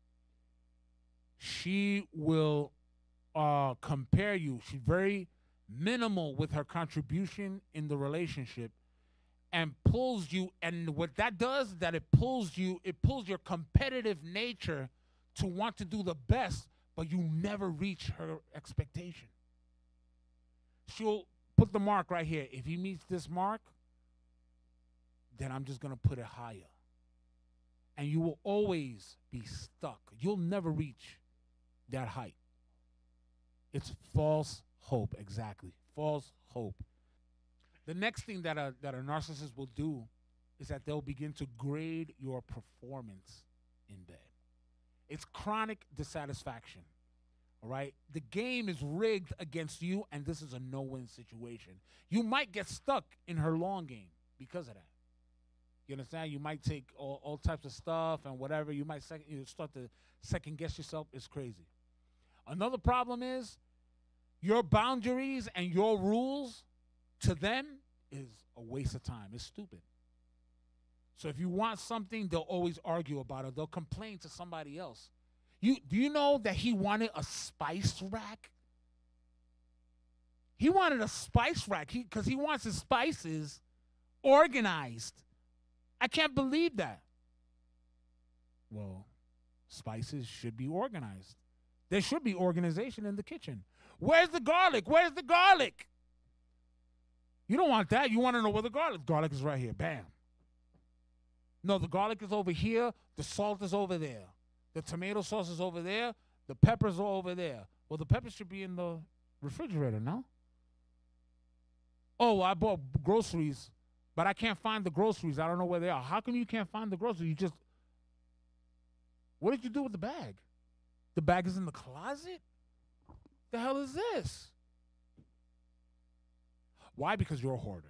She will compare you. She's very minimal with her contribution in the relationship and pulls you. And what that does is that it pulls your competitive nature to want to do the best, but you never reach her expectation. She'll put the mark right here. If he meets this mark, then I'm just going to put it higher. And you will always be stuck. You'll never reach that height. It's false hope, exactly. False hope. The next thing that a narcissist will do is that they'll begin to grade your performance in bed. It's chronic dissatisfaction, all right? The game is rigged against you, and this is a no-win situation. You might get stuck in her long game because of that. You understand? You might take all types of stuff and whatever. You might start to second guess yourself. It's crazy. Another problem is your boundaries and your rules to them is a waste of time. It's stupid. So if you want something, they'll always argue about it. They'll complain to somebody else. Do you know that he wanted a spice rack? He wanted a spice rack because he wants his spices organized. I can't believe that. Well, spices should be organized. There should be organization in the kitchen. Where's the garlic? Where's the garlic? You don't want that. You want to know where the garlic is right here. Bam. No, the garlic is over here. The salt is over there. The tomato sauce is over there. The peppers are over there. Well, the peppers should be in the refrigerator, no? Oh, I bought groceries, but I can't find the groceries. I don't know where they are. How come you can't find the groceries? What did you do with the bag? The bag is in the closet? The hell is this? Why? Because you're a hoarder.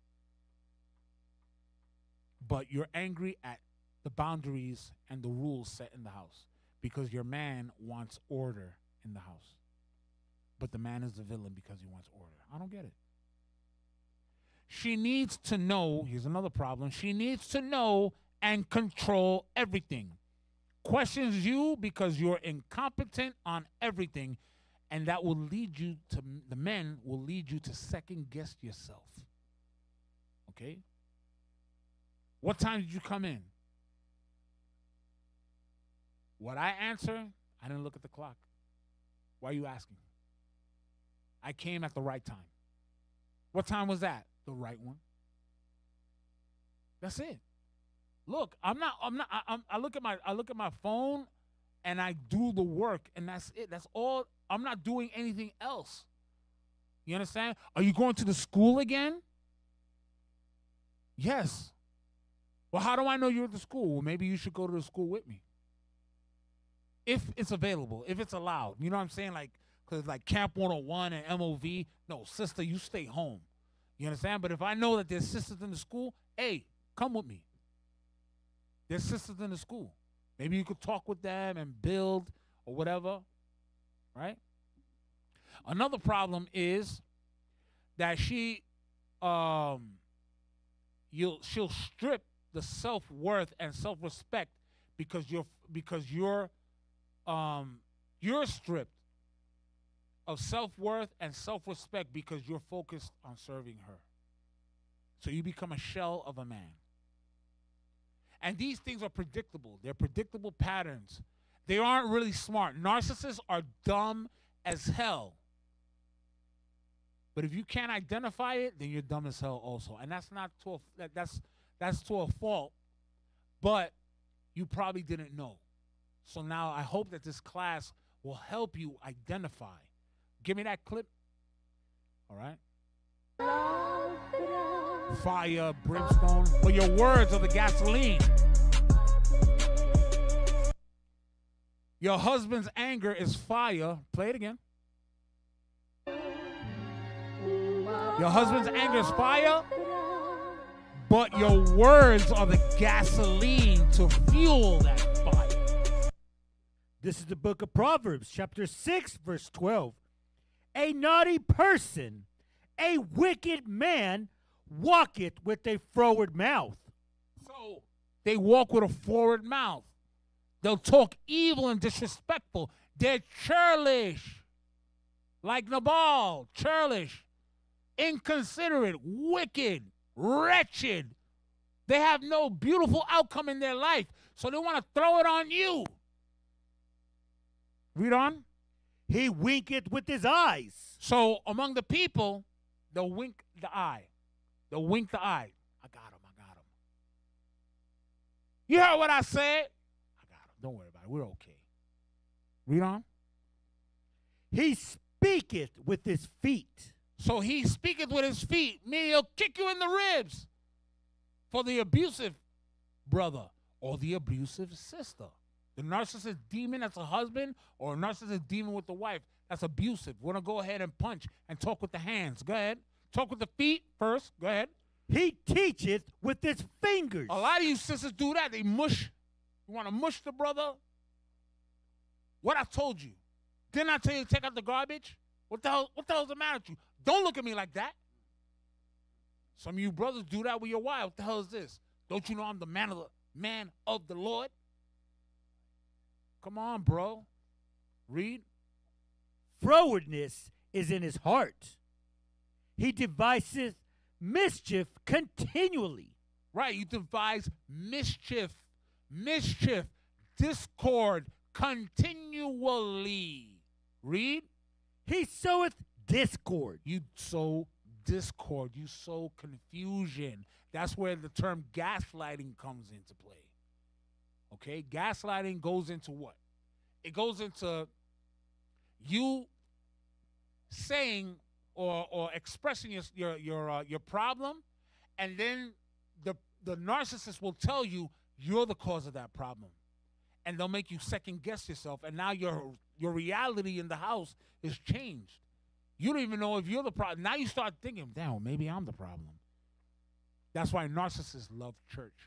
But you're angry at the boundaries and the rules set in the house because your man wants order in the house. But the man is the villain because he wants order. I don't get it. She needs to know, here's another problem, she needs to know and control everything. Questions you because you're incompetent on everything, and that will lead you to, the men will lead you to second guess yourself. Okay? What time did you come in? What I answer, I didn't look at the clock. Why are you asking? I came at the right time. What time was that? The right one. That's it. Look, I look at my phone and I do the work, and that's it. That's all. I'm not doing anything else. You understand? Are you going to the school again? Yes. Well, how do I know you're at the school? Well, maybe you should go to the school with me. If it's available, if it's allowed. You know what I'm saying? Like, because like Camp 101 and MOV, no, sister, you stay home. You understand? But if I know that there's sisters in the school, hey, come with me. There's sisters in the school. Maybe you could talk with them and build or whatever, right? Another problem is that she'll strip the self-worth and self-respect because you're stripped of self-worth and self-respect because you're focused on serving her. So you become a shell of a man. And these things are predictable. They're predictable patterns. They aren't really smart. Narcissists are dumb as hell. But if you can't identify it, then you're dumb as hell also. And that's not to that's to a fault, but you probably didn't know. So now I hope that this class will help you identify. Give me that clip. All right. Fire, brimstone. Well, your words are the gasoline. Your husband's anger is fire. Play it again. Your husband's anger is fire, but your words are the gasoline to fuel that fire. This is the book of Proverbs, chapter 6, verse 12. A naughty person, a wicked man, walketh with a froward mouth. So they walk with a forward mouth. They'll talk evil and disrespectful. They're churlish. Like Nabal, churlish, inconsiderate, wicked, wretched. They have no beautiful outcome in their life, so they want to throw it on you. Read on. He winketh with his eyes. So among the people, they'll wink the eye. They'll wink the eye. I got him. You heard what I said? I got him. Don't worry about it. We're okay. Read on. He speaketh with his feet. So he speaketh with his feet, meaning he'll kick you in the ribs for the abusive brother or the abusive sister. The narcissist demon that's a husband or a narcissist demon with the wife that's abusive. We're going to go ahead and punch and talk with the hands. Go ahead. Talk with the feet first. Go ahead. He teacheth with his fingers. A lot of you sisters do that. They mush. You want to mush the brother? What I told you. Didn't I tell you to take out the garbage? What the hell's the matter with you? Don't look at me like that. Some of you brothers do that with your wife. What the hell is this? Don't you know I'm the man of the Lord? Come on, bro. Read. Frowardness is in his heart. He deviseth mischief continually. Right, you devise mischief, discord continually. Read. He soweth discord. You sow discord. You sow confusion. That's where the term gaslighting comes into play. Okay, gaslighting goes into what? It goes into you saying or expressing your problem, and then the narcissist will tell you you're the cause of that problem, and they'll make you second guess yourself, and now your reality in the house is changed. You don't even know if you're the problem. Now you start thinking, damn, maybe I'm the problem. That's why narcissists love church.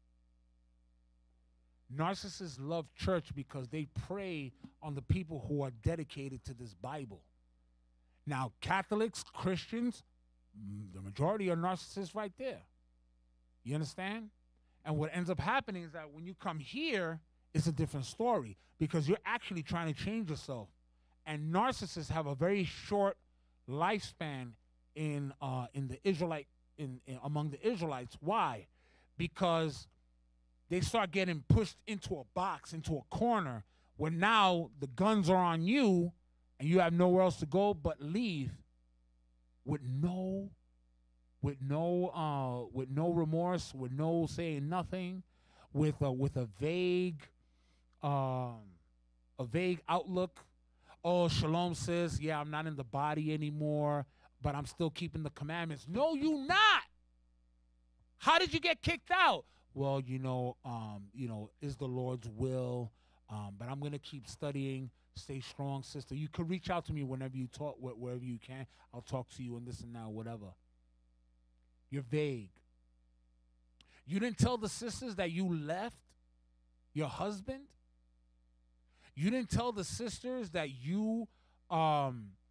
Narcissists love church because they prey on the people who are dedicated to this Bible. Now, Catholics, Christians, the majority are narcissists right there. You understand? And what ends up happening is that when you come here, it's a different story because you're actually trying to change yourself. And narcissists have a very short lifespan in the Israelite among the Israelites. Why? Because they start getting pushed into a box, into a corner, where now the guns are on you, and you have nowhere else to go but leave with no remorse, with no saying nothing, with a vague outlook. Oh, Shalom says, yeah, I'm not in the body anymore, but I'm still keeping the commandments. No, you not. How did you get kicked out? Well, is the Lord's will, but I'm gonna keep studying. Stay strong, sister. You could reach out to me whenever you talk, wherever you can. I'll talk to you and this and that, whatever. You're vague. You didn't tell the sisters that you left your husband. You didn't tell the sisters that you were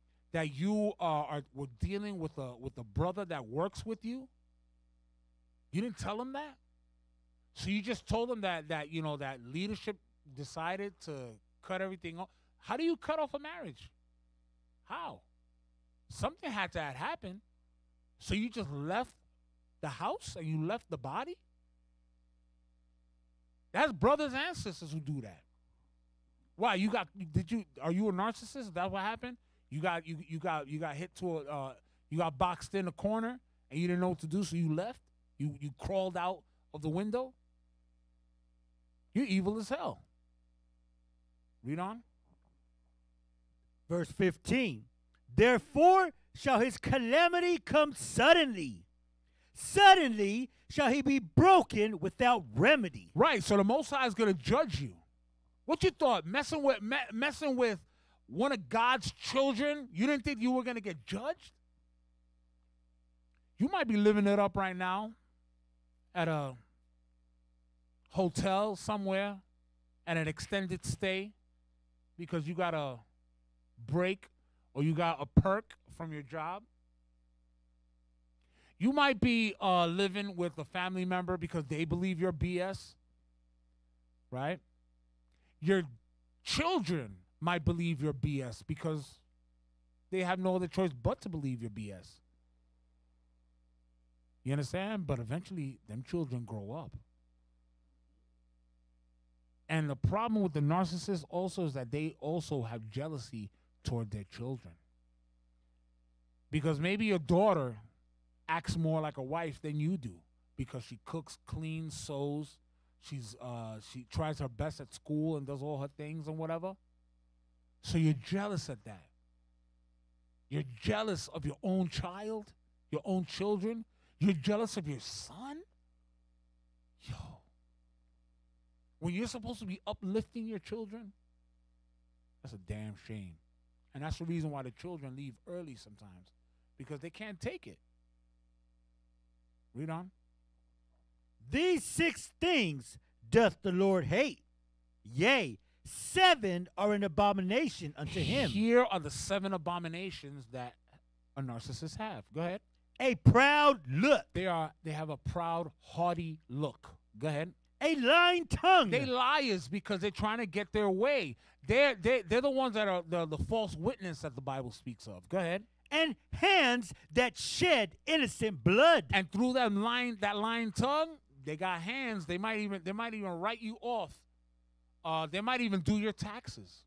dealing with a brother that works with you. You didn't tell them that. So you just told them that leadership decided to cut everything off. How do you cut off a marriage? How? Something had to happen. So you just left the house and you left the body? That's brothers and sisters who do that. Why? Are you a narcissist? Is that what happened? You got hit to you got boxed in a corner and you didn't know what to do, so you left? You crawled out of the window? You're evil as hell. Read on. Verse 15. Therefore shall his calamity come suddenly. Suddenly shall he be broken without remedy. Right, so the Most High is going to judge you. What you thought? Messing with one of God's children? You didn't think you were going to get judged? You might be living it up right now at a hotel somewhere at an extended stay because you got a break or you got a perk from your job. You might be living with a family member because they believe you're BS, right? Your children might believe you're BS because they have no other choice but to believe you're BS. You understand? But eventually, them children grow up. And the problem with the narcissist also is that they also have jealousy toward their children. Because maybe your daughter acts more like a wife than you do because she cooks, cleans, sews. She tries her best at school and does all her things and whatever. So you're jealous of that. You're jealous of your own child, your own children. You're jealous of your son? Yo. When you're supposed to be uplifting your children, that's a damn shame. And that's the reason why the children leave early sometimes, because they can't take it. Read on. These 6 things doth the Lord hate. Yea, 7 are an abomination unto him. Here are the 7 abominations that a narcissist have. Go ahead. A proud look. They have a proud, haughty look. Go ahead. A lying tongue. They liars because they're trying to get their way. They're the ones that are the false witness that the Bible speaks of. Go ahead. And hands that shed innocent blood. And through that lying tongue, they got hands. They might even write you off. They might even do your taxes.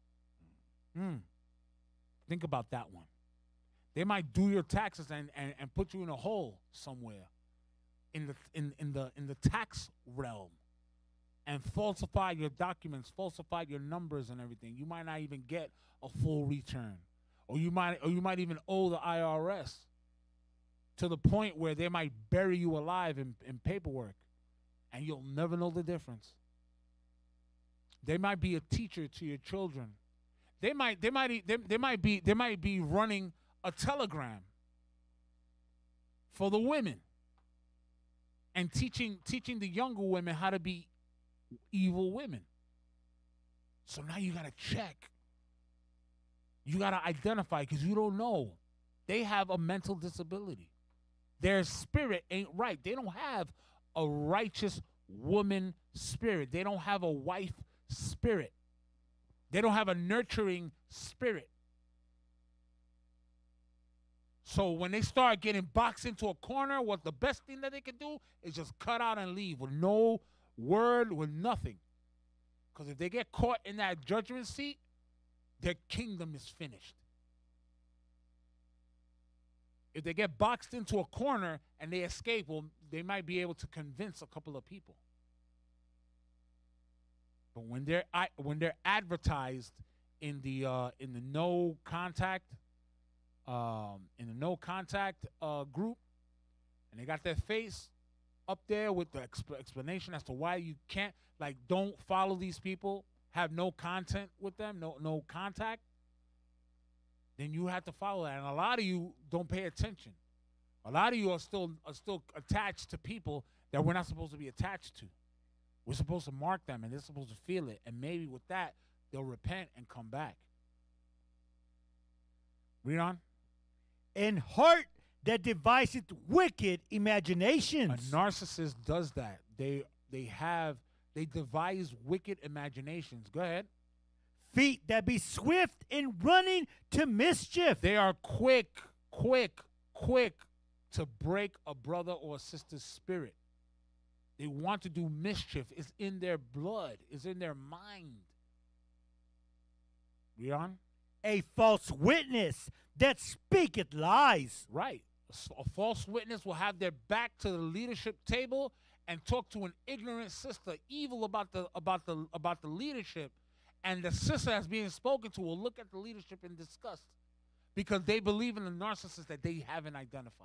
Think about that one. They might do your taxes and put you in a hole somewhere in the tax realm and falsify your documents, falsify your numbers and everything. You might not even get a full return. Or you might even owe the IRS to the point where they might bury you alive in paperwork and you'll never know the difference. They might be a teacher to your children. They might be running a telegram for the women and teaching the younger women how to be evil women. So now you got to check. You got to identify because you don't know. They have a mental disability. Their spirit ain't right. They don't have a righteous woman spirit. They don't have a wife spirit. They don't have a nurturing spirit. So when they start getting boxed into a corner, what the best thing that they can do is just cut out and leave with no word, with nothing. Because if they get caught in that judgment seat, their kingdom is finished. If they get boxed into a corner and they escape, well, they might be able to convince a couple of people. But when they're advertised in the no contact group, and they got their face up there with the explanation as to why you can't, like, don't follow these people, have no content with them, no contact, then you have to follow that. And a lot of you don't pay attention. A lot of you are still attached to people that we're not supposed to be attached to. We're supposed to mark them, and they're supposed to feel it. And maybe with that, they'll repent and come back. Read on. And heart that deviseth wicked imaginations. A narcissist does that. They devise wicked imaginations. Go ahead. Feet that be swift in running to mischief. They are quick to break a brother or a sister's spirit. They want to do mischief. It's in their blood. It's in their mind. Read on. A false witness that speaketh lies. Right. A false witness will have their back to the leadership table and talk to an ignorant sister evil about the leadership, and the sister that's being spoken to will look at the leadership in disgust because they believe in the narcissist that they haven't identified.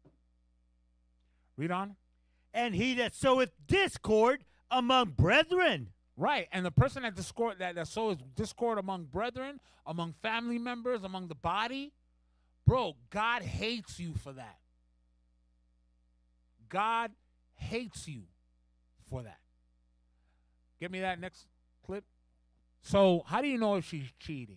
Read on. And he that soweth discord among brethren. Right, and the person that sows discord among brethren, among family members, among the body, bro, God hates you for that. God hates you for that. Give me that next clip. So, how do you know if she's cheating?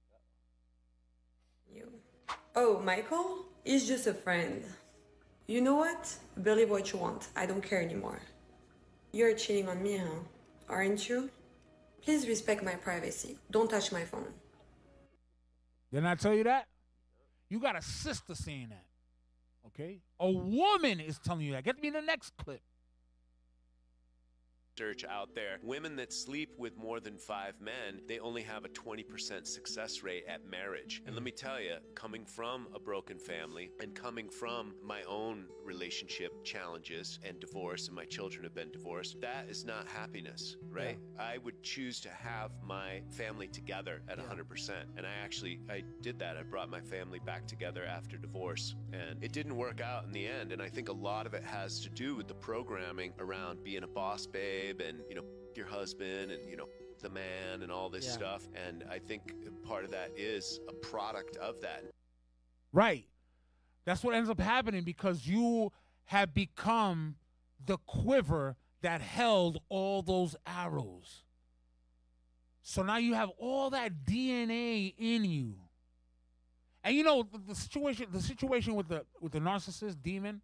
Oh, Michael? He's just a friend. You know what? Believe what you want. I don't care anymore. You're cheating on me, huh? Aren't you? Please respect my privacy. Don't touch my phone. Didn't I tell you that? You got a sister saying that. Okay? A woman is telling you that. Get me the next clip. Research out there, women that sleep with more than 5 men, they only have a 20% success rate at marriage. And let me tell you, coming from a broken family and coming from my own relationship challenges and divorce, and my children have been divorced, that is not happiness, right? Yeah. I would choose to have my family together at 100%. And I did that. I brought my family back together after divorce, and it didn't work out in the end. And I think a lot of it has to do with the programming around being a boss babe and, your husband and, the man and all this stuff. And I think part of that is a product of that. Right. That's what ends up happening because you had become the quiver that held all those arrows. So now you have all that DNA in you. And you know the situation with the narcissist demon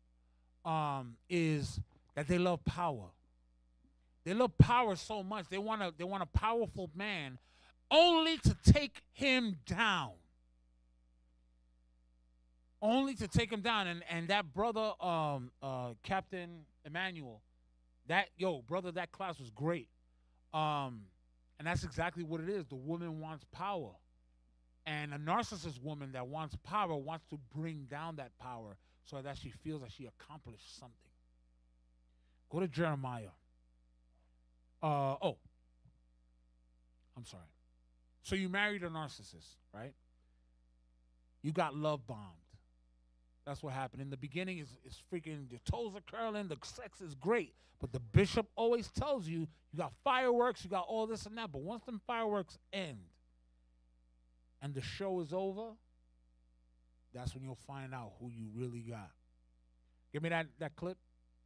is that they love power. They love power so much. They want a powerful man only to take him down. Only to take him down. And that brother, Captain Emmanuel, that class was great. And that's exactly what it is. The woman wants power. And a narcissist woman that wants power wants to bring down that power so that she feels that she accomplished something. Go to Jeremiah. I'm sorry. So you married a narcissist, right? You got love bombed. That's what happened. In the beginning, it's freaking, your toes are curling, the sex is great. But the bishop always tells you, you got fireworks, you got all this and that. But once them fireworks end and the show is over, that's when you'll find out who you really got. Give me that clip.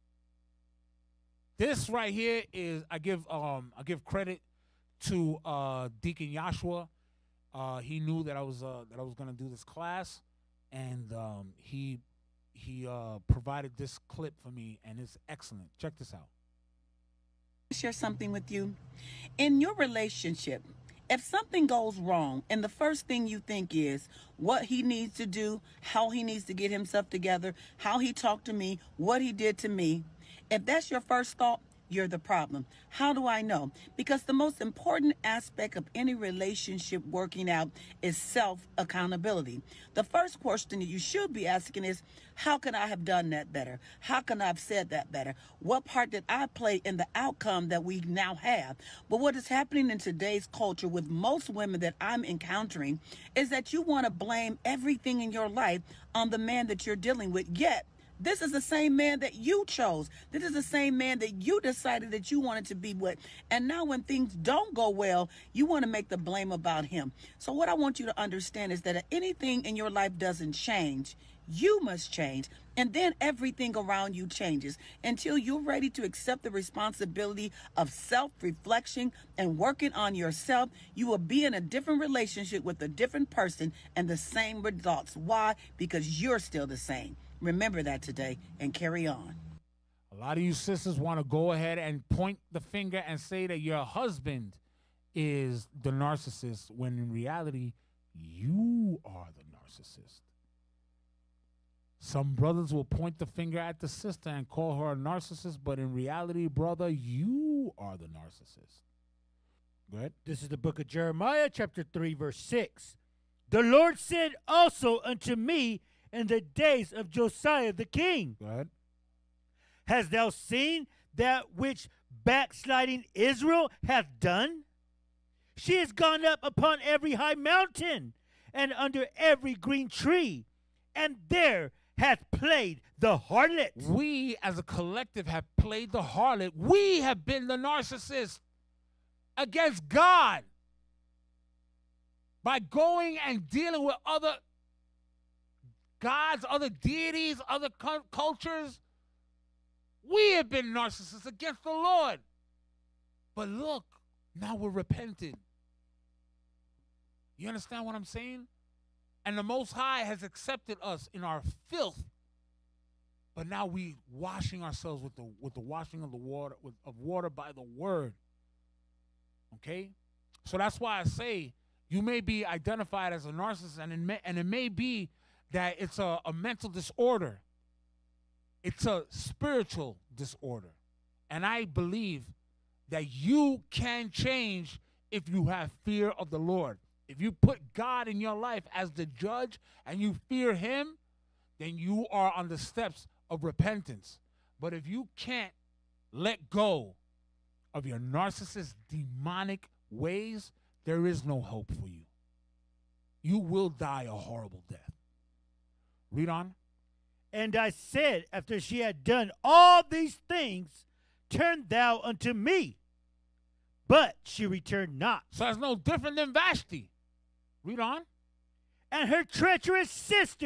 This right here is, I give credit to Deacon Joshua. He knew that I was gonna do this class, and he provided this clip for me, and it's excellent. Check this out. Share something with you. In your relationship, if something goes wrong and the first thing you think is what he needs to do, how he needs to get himself together, how he talked to me, what he did to me, if that's your first thought, you're the problem. How do I know? Because the most important aspect of any relationship working out is self-accountability. The first question that you should be asking is, how can I have done that better? How can I have said that better? What part did I play in the outcome that we now have? But what is happening in today's culture with most women that I'm encountering is that you want to blame everything in your life on the man that you're dealing with, yet this is the same man that you chose. This is the same man that you decided that you wanted to be with. And now when things don't go well, you want to make the blame about him. So what I want you to understand is that if anything in your life doesn't change, you must change. And then everything around you changes until you're ready to accept the responsibility of self-reflection and working on yourself. You will be in a different relationship with a different person and the same results. Why? Because you're still the same. Remember that today and carry on. A lot of you sisters want to go ahead and point the finger and say that your husband is the narcissist, when in reality, you are the narcissist. Some brothers will point the finger at the sister and call her a narcissist, but in reality, brother, you are the narcissist. Go ahead. This is the book of Jeremiah, chapter 3, verse 6. The Lord said also unto me in the days of Josiah the king, go ahead, hast thou seen that which backsliding Israel hath done? She has gone up upon every high mountain and under every green tree, and there hath played the harlot. We as a collective have played the harlot. We have been the narcissist against God by going and dealing with other gods, other deities, other cultures. We have been narcissists against the Lord. But look, now we're repented. You understand what I'm saying? And the Most High has accepted us in our filth. But now we washing ourselves with the washing of the water of water by the word. Okay? So that's why I say you may be identified as a narcissist, and it may be that it's a mental disorder. It's a spiritual disorder. And I believe that you can change if you have fear of the Lord. If you put God in your life as the judge and you fear him, then you are on the steps of repentance. But if you can't let go of your narcissist demonic ways, there is no hope for you. You will die a horrible death. Read on. And I said, after she had done all these things, turn thou unto me. But she returned not. So that's no different than Vashti. Read on. And her treacherous sister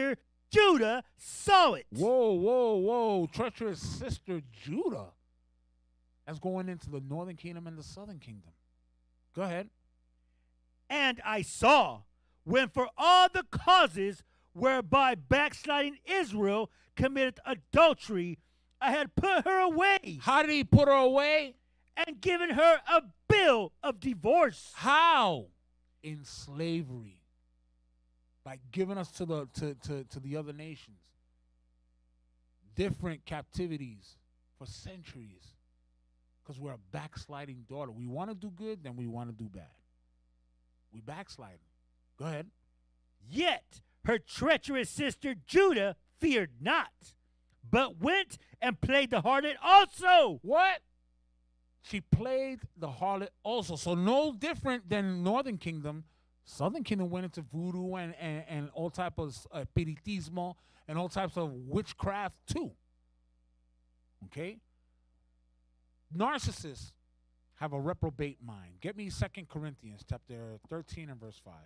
Judah saw it. Whoa, whoa, whoa. Treacherous sister Judah. That's going into the northern kingdom and the southern kingdom. Go ahead. And I saw, when for all the causes whereby backsliding Israel committed adultery, I had put her away. How did he put her away? And given her a bill of divorce. How? In slavery. By giving us to the other nations. Different captivities for centuries. Because we're a backsliding daughter. We want to do good, then we want to do bad. We backslide. Go ahead. Yet her treacherous sister Judah feared not, but went and played the harlot also. What? She played the harlot also. So no different than Northern Kingdom. Southern Kingdom went into voodoo and all type of spiritismo and all types of witchcraft too. Okay? Narcissists have a reprobate mind. Get me 2 Corinthians chapter 13 and verse 5.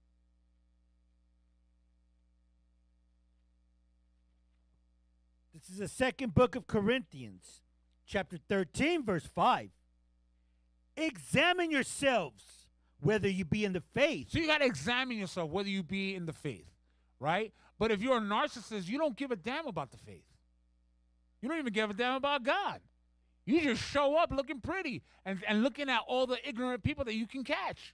This is the second book of Corinthians, chapter 13, verse 5. Examine yourselves whether you be in the faith. So you got to examine yourself whether you be in the faith, right? But if you're a narcissist, you don't give a damn about the faith. You don't even give a damn about God. You just show up looking pretty and looking at all the ignorant people that you can catch.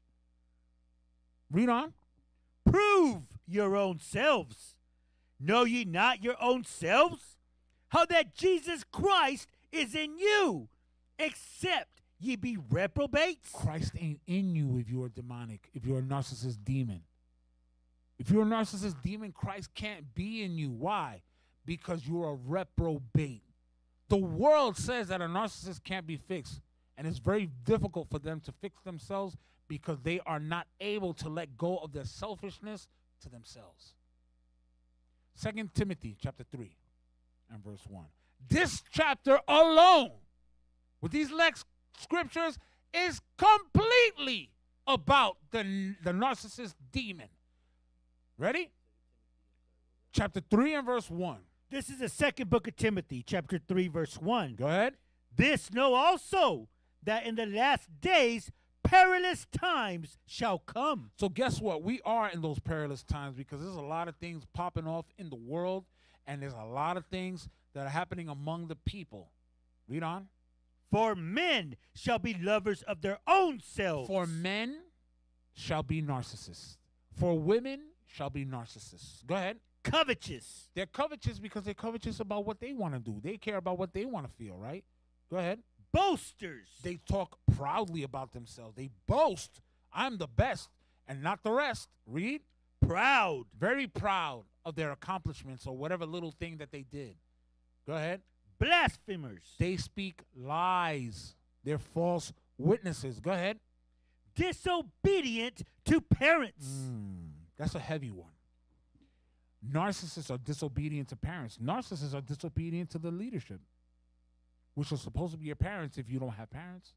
Read on. Prove your own selves. Know ye not your own selves? How that Jesus Christ is in you, except ye be reprobates? Christ ain't in you if you're demonic, if you're a narcissist demon. If you're a narcissist demon, Christ can't be in you. Why? Because you're a reprobate. The world says that a narcissist can't be fixed, and it's very difficult for them to fix themselves because they are not able to let go of their selfishness to themselves. 2 Timothy chapter 3 and verse 1. This chapter alone, with these scriptures, is completely about the narcissist demon. Ready? Chapter 3 and verse 1. This is the second book of Timothy, chapter 3, verse 1. Go ahead. This know also, that in the last days perilous times shall come. So guess what? We are in those perilous times because there's a lot of things popping off in the world, and there's a lot of things that are happening among the people. Read on. For men shall be lovers of their own selves. For men shall be narcissists. For women shall be narcissists. Go ahead. Covetous. They're covetous because they're covetous about what they want to do. They care about what they want to feel, right? Go ahead. Boasters. They talk proudly about themselves. They boast. I'm the best and not the rest. Read. Proud. Very proud of their accomplishments or whatever little thing that they did. Go ahead. Blasphemers. They speak lies. They're false witnesses. Go ahead. Disobedient to parents. That's a heavy one. Narcissists are disobedient to parents. Narcissists are disobedient to the leadership, which are supposed to be your parents if you don't have parents.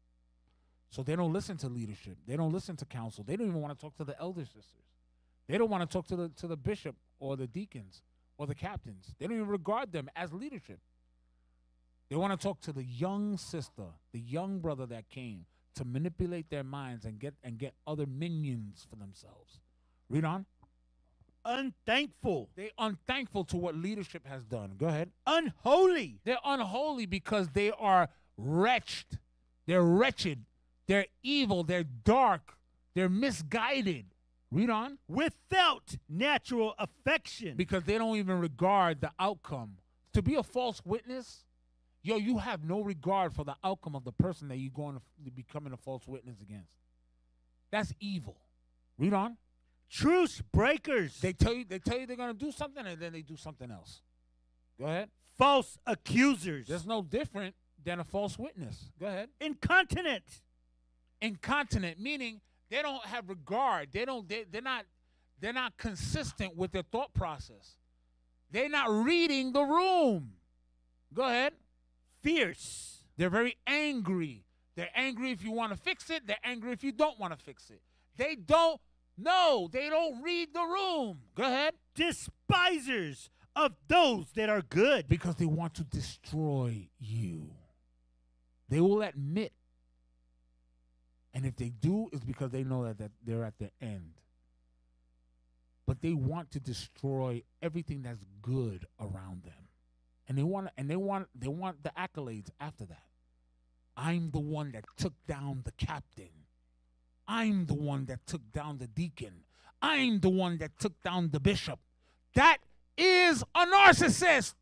So they don't listen to leadership. They don't listen to counsel. They don't even want to talk to the elder sisters. They don't want to talk to the bishop or the deacons or the captains. They don't even regard them as leadership. They want to talk to the young sister, the young brother that came to manipulate their minds and get other minions for themselves. Read on. Unthankful. They're unthankful to what leadership has done. Go ahead. Unholy. They're unholy because they are wretched. They're wretched. They're evil. They're dark. They're misguided. Read on. Without natural affection. Because they don't even regard the outcome. To be a false witness, you have no regard for the outcome of the person that you're going to be becoming a false witness against. That's evil. Read on. Truce breakers. They tell you they're going to do something and then they do something else. Go ahead. False accusers. There's no different than a false witness. Go ahead. Incontinent. Incontinent, meaning they don't have regard. They're not consistent with their thought process. They're not reading the room. Go ahead. Fierce. They're very angry. They're angry if you want to fix it. They're angry if you don't want to fix it. They don't No, they don't read the room. Go ahead. Despisers of those that are good. Because they want to destroy you. They will admit. And if they do, it's because they know that they're at the end. But they want to destroy everything that's good around them. And they want the accolades after that. I'm the one that took down the captain. I'm the one that took down the deacon. I'm the one that took down the bishop. That is a narcissist.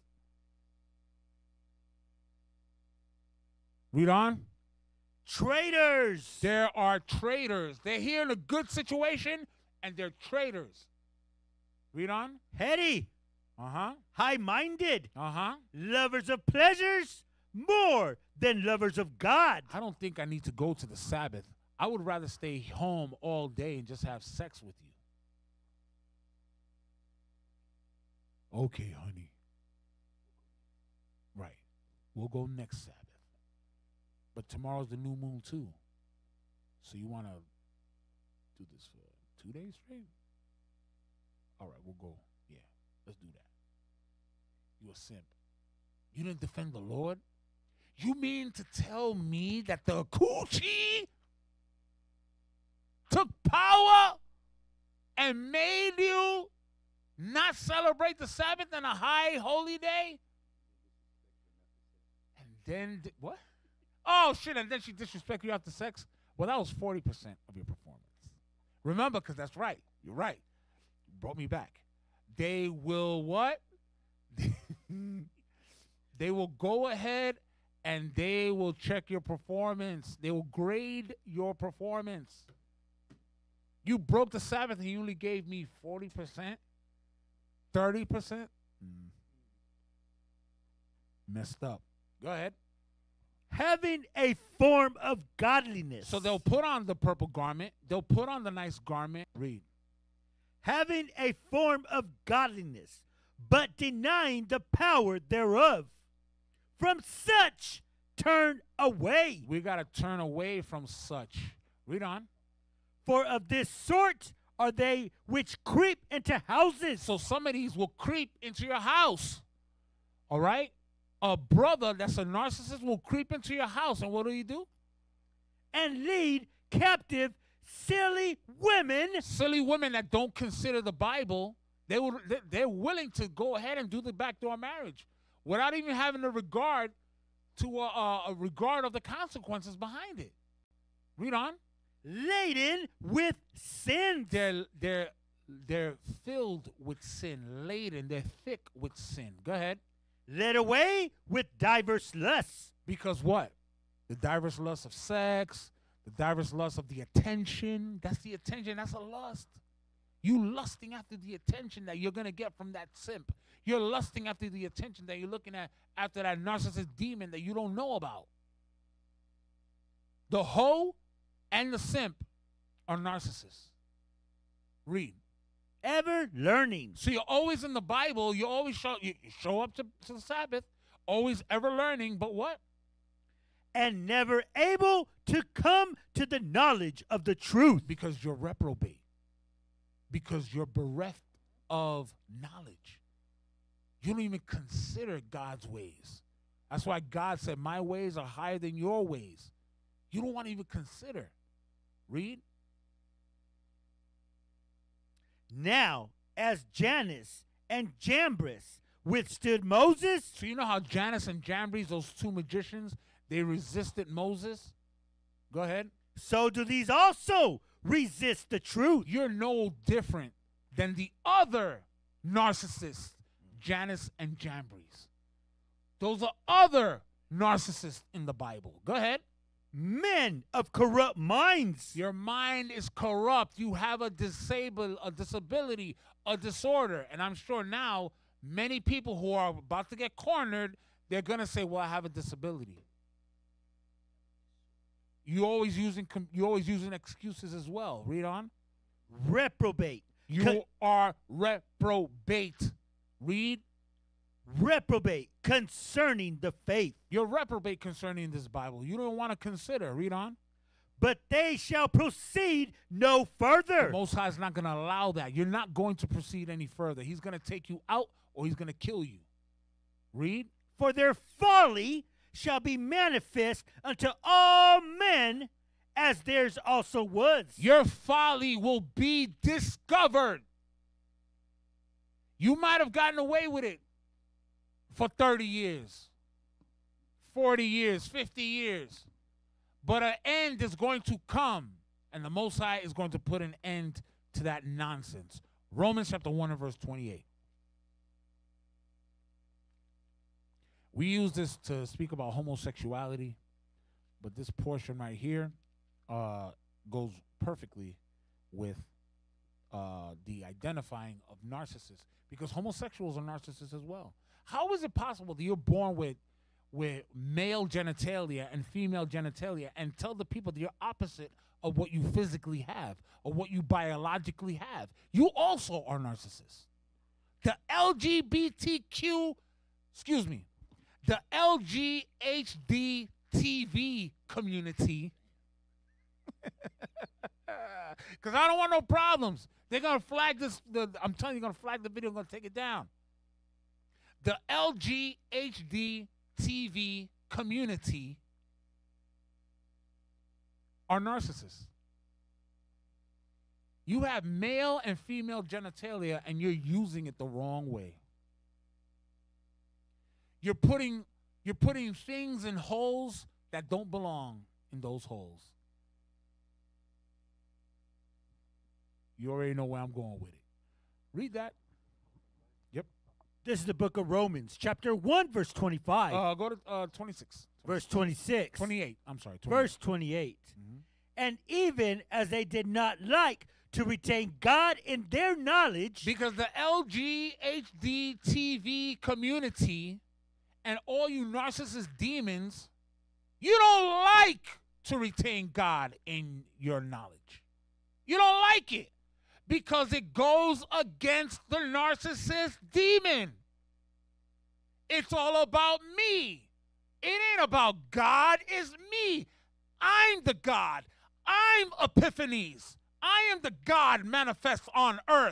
Read on. Traitors. There are traitors. They're here in a good situation, and they're traitors. Read on. Heady. Uh-huh. High-minded. Uh-huh. Lovers of pleasures more than lovers of God. I don't think I need to go to the Sabbath. I would rather stay home all day and just have sex with you. Okay, honey. Right. We'll go next Sabbath. But tomorrow's the new moon, too. So you want to do this for 2 days straight? All right, we'll go. Yeah, let's do that. You a simp. You didn't defend the Lord? You mean to tell me that the coochie took power and made you not celebrate the Sabbath and a high holy day? And then, what? Oh, shit, and then she disrespected you after sex? Well, that was 40% of your performance. Remember, because that's right. You're right. You brought me back. They will what? They will go ahead and they will check your performance. They will grade your performance. You broke the Sabbath and you only gave me 40%? 30%? Messed up. Go ahead. Having a form of godliness. So they'll put on the purple garment. They'll put on the nice garment. Read. Having a form of godliness, but denying the power thereof. From such turn away. We got to turn away from such. Read on. For of this sort are they which creep into houses. So some of these will creep into your house. All right? A brother that's a narcissist will creep into your house. And what do? And lead captive silly women. Silly women that don't consider the Bible. They're willing to go ahead and do the backdoor marriage without even having a regard to a regard of the consequences behind it. Read on. Laden with sin. They're filled with sin. Laden. They're thick with sin. Go ahead. Led away with diverse lusts. Because what? The diverse lusts of sex, the diverse lusts of the attention. That's the attention. That's a lust. You lusting after the attention that you're going to get from that simp. You're lusting after the attention that you're looking at after that narcissist demon that you don't know about. The hoe and the simp are narcissists. Read. Ever learning. So you're always in the Bible. You always show up to the Sabbath, always ever learning, but what? And never able to come to the knowledge of the truth. Because you're reprobate. Because you're bereft of knowledge. You don't even consider God's ways. That's why God said, my ways are higher than your ways. You don't want to even consider. Read. Now, as Janus and Jambres withstood Moses. So you know how Janus and Jambres, those two magicians, they resisted Moses? Go ahead. So do these also resist the truth. You're no different than the other narcissists, Janus and Jambres. Those are other narcissists in the Bible. Go ahead. Men of corrupt minds. Your mind is corrupt. You have a disability, a disorder. And I'm sure now many people who are about to get cornered, they're going to say, well, I have a disability. You're always using excuses as well. Read on. Reprobate. You are reprobate. Read. Reprobate concerning the faith. You're reprobate concerning this Bible. You don't want to consider. Read on. but they shall proceed no further. The Most High is not going to allow that. You're not going to proceed any further. He's going to take you out or he's going to kill you. Read. For their folly shall be manifest unto all men, as theirs also was. Your folly will be discovered. You might have gotten away with it for 30 years, 40 years, 50 years. But an end is going to come, and the Most High is going to put an end to that nonsense. Romans chapter 1 and verse 28. We use this to speak about homosexuality, but this portion right here goes perfectly with the identifying of narcissists, because homosexuals are narcissists as well. How is it possible that you're born with male genitalia and female genitalia and tell the people that you're opposite of what you physically have or what you biologically have? You also are narcissists. The LGHD TV community, because I don't want no problems. They're going to flag this. I'm telling you, they're going to flag the video. I'm going to take it down. The LGHD TV community are narcissists. You have male and female genitalia, and you're using it the wrong way. You're putting things in holes that don't belong in those holes. You already know where I'm going with it. Read that. Yep. This is the book of Romans, chapter 1, verse 25. Go to 26. Verse 26. 28. I'm sorry. 28. Verse 28. And even as they did not like to retain God in their knowledge. Because the LGHD TV community and all you narcissist demons, you don't like to retain God in your knowledge. You don't like it because it goes against the narcissist demon. It's all about me. It ain't about God. It's me. I'm the God. I'm Epiphanes. I am the God manifest on earth.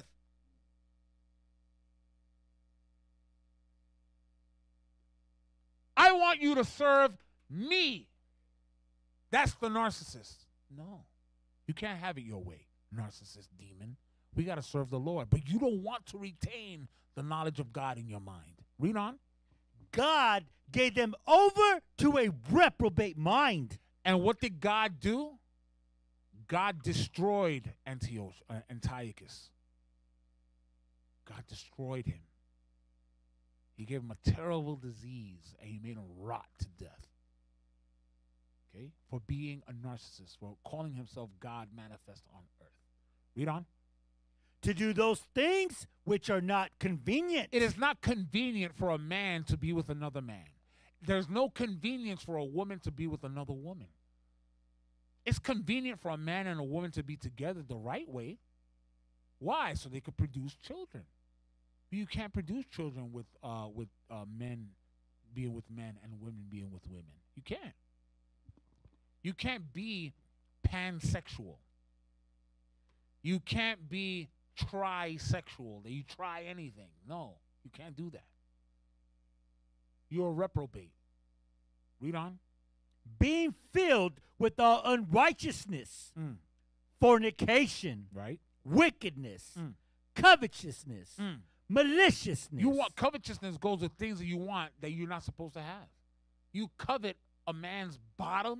I want you to serve me. That's the narcissist. No, you can't have it your way, narcissist demon. We got to serve the Lord. But you don't want to retain the knowledge of God in your mind. Read on. God gave them over to a reprobate mind. And what did God do? God destroyed Antiochus. God destroyed him. He gave him a terrible disease, and he made him rot to death. Okay? For being a narcissist, for calling himself God manifest on earth. Read on. To do those things which are not convenient. It is not convenient for a man to be with another man. There's no convenience for a woman to be with another woman. It's convenient for a man and a woman to be together the right way. Why? So they could produce children. But you can't produce children with men being with men and women being with women. You can't. You can't be pansexual. You can't be trisexual, that you try anything. No, you can't do that. You're a reprobate. Read on. Being filled with all unrighteousness, fornication, right? Wickedness, covetousness, maliciousness. You want covetousness goes with things that you want that you're not supposed to have. You covet a man's bottom.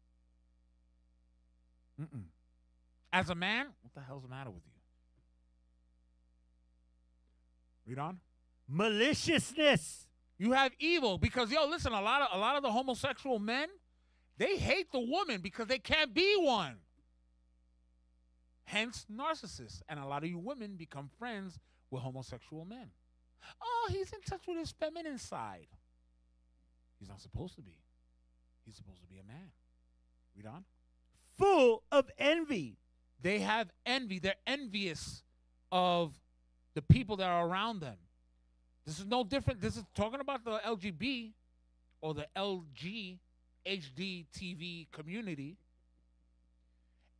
As a man, what the hell's the matter with you? Read on. Maliciousness. You have evil because, listen, a lot of the homosexual men, they hate the woman because they can't be one. Hence, narcissists. And a lot of you women become friends with homosexual men. Oh, he's in touch with his feminine side. He's not supposed to be. He's supposed to be a man. Read on. Full of envy. They have envy. They're envious of the people that are around them. This is no different. This is talking about the LGB or the LGHD TV community.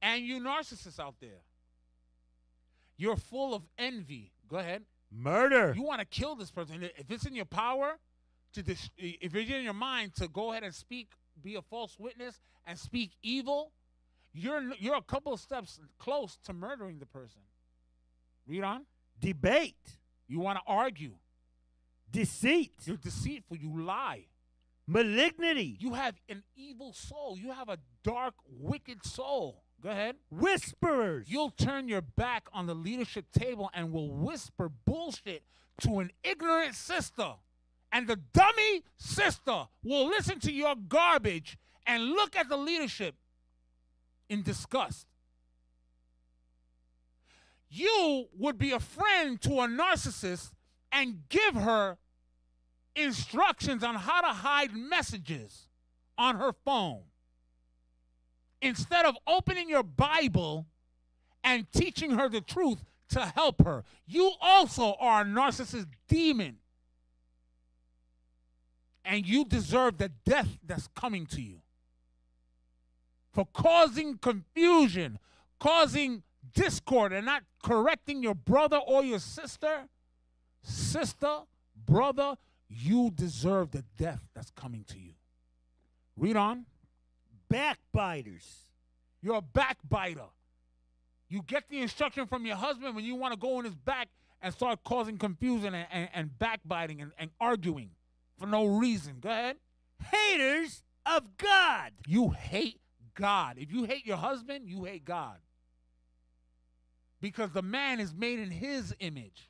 And you narcissists out there, you're full of envy. Go ahead. Murder. You want to kill this person. If it's in your power, if it's in your mind to go ahead and speak, be a false witness and speak evil, you're a couple of steps close to murdering the person. Read on. Debate. You want to argue. Deceit. You're deceitful. You lie. Malignity. You have an evil soul. You have a dark, wicked soul. Go ahead. Whisperers. You'll turn your back on the leadership table and will whisper bullshit to an ignorant sister. And the dummy sister will listen to your garbage and look at the leadership in disgust. You would be a friend to a narcissist and give her instructions on how to hide messages on her phone, instead of opening your Bible and teaching her the truth to help her. You also are a narcissist demon. And you deserve the death that's coming to you for causing confusion, causing discord, and not correcting your brother or your sister. Sister, brother, you deserve the death that's coming to you. Read on. Backbiters. You're a backbiter. You get the instruction from your husband when you want to go in his back and start causing confusion and backbiting and arguing for no reason. Go ahead. Haters of God. You hate God. If you hate your husband, you hate God. Because the man is made in his image.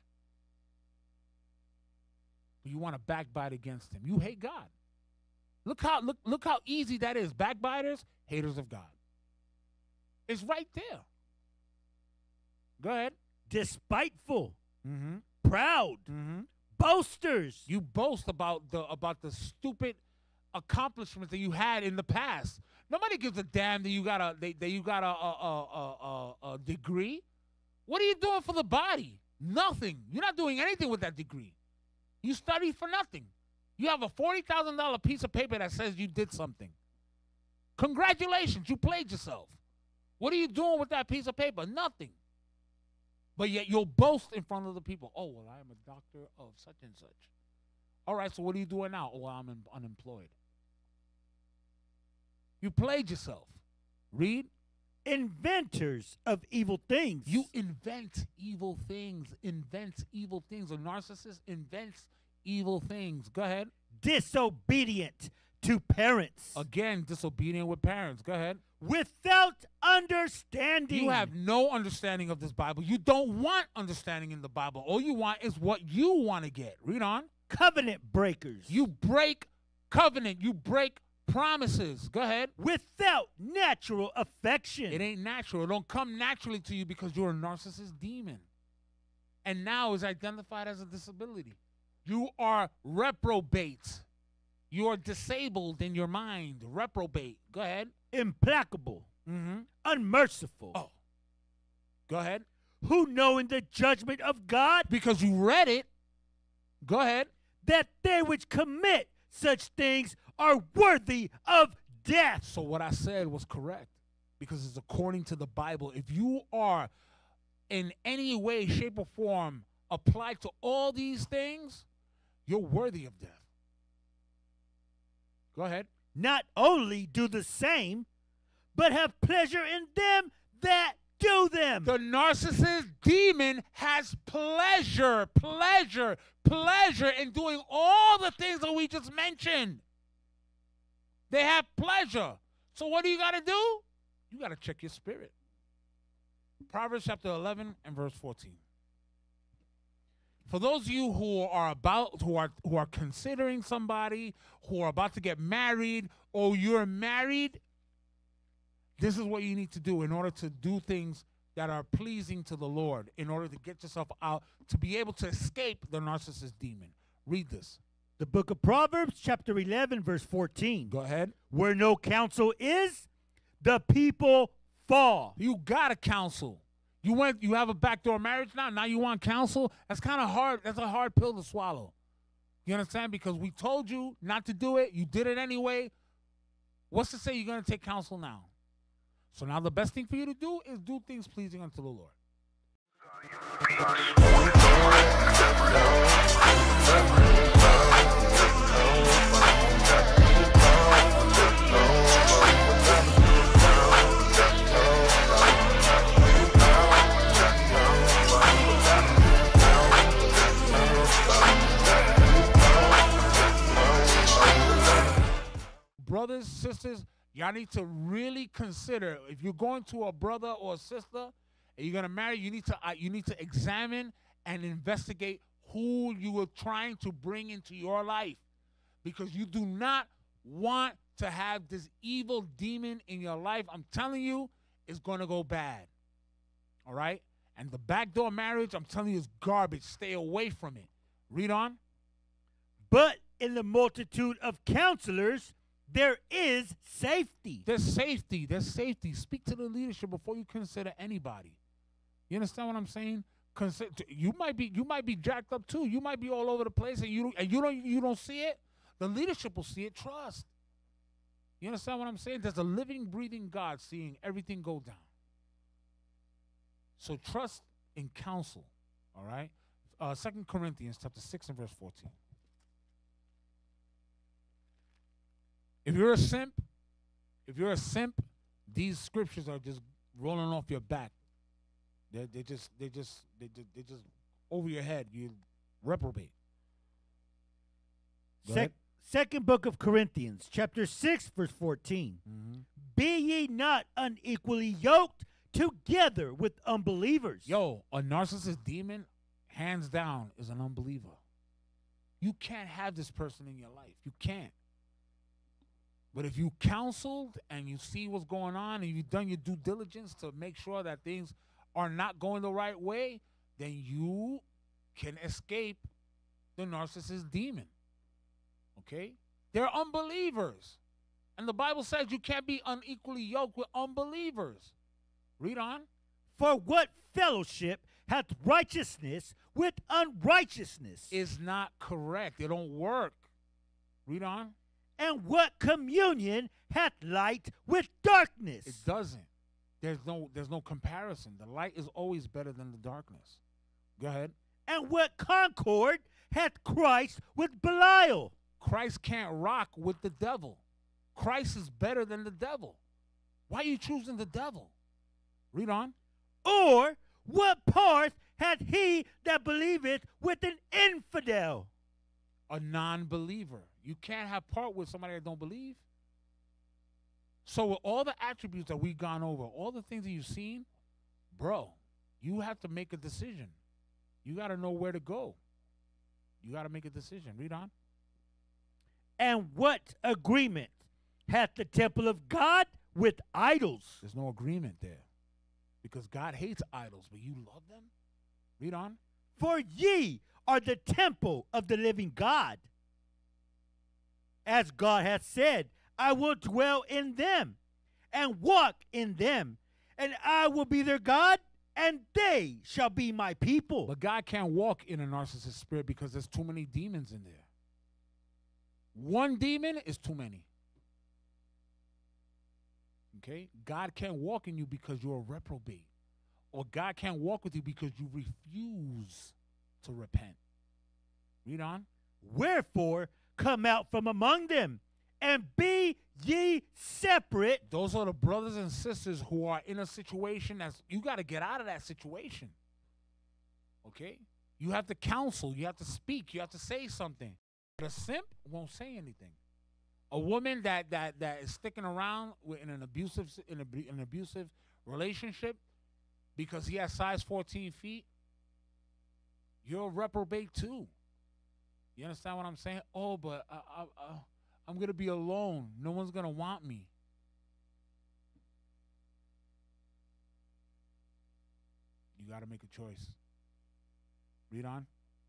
But you want to backbite against him. You hate God. Look how easy that is. Backbiters, haters of God. It's right there. Go ahead. Despiteful. Mm-hmm. Proud. Mm-hmm. Boasters. You boast about the stupid accomplishments that you had in the past. Nobody gives a damn that you got a degree. What are you doing for the body? Nothing. You're not doing anything with that degree. You studied for nothing. You have a $40,000 piece of paper that says you did something. Congratulations, you played yourself. What are you doing with that piece of paper? Nothing. But yet you'll boast in front of the people. Oh, well, I am a doctor of such and such. All right, so what are you doing now? Oh, well, I'm unemployed. You played yourself. Read. Inventors of evil things. You invent evil things. Invents evil things. A narcissist invents evil things. Go ahead. Disobedient to parents. Again, disobedient with parents. Go ahead. Without understanding. You have no understanding of this Bible. You don't want understanding in the Bible. All you want is what you want to get. Read on. Covenant breakers. You break covenant. You break promises. Go ahead. Without natural affection. It ain't natural. It don't come naturally to you because you're a narcissist demon. And now is identified as a disability. You are reprobate. You are disabled in your mind. Reprobate. Go ahead. Implacable. Mm-hmm. Unmerciful. Oh. Go ahead. Who knowing the judgment of God? Because you read it. Go ahead. That they which commit such things are worthy of death. So what I said was correct. Because it's according to the Bible. If you are in any way, shape, or form applied to all these things, you're worthy of death. Go ahead. Not only do the same, but have pleasure in them that do them. The narcissist demon has pleasure in doing all the things that we just mentioned. They have pleasure. So what do you got to do? You got to check your spirit. Proverbs chapter 11 and verse 14. For those of you who are considering somebody, who are about to get married, or you're married, this is what you need to do in order to do things that are pleasing to the Lord, in order to get yourself out, to be able to escape the narcissist demon. Read this. The book of Proverbs, chapter 11, verse 14. Go ahead. Where no counsel is, the people fall. You got to counsel. You have a backdoor marriage now. Now you want counsel. That's kind of hard. That's a hard pill to swallow. You understand? Because we told you not to do it. You did it anyway. What's to say you're going to take counsel now? So now the best thing for you to do is do things pleasing unto the Lord. Brothers, sisters, y'all need to really consider, if you're going to a brother or a sister and you're gonna marry, you need to examine and investigate who you are trying to bring into your life, because you do not want to have this evil demon in your life. I'm telling you, it's gonna go bad. All right? And the backdoor marriage, I'm telling you, is garbage. Stay away from it. Read on. But in the multitude of counselors, there is safety. There's safety. There's safety. Speak to the leadership before you consider anybody. You understand what I'm saying? You might be jacked up too. You might be all over the place, and you don't see it. The leadership will see it. Trust. You understand what I'm saying? There's a living, breathing God seeing everything go down. So trust in counsel. All right. 2 Corinthians chapter 6 and verse 14. If you're a simp, these scriptures are just rolling off your back. They just over your head. You reprobate. Second book of Corinthians, chapter 6, verse 14. Mm-hmm. Be ye not unequally yoked together with unbelievers. Yo, a narcissist demon, hands down, is an unbeliever. You can't have this person in your life. You can't. But if you counseled and you see what's going on and you've done your due diligence to make sure that things are not going the right way, then you can escape the narcissist demon. Okay? They're unbelievers. And the Bible says you can't be unequally yoked with unbelievers. Read on. For what fellowship hath righteousness with unrighteousness? Is not correct. It don't work. Read on. And what communion hath light with darkness? It doesn't. There's no comparison. The light is always better than the darkness. Go ahead. And what concord hath Christ with Belial? Christ can't rock with the devil. Christ is better than the devil. Why are you choosing the devil? Read on. Or what part hath he that believeth with an infidel? A non-believer. You can't have part with somebody that don't believe. So with all the attributes that we've gone over, all the things that you've seen, bro, you have to make a decision. You got to know where to go. You got to make a decision. Read on. And what agreement hath the temple of God with idols? There's no agreement there. Because God hates idols, but you love them? Read on. For ye are the temple of the living God. As God hath said, I will dwell in them and walk in them, and I will be their God, and they shall be my people. But God can't walk in a narcissist spirit because there's too many demons in there. One demon is too many. Okay? God can't walk in you because you're a reprobate. Or God can't walk with you because you refuse to repent. Read on. Wherefore, come out from among them, and be ye separate. Those are the brothers and sisters who are in a situation that's, you got to get out of that situation. Okay? You have to counsel. You have to speak. You have to say something. But a simp won't say anything. A woman that is sticking around in an abusive relationship because he has size 14 feet, you're a reprobate too. You understand what I'm saying? Oh, but I'm going to be alone. No one's going to want me. You got to make a choice. Read on.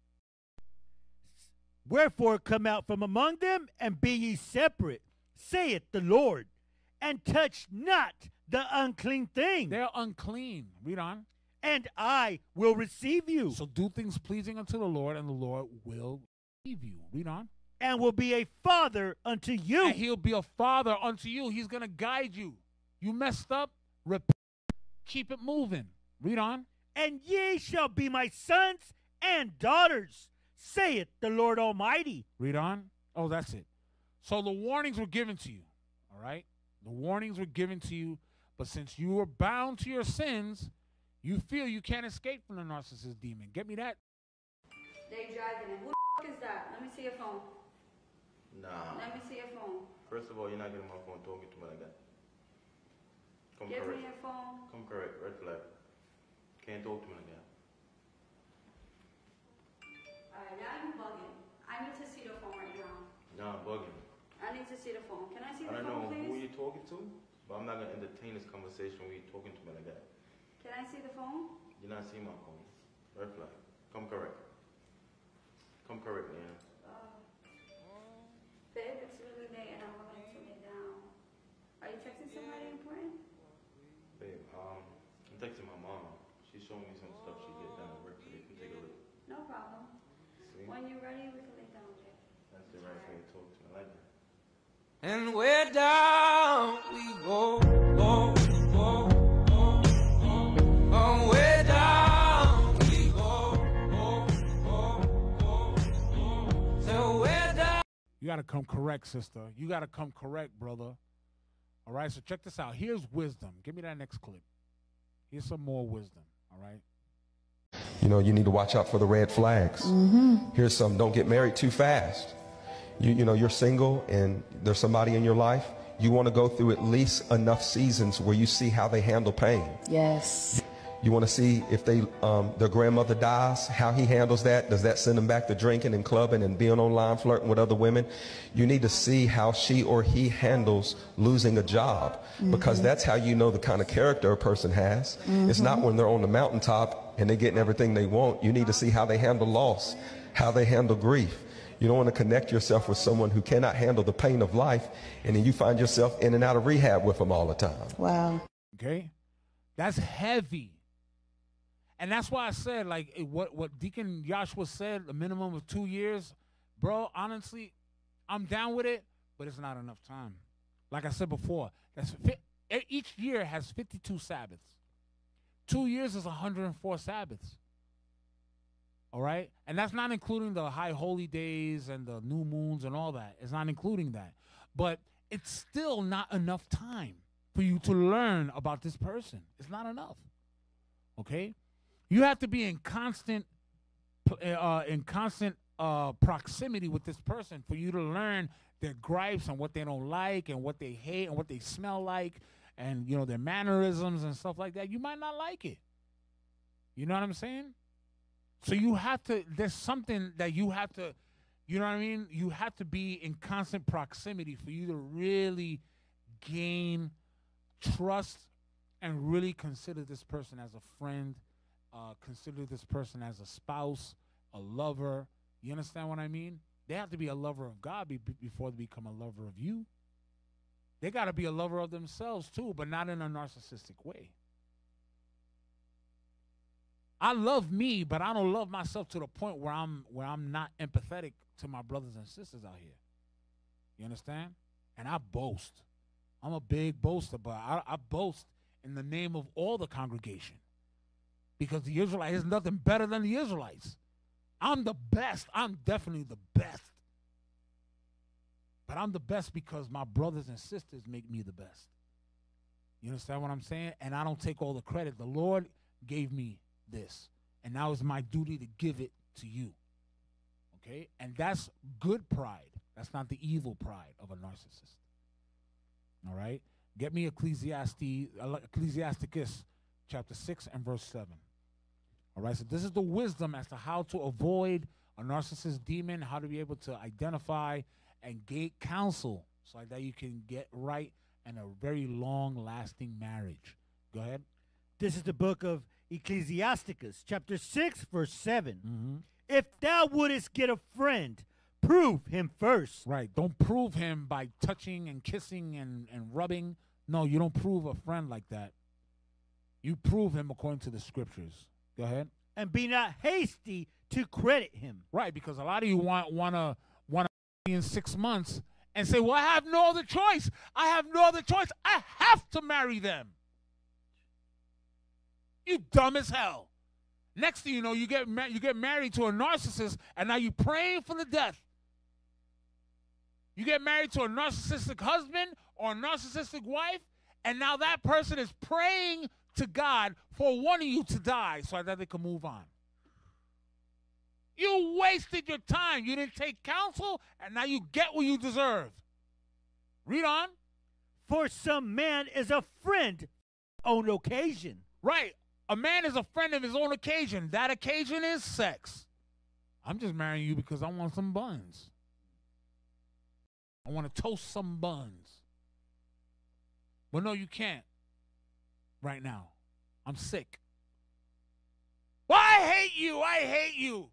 Wherefore come out from among them, and be ye separate, saith the Lord, and touch not the unclean thing. They're unclean. Read on. And I will receive you. So do things pleasing unto the Lord, and the Lord will receive you. Read on. And will be a father unto you. And he'll be a father unto you. He's going to guide you. You messed up, repent, keep it moving. Read on. And ye shall be my sons and daughters, saith the Lord Almighty. Read on. Oh, that's it. So the warnings were given to you, all right? The warnings were given to you, but since you were bound to your sins, you feel you can't escape from the narcissist demon. Get me that? They driving it. Who the is that? Let me see your phone. Nah. Let me see your phone. First of all, you're not getting my phone talking to me like that. Come Give correct. me your phone. Come correct. Red flag. Can't talk to me like that. Alright, now you bugging. I need to see the phone right now. Nah, I'm bugging. I need to see the phone. Can I see I the don't phone, know please? who you're talking to, but I'm not going to entertain this conversation when you're talking to me like that. Can I see the phone? You're not seeing my phone. Red flag. Come correct. Come correct, man. Babe, it's really late and I would like to lay down. Are you texting somebody important? Babe, I'm texting my mom. She's showing me some stuff she get done at work today. You can take a look. No problem. See? When you're ready, we can lay down, babe. That's the right way to talk to me like that. And where down we go, go, go, go, go. Oh, where down we go, go, go, go, go. So where down. You got to come correct, sister. You got to come correct, brother. All right, so check this out. Here's wisdom. Give me that next clip. Here's some more wisdom, all right? You know, you need to watch out for the red flags. Here's some, don't get married too fast. You know, you're single and there's somebody in your life. You want to go through at least enough seasons where you see how they handle pain. Yes. You want to see if they, their grandmother dies, how he handles that. Does that send them back to drinking and clubbing and being online, flirting with other women? You need to see how she or he handles losing a job, because that's how you know the kind of character a person has. It's not when they're on the mountaintop and they're getting everything they want. You need to see how they handle loss, how they handle grief. You don't want to connect yourself with someone who cannot handle the pain of life, and then you find yourself in and out of rehab with them all the time. Wow. Okay? That's heavy. And that's why I said, like, what Deacon Joshua said, a minimum of 2 years, bro, honestly, I'm down with it, but it's not enough time. Like I said before, each year has 52 Sabbaths. 2 years is 104 Sabbaths. All right? And that's not including the high holy days and the new moons and all that. It's not including that. But it's still not enough time for you to learn about this person. It's not enough. Okay? You have to be in constant proximity with this person for you to learn their gripes and what they don't like and what they hate and what they smell like and, you know, their mannerisms and stuff like that. You might not like it. You know what I'm saying? So you have to, there's something that you have to, you know what I mean? You have to be in constant proximity for you to really gain trust and really consider this person as a friend, consider this person as a spouse, a lover. You understand what I mean? They have to be a lover of God before they become a lover of you. They got to be a lover of themselves too, but not in a narcissistic way. I love me, but I don't love myself to the point where I'm not empathetic to my brothers and sisters out here. You understand? And I boast. I'm a big boaster, but I boast in the name of all the congregation. Because the Israelites, there's nothing better than the Israelites. I'm the best. I'm definitely the best. But I'm the best because my brothers and sisters make me the best. You understand what I'm saying? And I don't take all the credit. The Lord gave me this. And now it's my duty to give it to you. Okay? And that's good pride. That's not the evil pride of a narcissist. All right? Get me Ecclesiasticus chapter 6 and verse 7. All right? So this is the wisdom as to how to avoid a narcissist demon, how to be able to identify and gain counsel so that you can get right in a very long-lasting marriage. Go ahead. This is the book of Ecclesiasticus, chapter 6, verse 7. If thou wouldest get a friend, prove him first. Right. Don't prove him by touching and kissing and rubbing. No, you don't prove a friend like that. You prove him according to the scriptures. Go ahead. And be not hasty to credit him. Right, because a lot of you want to in 6 months and say, well, I have no other choice. I have no other choice. I have to marry them. You dumb as hell. Next thing you know, you get married to a narcissist, and now you're praying for the death. You get married to a narcissistic husband or a narcissistic wife, and now that person is praying to God for one of you to die so that they can move on. You wasted your time. You didn't take counsel, and now you get what you deserve. Read on. For some man is a friend on occasion. Right. A man is a friend of his own occasion. That occasion is sex. I'm just marrying you because I want some buns. I want to toast some buns. But no, you can't right now. I'm sick. Well, I hate you. I hate you.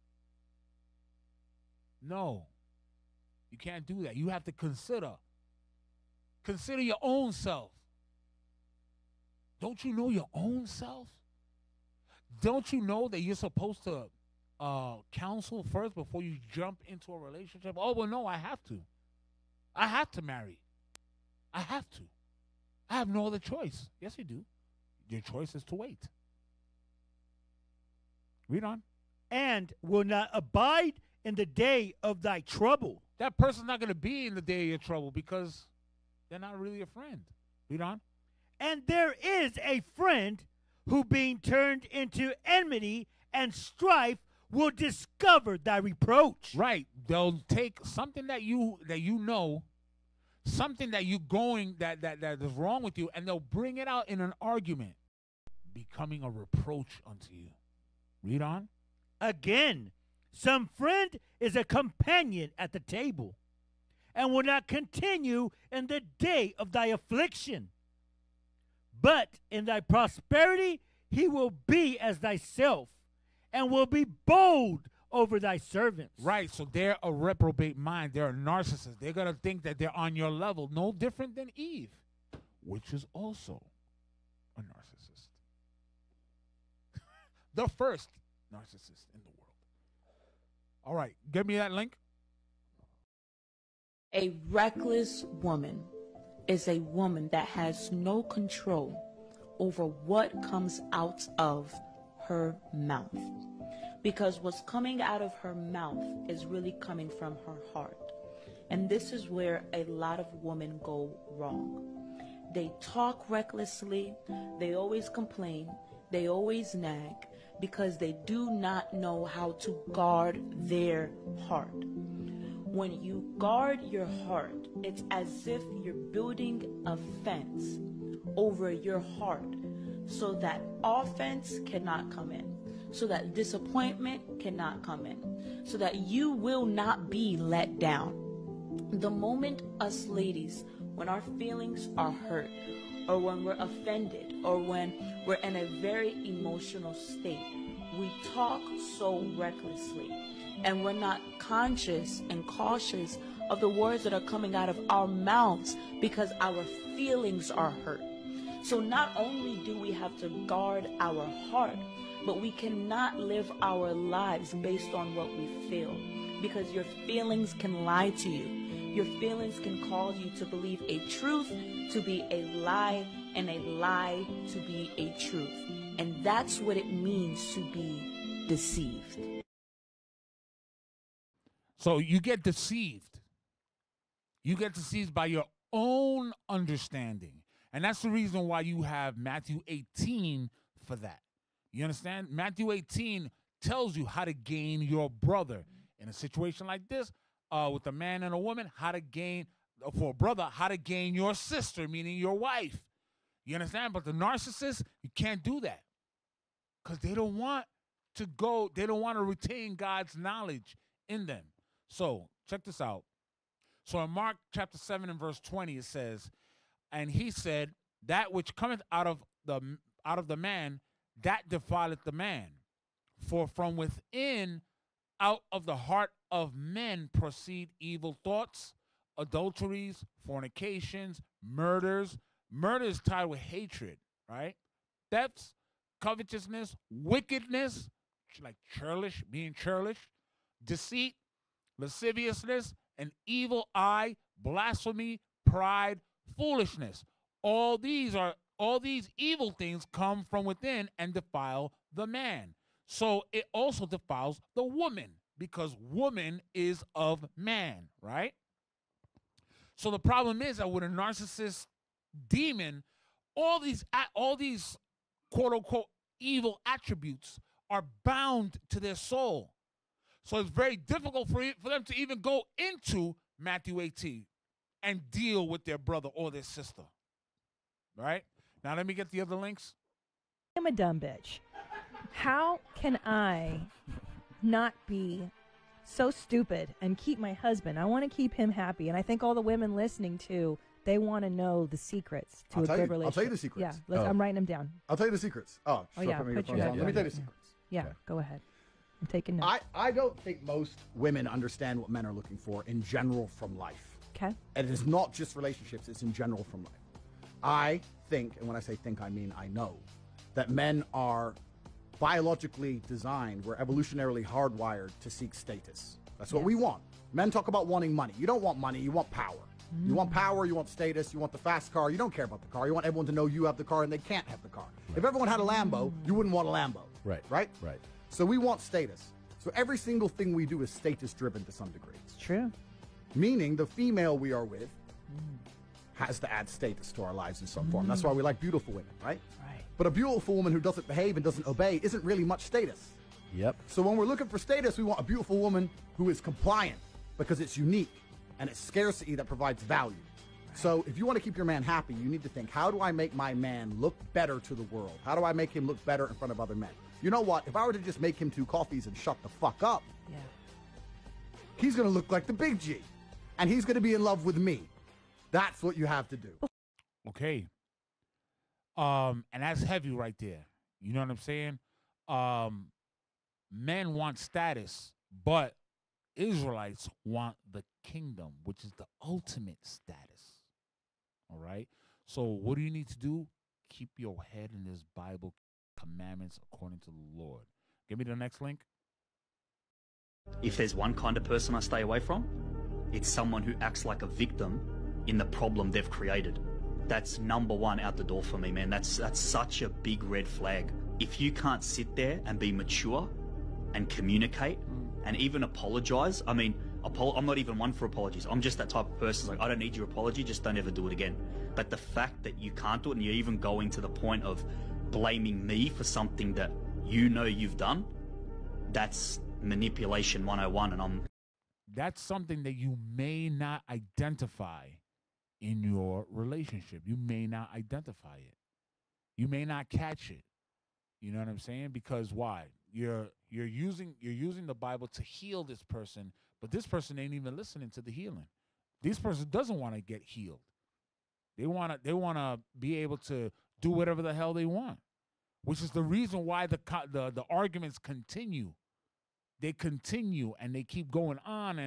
No. You can't do that. You have to consider. Consider your own self. Don't you know your own self? Don't you know that you're supposed to counsel first before you jump into a relationship? Oh, well, no, I have to. I have to marry. I have to. I have no other choice. Yes, you do. Your choice is to wait. Read on. And will not abide in the day of thy trouble. That person's not going to be in the day of your trouble because they're not really a friend. Read on. And there is a friend who, being turned into enmity and strife, will discover thy reproach. Right. They'll take something that you know, something that you going that is wrong with you, and they'll bring it out in an argument, becoming a reproach unto you. Read on. Again, some friend is a companion at the table, and will not continue in the day of thy affliction. But in thy prosperity he will be as thyself, and will be bold over thy servants. Right, so they're a reprobate mind. They're a narcissist. They're going to think that they're on your level, no different than Eve, which is also a narcissist. The first narcissist in the world. All right, give me that link. A reckless woman is a woman that has no control over what comes out of her mouth. Because what's coming out of her mouth is really coming from her heart. And this is where a lot of women go wrong. They talk recklessly, they always complain, they always nag, because they do not know how to guard their heart. When you guard your heart, it's as if you're building a fence over your heart so that offense cannot come in, so that disappointment cannot come in, so that you will not be let down. The moment us ladies, when our feelings are hurt, or when we're offended, or when we're in a very emotional state, we talk so recklessly. And we're not conscious and cautious of the words that are coming out of our mouths because our feelings are hurt. So not only do we have to guard our heart, but we cannot live our lives based on what we feel, because your feelings can lie to you. Your feelings can cause you to believe a truth to be a lie, and a lie to be a truth. And that's what it means to be deceived. So you get deceived. You get deceived by your own understanding. And that's the reason why you have Matthew 18 for that. You understand? Matthew 18 tells you how to gain your brother. In a situation like this, with a man and a woman, how to gain, for a brother, how to gain your sister, meaning your wife. You understand? But the narcissist, you can't do that. Because they don't want to retain God's knowledge in them. So, check this out. So in Mark chapter 7 and verse 20, it says, and he said, that which cometh out of the man, that defileth the man. For from within, out of the heart of men proceed evil thoughts, adulteries, fornications, murders. Murder is tied with hatred, right? Thefts, covetousness, wickedness, like churlish, being churlish, deceit, lasciviousness, an evil eye, blasphemy, pride, foolishness. All these are all these evil things come from within and defile the man. So it also defiles the woman, because woman is of man, right? So the problem is that with a narcissist demon, all these quote unquote evil attributes are bound to their soul. So it's very difficult for them to even go into Matthew 18 and deal with their brother or their sister. Right? Now let me get the other links. I'm a dumb bitch. How can I not be so stupid and keep my husband? I want to keep him happy. And I think all the women listening to, they want to know the secrets to a good relationship. I'll tell you the secrets. Yeah, I'm writing them down. I'll tell you the secrets. Oh yeah. Let me tell you the secrets. Yeah, go ahead. I'm taking notes. I don't think most women understand what men are looking for in general from life. Okay. And it is not just relationships, it's in general from life. I think, and when I say think, I mean I know, that men are biologically designed, we're evolutionarily hardwired to seek status. That's what we want. Men talk about wanting money. You don't want money, you want power. You want power, you want status, you want the fast car, you don't care about the car. You want everyone to know you have the car and they can't have the car. Right. If everyone had a Lambo, you wouldn't want a Lambo. Right. Right? Right. So we want status. So every single thing we do is status driven to some degree. It's true. Meaning the female we are with has to add status to our lives in some form. That's why we like beautiful women, right? Right. But a beautiful woman who doesn't behave and doesn't obey isn't really much status. Yep. So when we're looking for status, we want a beautiful woman who is compliant because it's unique and it's scarcity that provides value. So if you want to keep your man happy, you need to think, how do I make my man look better to the world? How do I make him look better in front of other men? You know what? If I were to just make him 2 coffees and shut the fuck up, he's going to look like the big G. And he's going to be in love with me. That's what you have to do. Okay. And that's heavy right there. You know what I'm saying? Men want status, but Israelites want the kingdom, which is the ultimate status. All right? So what do you need to do? Keep your head in this Bible commandments according to the Lord. Give me the next link. If there's one kind of person I stay away from, it's someone who acts like a victim in the problem they've created. That's number one out the door for me, man. That's such a big red flag. If you can't sit there and be mature and communicate and even apologize, I mean, I'm not even one for apologies. I'm just that type of person. Like, I don't need your apology, just don't ever do it again. But the fact that you can't do it and you're even going to the point of blaming me for something that you know you've done, that's manipulation 101. And that's something that you may not identify in your relationship. You may not identify it. You may not catch it. You know what I'm saying? Because why? You're using the Bible to heal this person, but this person ain't even listening to the healing. This person doesn't want to get healed. They want to be able to do whatever the hell they want, which is the reason why the arguments continue. They continue and they keep going on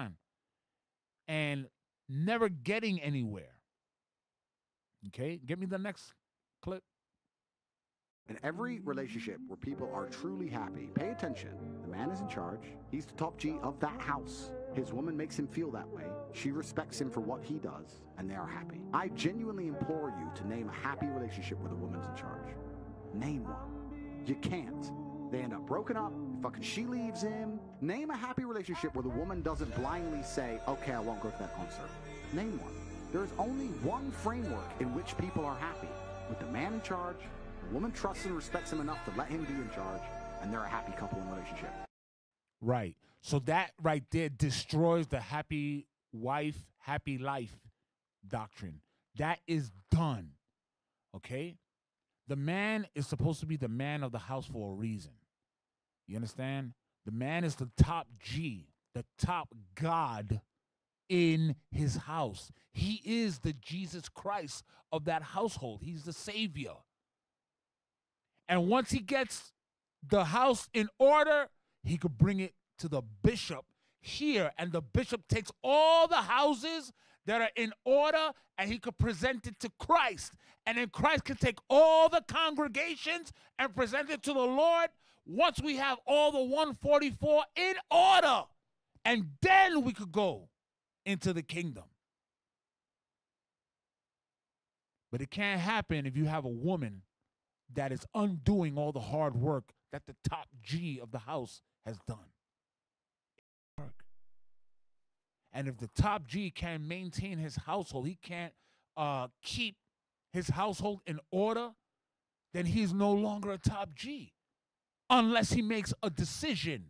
and never getting anywhere. Okay, give me the next clip. In every relationship where people are truly happy, pay attention. The man is in charge. He's the top G of that house. His woman makes him feel that way. She respects him for what he does, and they are happy. I genuinely implore you to name a happy relationship where the woman's in charge. Name one. You can't. They end up broken up. Fucking she leaves him. Name a happy relationship where the woman doesn't blindly say, okay, I won't go to that concert. Name one. There is only one framework in which people are happy. With the man in charge, the woman trusts and respects him enough to let him be in charge, and they're a happy couple in relationship. Right. So that right there destroys the happy wife, happy life doctrine. That is done. Okay? The man is supposed to be the man of the house for a reason. You understand? The man is the top G, the top God in his house. He is the Jesus Christ of that household. He's the Savior. And once he gets the house in order, he could bring it to the bishop here, and the bishop takes all the houses that are in order and he could present it to Christ. And then Christ can take all the congregations and present it to the Lord once we have all the 144 in order. And then we could go into the kingdom. But it can't happen if you have a woman that is undoing all the hard work that the top G of the house has done. And if the top G can't maintain his household, he can't keep his household in order, then he's no longer a top G unless he makes a decision.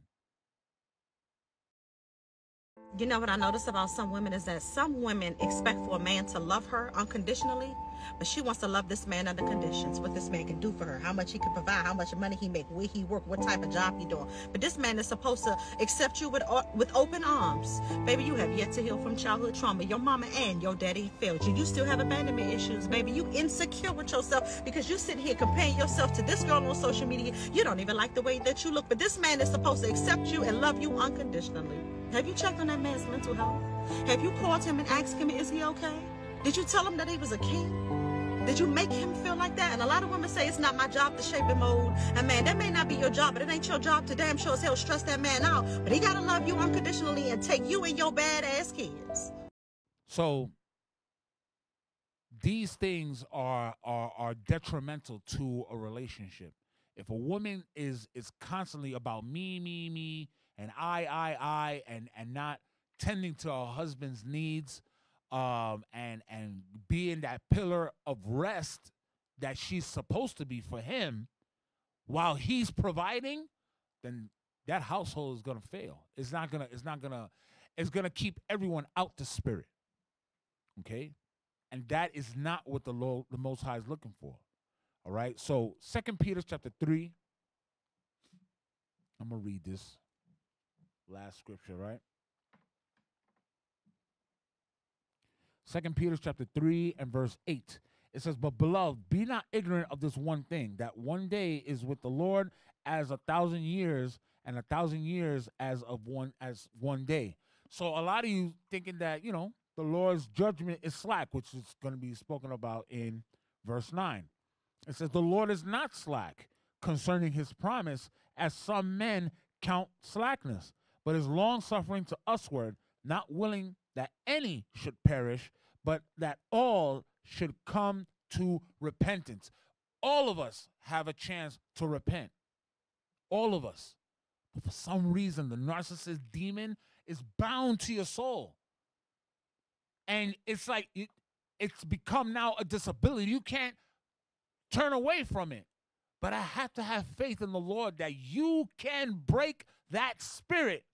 You know what I noticed about some women is that some women expect for a man to love her unconditionally, but she wants to love this man under conditions. What this man can do for her, how much he can provide, how much money he make, where he work, what type of job he doing. But this man is supposed to accept you with open arms. Baby, you have yet to heal from childhood trauma. Your mama and your daddy failed you. You still have abandonment issues, baby. You insecure with yourself because you sit here comparing yourself to this girl on social media. You don't even like the way that you look, but this man is supposed to accept you and love you unconditionally. Have you checked on that man's mental health? Have you called him and asked him, is he okay? Did you tell him that he was a king? Did you make him feel like that? And a lot of women say it's not my job to shape and mold a man. That may not be your job, but it ain't your job to damn sure as hell stress that man out. But he gotta love you unconditionally and take you and your badass kids. So these things are detrimental to a relationship. If a woman is constantly about me, and I, and not tending to her husband's needs, and being that pillar of rest that she's supposed to be for him, while he's providing, then that household is gonna fail. It's gonna keep everyone out the spirit. Okay, and that is not what the Most High is looking for. All right. So 2 Peter chapter 3. I'm gonna read this. Last scripture, right? 2 Peter chapter 3 and verse 8. It says, but beloved, be not ignorant of this one thing, that one day is with the Lord as 1,000 years, and 1,000 years as one day. So a lot of you thinking that, the Lord's judgment is slack, which is going to be spoken about in verse 9. It says, the Lord is not slack concerning his promise, as some men count slackness, but is long-suffering to usward, not willing that any should perish, but that all should come to repentance. All of us have a chance to repent. All of us. But for some reason, the narcissist demon is bound to your soul. And it's like it's become now a disability. You can't turn away from it. But I have to have faith in the Lord that you can break that spirit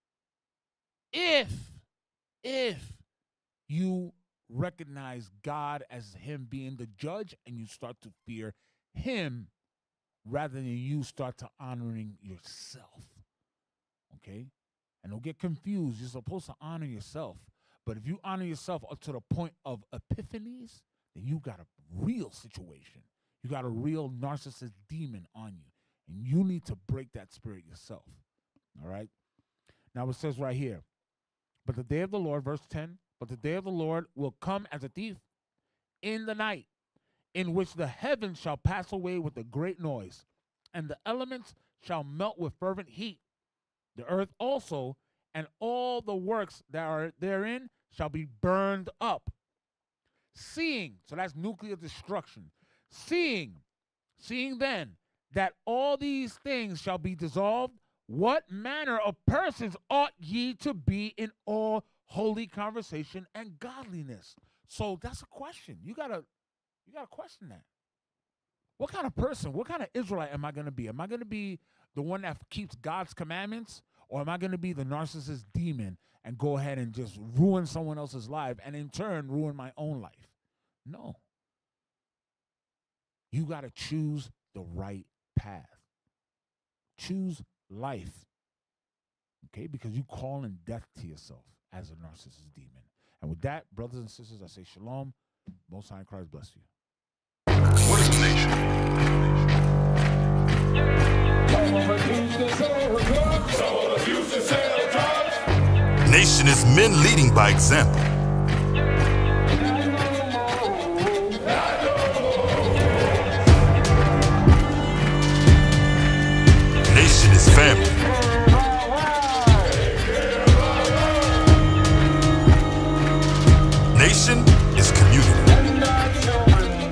if you recognize God as him being the judge and you start to fear him rather than you start to honoring yourself. Okay? And don't get confused. You're supposed to honor yourself. But if you honor yourself up to the point of epiphanies, then you got a real situation. You got a real narcissist demon on you. And you need to break that spirit yourself. All right? Now it says right here, but the day of the Lord, verse 10, but the day of the Lord will come as a thief in the night, in which the heavens shall pass away with a great noise, and the elements shall melt with fervent heat. The earth also and all the works that are therein shall be burned up. Seeing, so that's nuclear destruction. Seeing then that all these things shall be dissolved, what manner of persons ought ye to be in all holy conversation and godliness? So that's a question. You gotta question that. What kind of person, what kind of Israelite am I going to be? Am I going to be the one that keeps God's commandments, or am I going to be the narcissist demon and go ahead and just ruin someone else's life and in turn ruin my own life? No. You got to choose the right path. Choose life. Okay? Because you calling death to yourself as a narcissist demon. And with that, brothers and sisters, I say shalom. Most High in Christ bless you. What is the nation? Nation is men leading by example. Nation is family. Nation is community.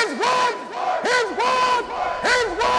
He's won! He's won! He's won!